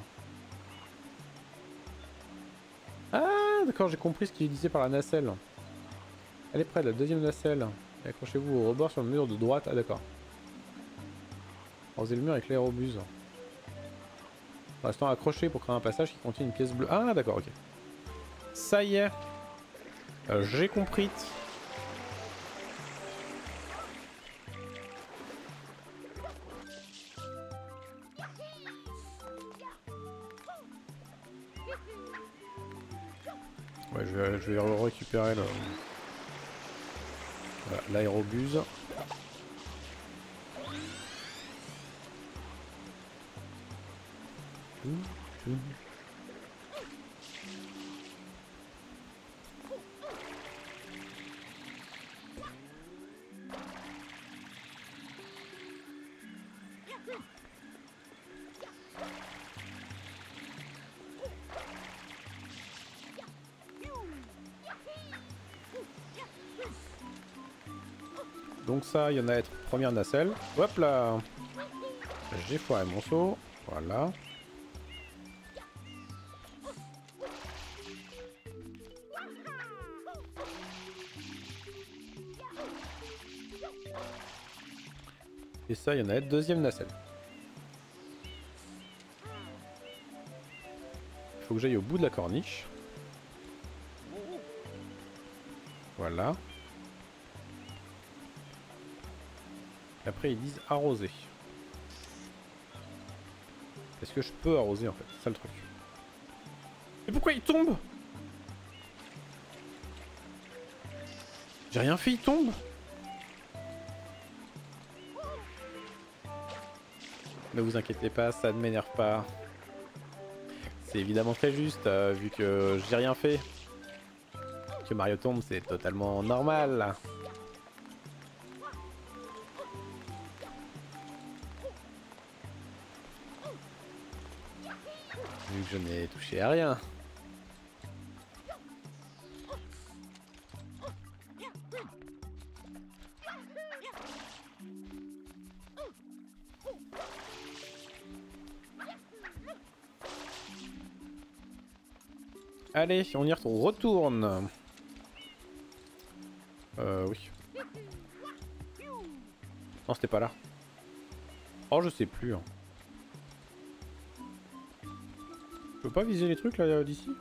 Ah d'accord, j'ai compris ce qu'il disait par la nacelle. Elle est près de la deuxième nacelle. Accrochez-vous au rebord sur le mur de droite. Ah d'accord. Arrosez le mur avec l'aérobuse. Pour l'instant accroché pour créer un passage qui contient une pièce bleue. Ah d'accord, ok. Ça y est. Euh, j'ai compris. Ouais, je vais, je vais récupérer le... Voilà, l'aérobuse. Donc ça, il y en a à être première nacelle. Hop là. J'ai foiré mon saut. Voilà. Et ça, il y en a à être deuxième nacelle. Il faut que j'aille au bout de la corniche. Voilà. Et après, ils disent arroser. Est-ce que je peux arroser en fait? C'est ça le truc. Mais pourquoi il tombe? J'ai rien fait, il tombe. Ne vous inquiétez pas, ça ne m'énerve pas. C'est évidemment très juste, euh, vu que j'ai rien fait. Que Mario tombe, c'est totalement normal. Vu que je n'ai touché à rien. Allez, on y retourne. Euh, oui. Non, c'était pas là. Oh, je sais plus. Hein. Je peux pas viser les trucs là d'ici?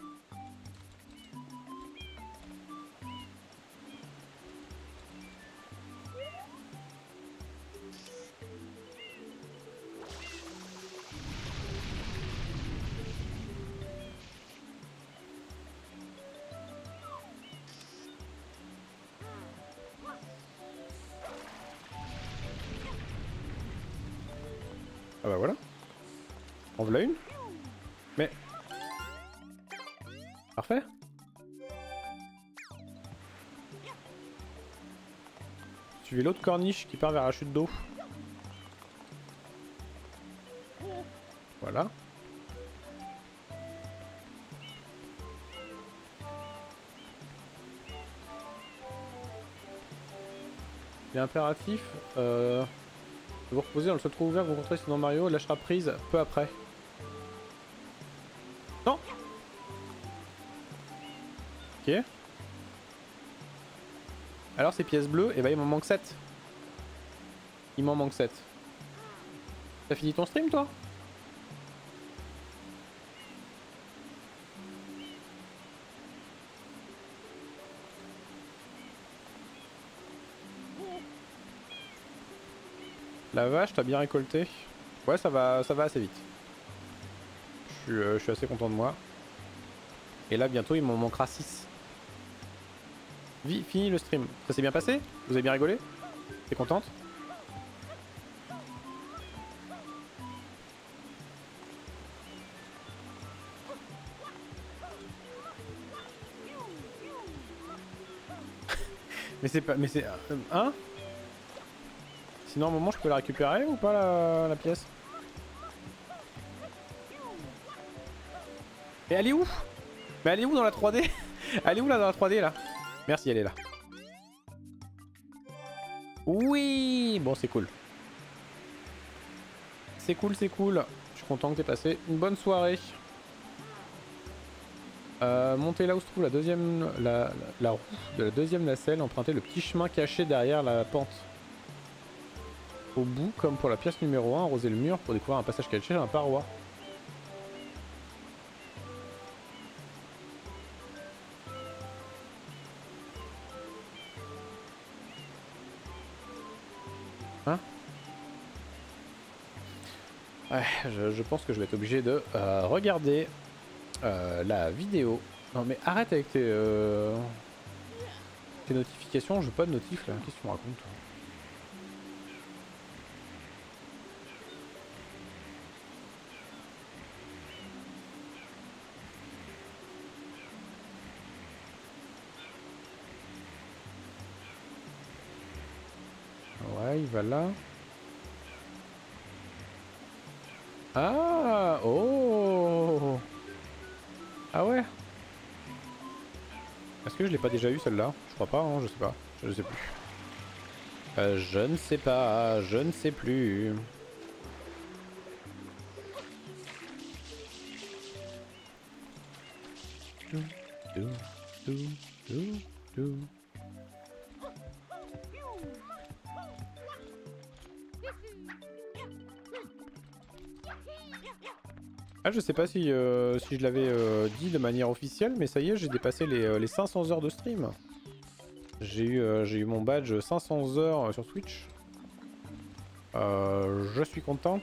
Ah bah voilà. En voilà une. Mais... Parfait. Suivez l'autre corniche qui part vers la chute d'eau. Voilà. Il est impératif euh, de vous reposer dans le seul trou ouvert que vous rencontrez sinon Mario lâchera prise peu après. Non. Ok. Alors ces pièces bleues, et bah il m'en manque sept. Il m'en manque sept. T'as fini ton stream toi? La vache, t'as bien récolté. Ouais, ça va, ça va assez vite. Je suis, euh, je suis assez content de moi. Et là, bientôt, il m'en manquera six. Vi, fini le stream. Ça s'est bien passé? Vous avez bien rigolé? T'es contente? Mais c'est pas... Mais c'est... Euh, hein? Sinon, à un moment, je peux la récupérer ou pas, la, la pièce? Mais elle est où? Mais elle est où dans la trois D? Elle est où là dans la trois D là? Merci, elle est là. Oui! Bon, c'est cool. C'est cool, c'est cool. Je suis content que t'aies passé une bonne soirée. Euh, montez là où se trouve la deuxième... La, la, la roue de la deuxième nacelle. Empruntez le petit chemin caché derrière la pente. Au bout, comme pour la pièce numéro un, arrosez le mur pour découvrir un passage caché dans la paroi. Hein? Ouais, je, je pense que je vais être obligé de euh, regarder euh, la vidéo. Non mais arrête avec tes, euh, tes notifications, je veux pas de notif là, qu'est-ce que tu me racontes toi? Ouais, il va là. Ah, oh. Ah ouais. Est-ce que je l'ai pas déjà eu celle-là? Je crois pas, hein, je sais pas. Je sais plus. Euh, je ne sais pas, je ne sais plus. Do, do, do, do, do. Ah, je sais pas si, euh, si je l'avais euh, dit de manière officielle, mais ça y est, j'ai dépassé les, euh, les cinq cents heures de stream. J'ai eu, euh, j'ai eu mon badge cinq cents heures sur Twitch. Euh, je suis content.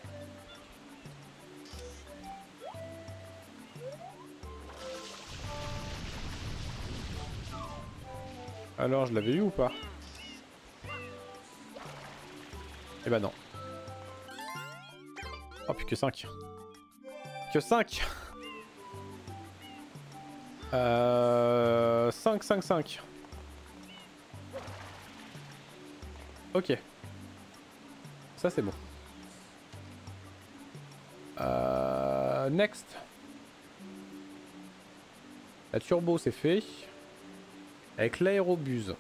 Alors, je l'avais eu ou pas? Eh ben non. Oh, plus que cinq. Que cinq. Euh... cinq, cinq, cinq. Ok. Ça c'est bon. Euh... Next. La turbo c'est fait. Avec l'aérobuse.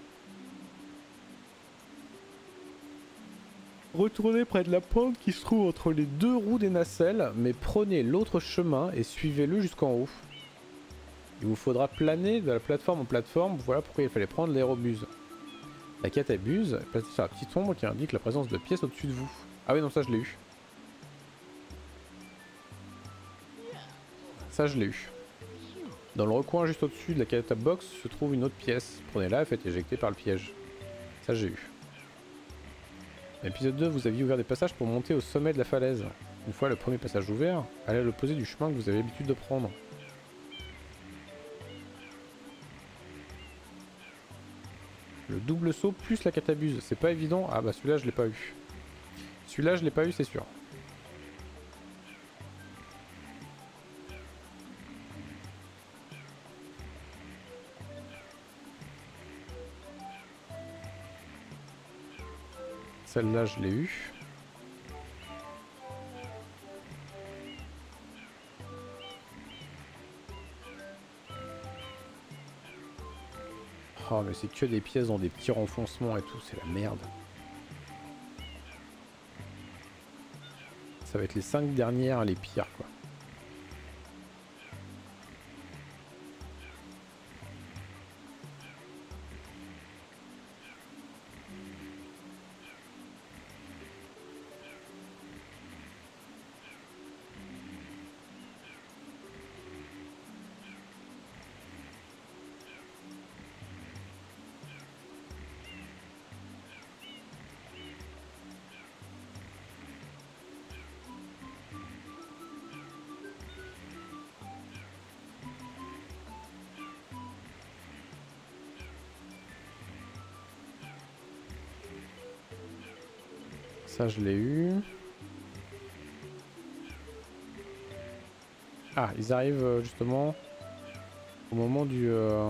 Retournez près de la pente qui se trouve entre les deux roues des nacelles, mais prenez l'autre chemin et suivez-le jusqu'en haut. Il vous faudra planer de la plateforme en plateforme, voilà pourquoi il fallait prendre l'aérobuse. La catabuse est placée sur la petite ombre qui indique la présence de pièces au-dessus de vous. Ah oui non ça je l'ai eu. Ça je l'ai eu. Dans le recoin juste au-dessus de la catabox se trouve une autre pièce. Prenez-la et faites éjecter par le piège. Ça j'ai eu. Dans l'épisode deux, vous aviez ouvert des passages pour monter au sommet de la falaise. Une fois le premier passage ouvert, allez à l'opposé du chemin que vous avez l'habitude de prendre. Le double saut plus la catabuse, c'est pas évident. Ah bah celui-là je l'ai pas eu. Celui-là je l'ai pas eu c'est sûr. Celle-là je l'ai eu. Oh mais c'est que des pièces dans des petits renfoncements et tout, c'est la merde. Ça va être les cinq dernières les pires quoi. Ça je l'ai eu. Ah, ils arrivent euh, justement au moment du... Euh...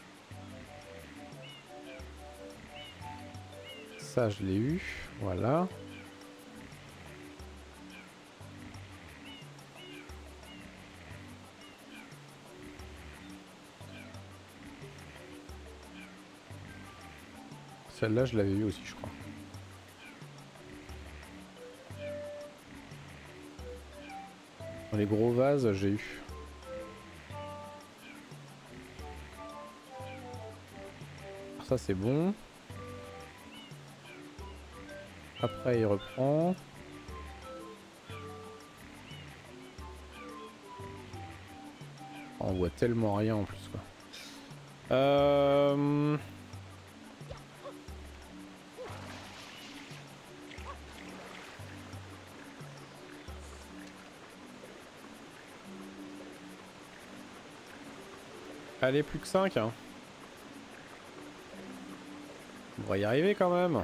Ça je l'ai eu, voilà. Celle-là je l'avais eu aussi je crois. Dans les gros vases, j'ai eu. Ça c'est bon. Après il reprend. On voit tellement rien en plus quoi. Euh... Allez, plus que cinq. Hein. On va y arriver quand même.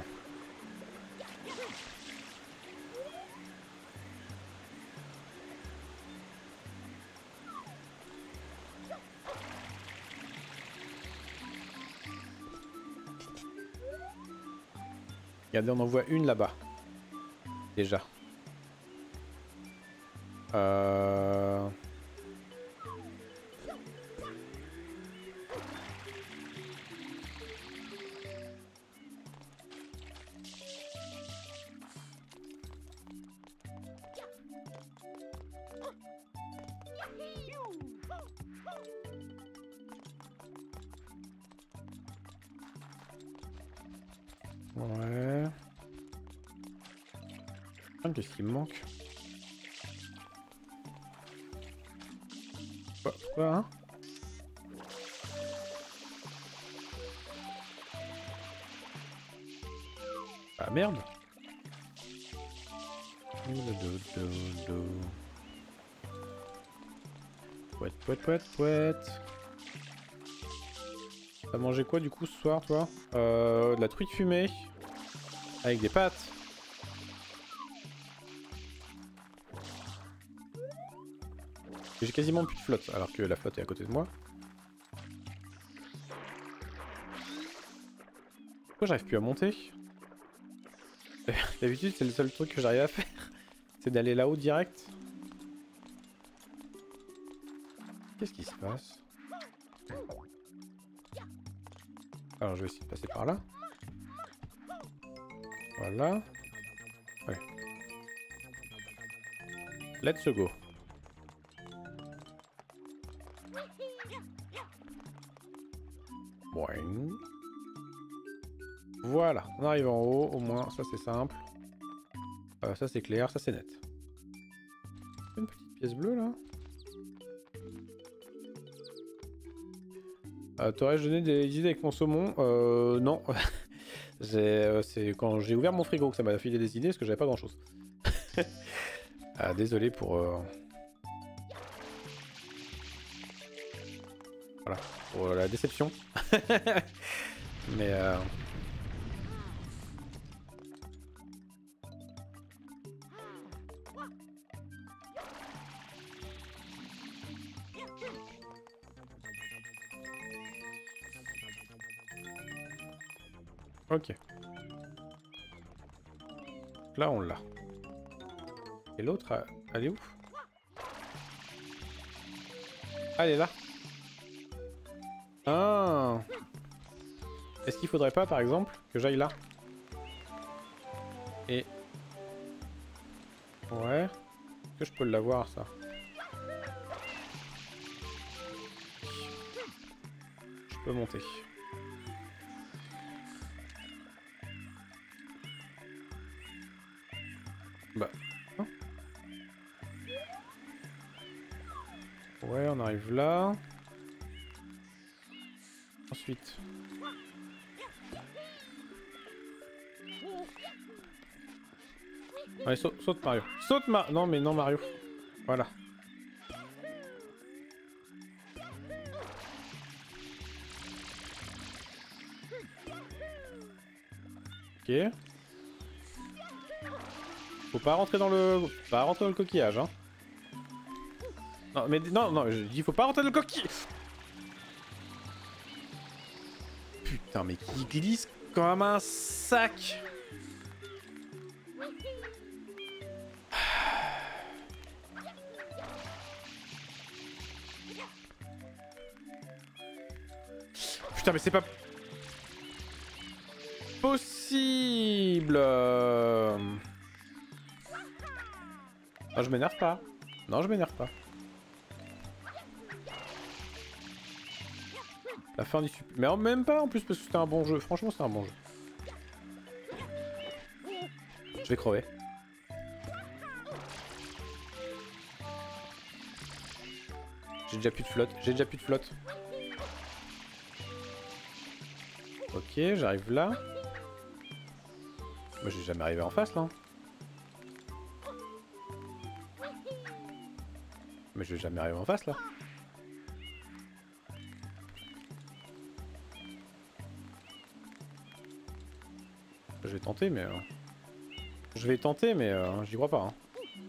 Regardez, on en voit une là-bas. Déjà. Euh... Ouais. Qu'est-ce qui me manque? Quoi, quoi hein? Ah merde. Pouette, pouette, pouette, pouette. T'as mangé quoi du coup ce soir toi? Euh, de la truite fumée. Avec des pâtes. J'ai quasiment plus de flotte alors que la flotte est à côté de moi. Pourquoi j'arrive plus à monter? D'habitude c'est le seul truc que j'arrive à faire. C'est d'aller là-haut direct. Qu'est-ce qui se passe? Alors je vais essayer de passer par là. Voilà. Ouais. Let's go. Boing. Voilà, on arrive en haut, au moins, ça c'est simple. Euh, ça c'est clair, ça c'est net. Une petite pièce bleue là. Euh, T'aurais-je donné des idées avec mon saumon? Euh, non. euh, c'est quand j'ai ouvert mon frigo que ça m'a filé des idées parce que j'avais pas grand chose. Ah, désolé pour... Euh... Voilà, pour la déception. Mais... Euh... Ok. Là, on l'a. Et l'autre, elle est où? Ah, elle est là. Ah. Est-ce qu'il faudrait pas, par exemple, que j'aille là? Et... Ouais. Est-ce que je peux l'avoir, ça? Je peux monter. Bah... Hein? Ouais, on arrive là. Ensuite... Allez, saute, saute Mario. Saute Mario. Non mais non Mario. Voilà. Ok. Faut pas rentrer dans le... Faut pas rentrer dans le coquillage, hein. Non mais non, non, je dis faut pas rentrer dans le coquillage. Putain mais qui glisse comme un sac. Putain mais c'est pas possible. Ah, je m'énerve pas. Non, je m'énerve pas. La fin du super... Mais en même pas en plus parce que c'était un bon jeu. Franchement c'était un bon jeu. Je vais crever. J'ai déjà plus de flotte. J'ai déjà plus de flotte. Ok, j'arrive là. Moi, j'ai jamais arrivé en face là. Mais je vais jamais arriver en face là. Je vais tenter, mais... Euh... Je vais tenter, mais euh, j'y crois pas. Hein.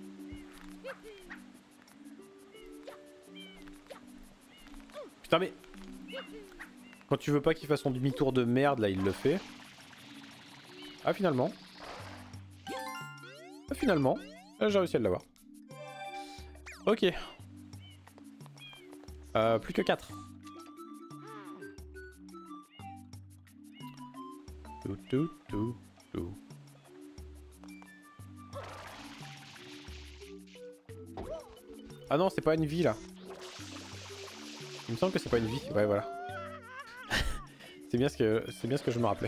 Putain, mais... Quand tu veux pas qu'il fasse son demi-tour de merde, là, il le fait. Ah, finalement. Ah, finalement. J'ai réussi à l'avoir. Ok. Euh, plus que quatre. Tout, tout, tout, tout. Ah non, c'est pas une vie, là. Il me semble que c'est pas une vie. Ouais, voilà. C'est bien ce que c'est bien ce que je me rappelais.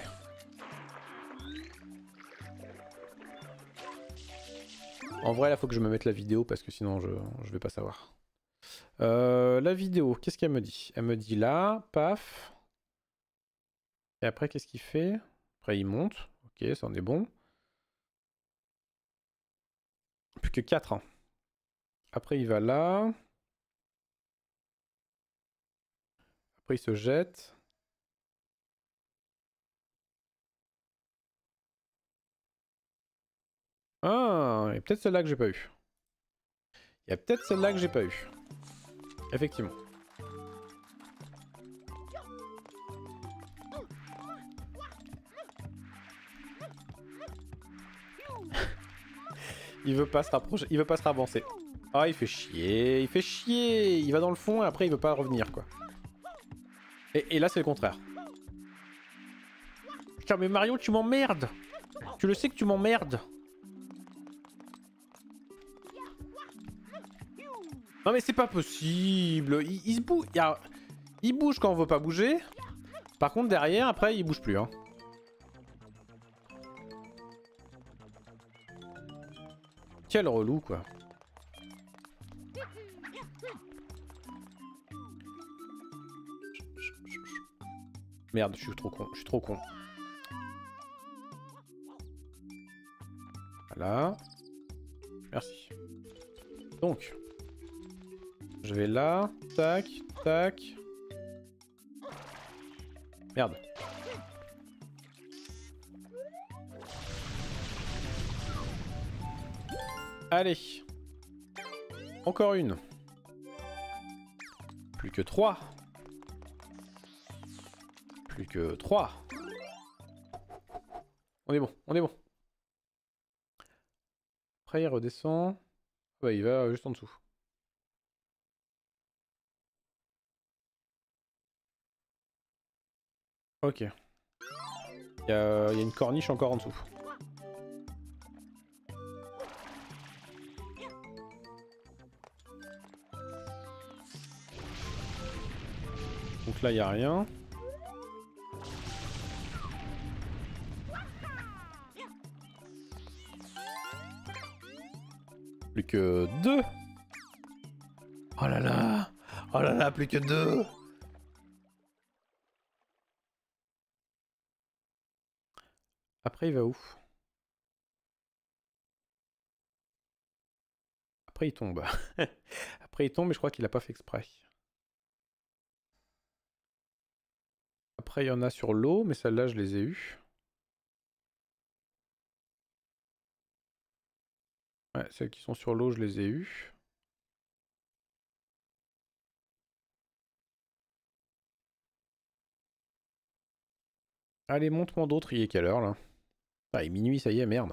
En vrai, là, faut que je me mette la vidéo parce que sinon, je, je vais pas savoir. Euh, la vidéo, qu'est-ce qu'elle me dit? Elle me dit là, paf. Et après, qu'est-ce qu'il fait? Après, il monte. Ok, ça en est bon. Plus que quatre. Hein. Après, il va là. Après, il se jette. Ah, il y a peut-être celle-là que j'ai pas eu. Il y a peut-être celle-là que j'ai pas eu. Effectivement. Il veut pas se rapprocher, il veut pas se ravancer. Ah, il fait chier, il fait chier. Il va dans le fond et après il veut pas revenir quoi. Et, et là c'est le contraire. Putain mais Mario tu m'emmerdes. Tu le sais que tu m'emmerdes. Non mais c'est pas possible. Il, il se bouge. Il, a... il bouge quand on veut pas bouger. Par contre, derrière, après, il bouge plus. Hein. Quel relou, quoi. Merde, je suis trop con. Je suis trop con. Voilà. Merci. Donc. Je vais là. Tac, tac. Merde. Allez. Encore une. Plus que trois. Plus que trois. On est bon, on est bon. Après il redescend. Ouais, il va juste en dessous. Ok. Il y a, il y a une corniche encore en dessous. Donc là il n'y a rien. Plus que deux. Oh là là. Oh là là, plus que deux. Après il va où? Après il tombe. Après il tombe mais je crois qu'il a pas fait exprès. Après il y en a sur l'eau mais celles-là je les ai eues. Ouais, celles qui sont sur l'eau je les ai eues. Allez, monte-moi d'autres, il est quelle heure là? Ah, il est minuit, ça y est, merde.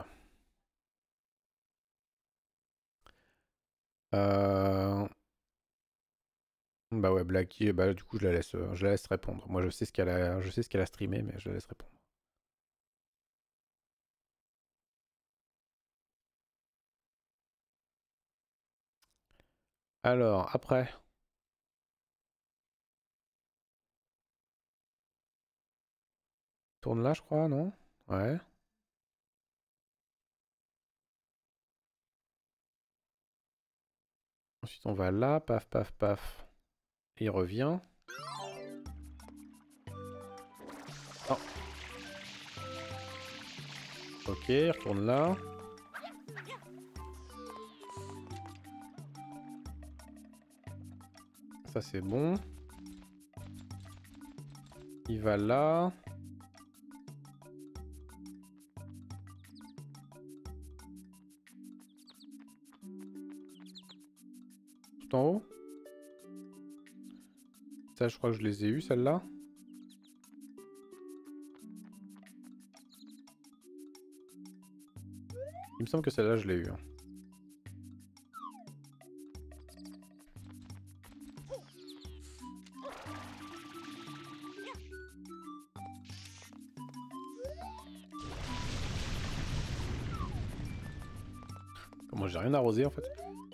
Euh... Bah ouais, Blacky, bah du coup je la laisse, euh, je la laisse répondre. Moi je sais ce qu'elle a, je sais ce qu'elle a streamé, mais je la laisse répondre. Alors, après. Tourne là, je crois, non? Ouais. Ensuite on va là, paf, paf, paf. Et il revient. Oh. Ok, il retourne là. Ça c'est bon. Il va là. Tout en haut. Ça je crois que je les ai eus, celles-là. Il me semble que celle-là je l'ai eu. Hein. Moi j'ai rien arrosé en fait.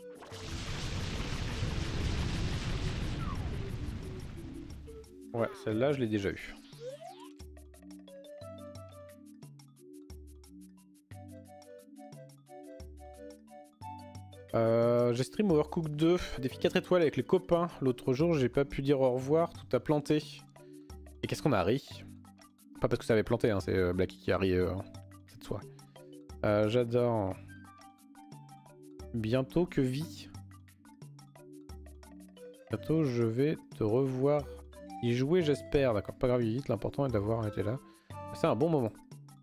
Ouais, celle-là je l'ai déjà eue. Euh, j'ai stream Overcooked deux, défi quatre étoiles avec les copains. L'autre jour, j'ai pas pu dire au revoir, tout a planté. Et qu'est-ce qu'on a ri? Pas parce que ça avait planté, hein, c'est euh, Blacky qui a ri euh, cette soirée. Euh, J'adore. Bientôt que vie. Bientôt, je vais te revoir y jouer, j'espère. D'accord, pas grave, vite, l'important est d'avoir été là. C'est un bon moment.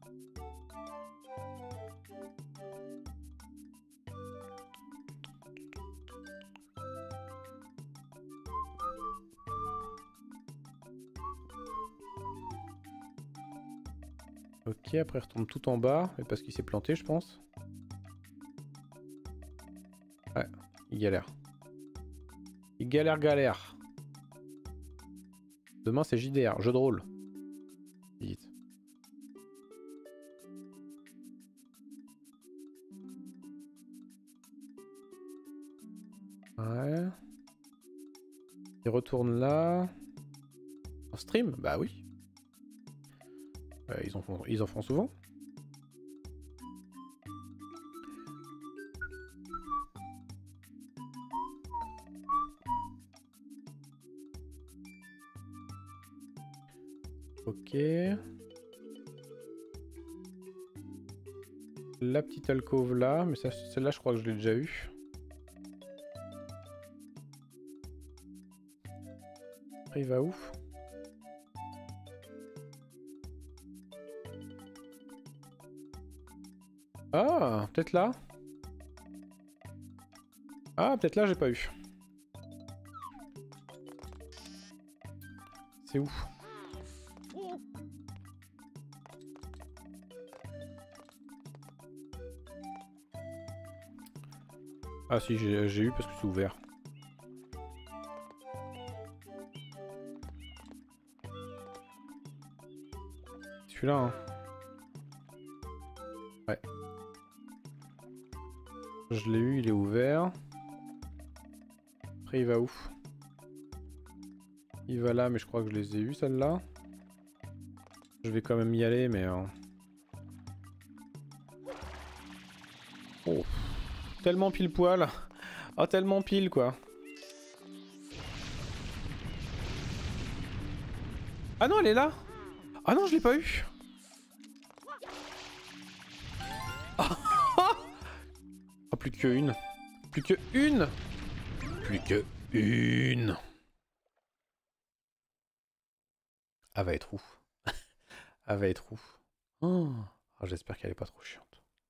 Ok, après il retombe tout en bas, mais parce qu'il s'est planté, je pense. Ouais, il galère. Il galère, galère. Demain, c'est J D R, jeu de rôle. Vite. Ouais. Il retourne là. En stream? Bah oui. ils en font, ils en font souvent. Ok. La petite alcôve là, mais celle-là je crois que je l'ai déjà eu. Après il va où? Ah, peut-être là. Ah, peut-être là j'ai pas eu. C'est où? Ah si, j'ai eu parce que c'est ouvert. Celui-là, hein. Ouais. Je l'ai eu, il est ouvert. Après il va où? Il va là, mais je crois que je les ai eu celles-là. Je vais quand même y aller, mais... Euh... Oh. Tellement pile poil. Oh, tellement pile quoi. Ah non, elle est là. Ah non, je l'ai pas eu. Oh, plus que une. Plus que une. Plus que une. Elle va être où? Elle va être où? Oh. Oh, j'espère qu'elle est pas trop chiante.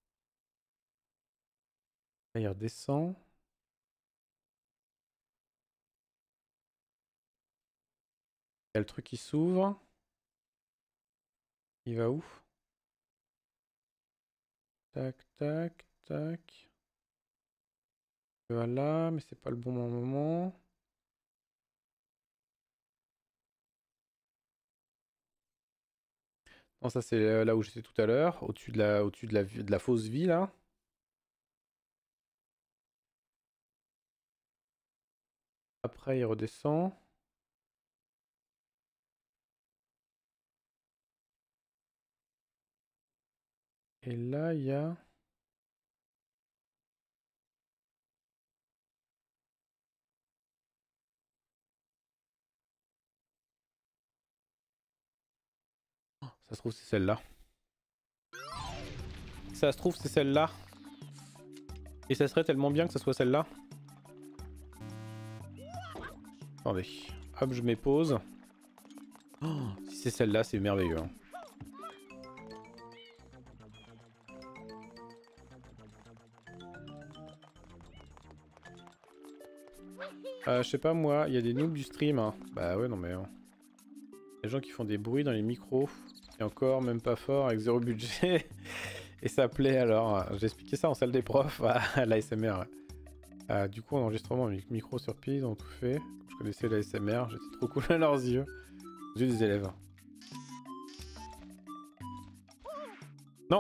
Là, il redescend. Il y a le truc qui s'ouvre. Il va où? Tac, tac, tac. Voilà, mais c'est pas le bon moment. Non, ça c'est là où j'étais tout à l'heure, au-dessus de la, au-dessus de la, de la fausse vie là. Après il redescend. Et là il y a... Ça se trouve c'est celle-là. Ça se trouve c'est celle-là. Et ça serait tellement bien que ça soit celle-là. Attendez. Hop, je mets pause. Oh, si c'est celle-là, c'est merveilleux. Hein. Euh, je sais pas moi, il y a des noobs du stream. Hein. Bah ouais, non mais... Hein. Des gens qui font des bruits dans les micros. Et encore, même pas fort, avec zéro budget. Et ça plaît alors. J'ai expliqué ça en salle des profs à l'A S M R. Ouais. Euh, du coup, en enregistrement avec micro sur pile, ils ont tout fait. Je connaissais l'A S M R, j'étais trop cool à leurs yeux. Aux yeux des élèves. Non!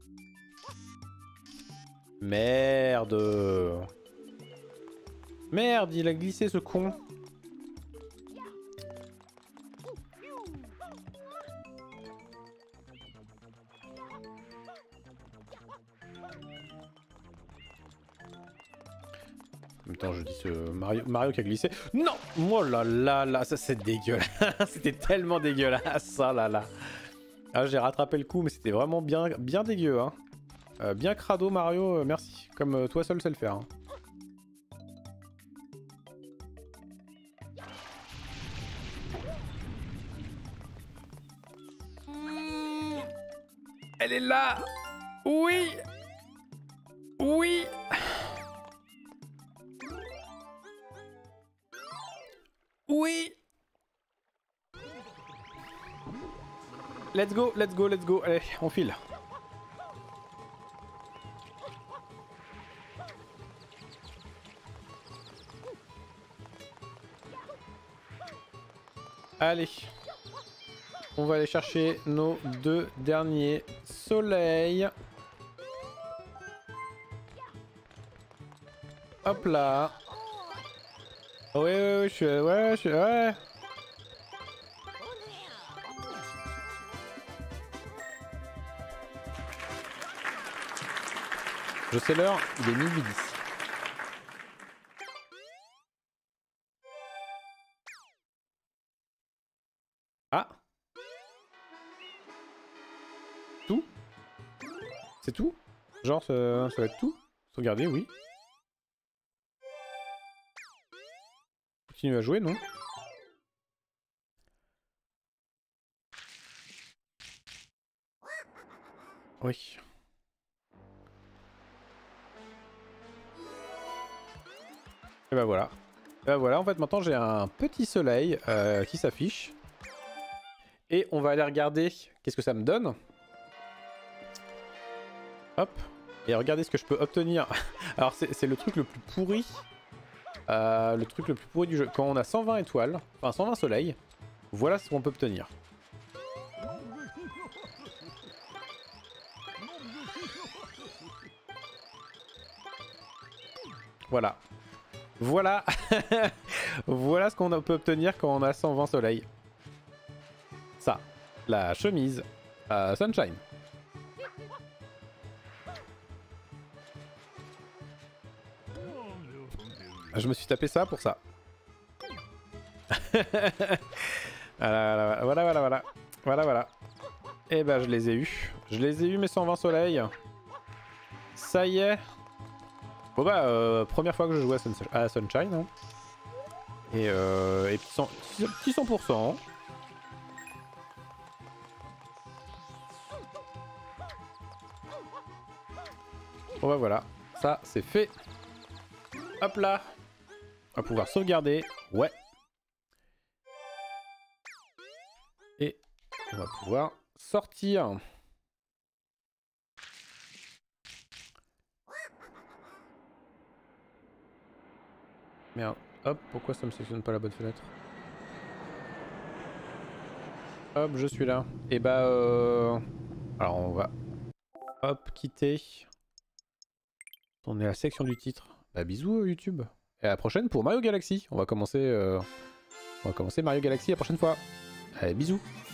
Merde! Merde, il a glissé ce con! En même temps, je dis ce Mario, Mario qui a glissé. Non! Oh là là là, ça c'est dégueulasse. C'était tellement dégueulasse, ça là là. Ah, j'ai rattrapé le coup, mais c'était vraiment bien, bien dégueu. Hein. Euh, bien crado, Mario, euh, merci. Comme euh, toi seul sais le faire. Hein. Elle est là! Oui! Oui! Oui! Let's go, let's go, let's go. Allez, on file. Allez. On va aller chercher nos deux derniers soleils. Hop là. Ouais, ouais, ouais, je suis... Ouais, je suis... Ouais. Je sais l'heure, il est minuit dix. Ah. Tout? C'est tout? Genre, ça, ça va être tout? Sauvegarder, oui. Continue à jouer, non? Oui. Et bah voilà. Et bah voilà, en fait maintenant j'ai un petit soleil euh, qui s'affiche. Et on va aller regarder qu'est-ce que ça me donne. Hop. Et regardez ce que je peux obtenir. Alors c'est le truc le plus pourri. Euh, le truc le plus pourri du jeu. Quand on a cent vingt étoiles, enfin cent vingt soleils, voilà ce qu'on peut obtenir. Voilà. Voilà. Voilà ce qu'on peut obtenir quand on a cent vingt soleils. Ça. La chemise. Euh, Sunshine. Je me suis tapé ça pour ça. voilà, voilà, voilà, voilà. Voilà, voilà. Et bah je les ai eus. Je les ai eus mes cent vingt soleils. Ça y est. Bon bah, euh, première fois que je joue à, Sun à Sunshine. Hein. Et, euh, et petit cent pour cent. Bon bah voilà, ça c'est fait. Hop là. On va pouvoir sauvegarder. Ouais. Et on va pouvoir sortir. Merde. Hop, pourquoi ça me sélectionne pas la bonne fenêtre? Hop, je suis là. Et bah euh... alors on va... Hop, quitter. On est à la section du titre. Bah bisous YouTube. Et à la prochaine pour Mario Galaxy. On va commencer, euh... on va commencer Mario Galaxy la prochaine fois. Allez, bisous.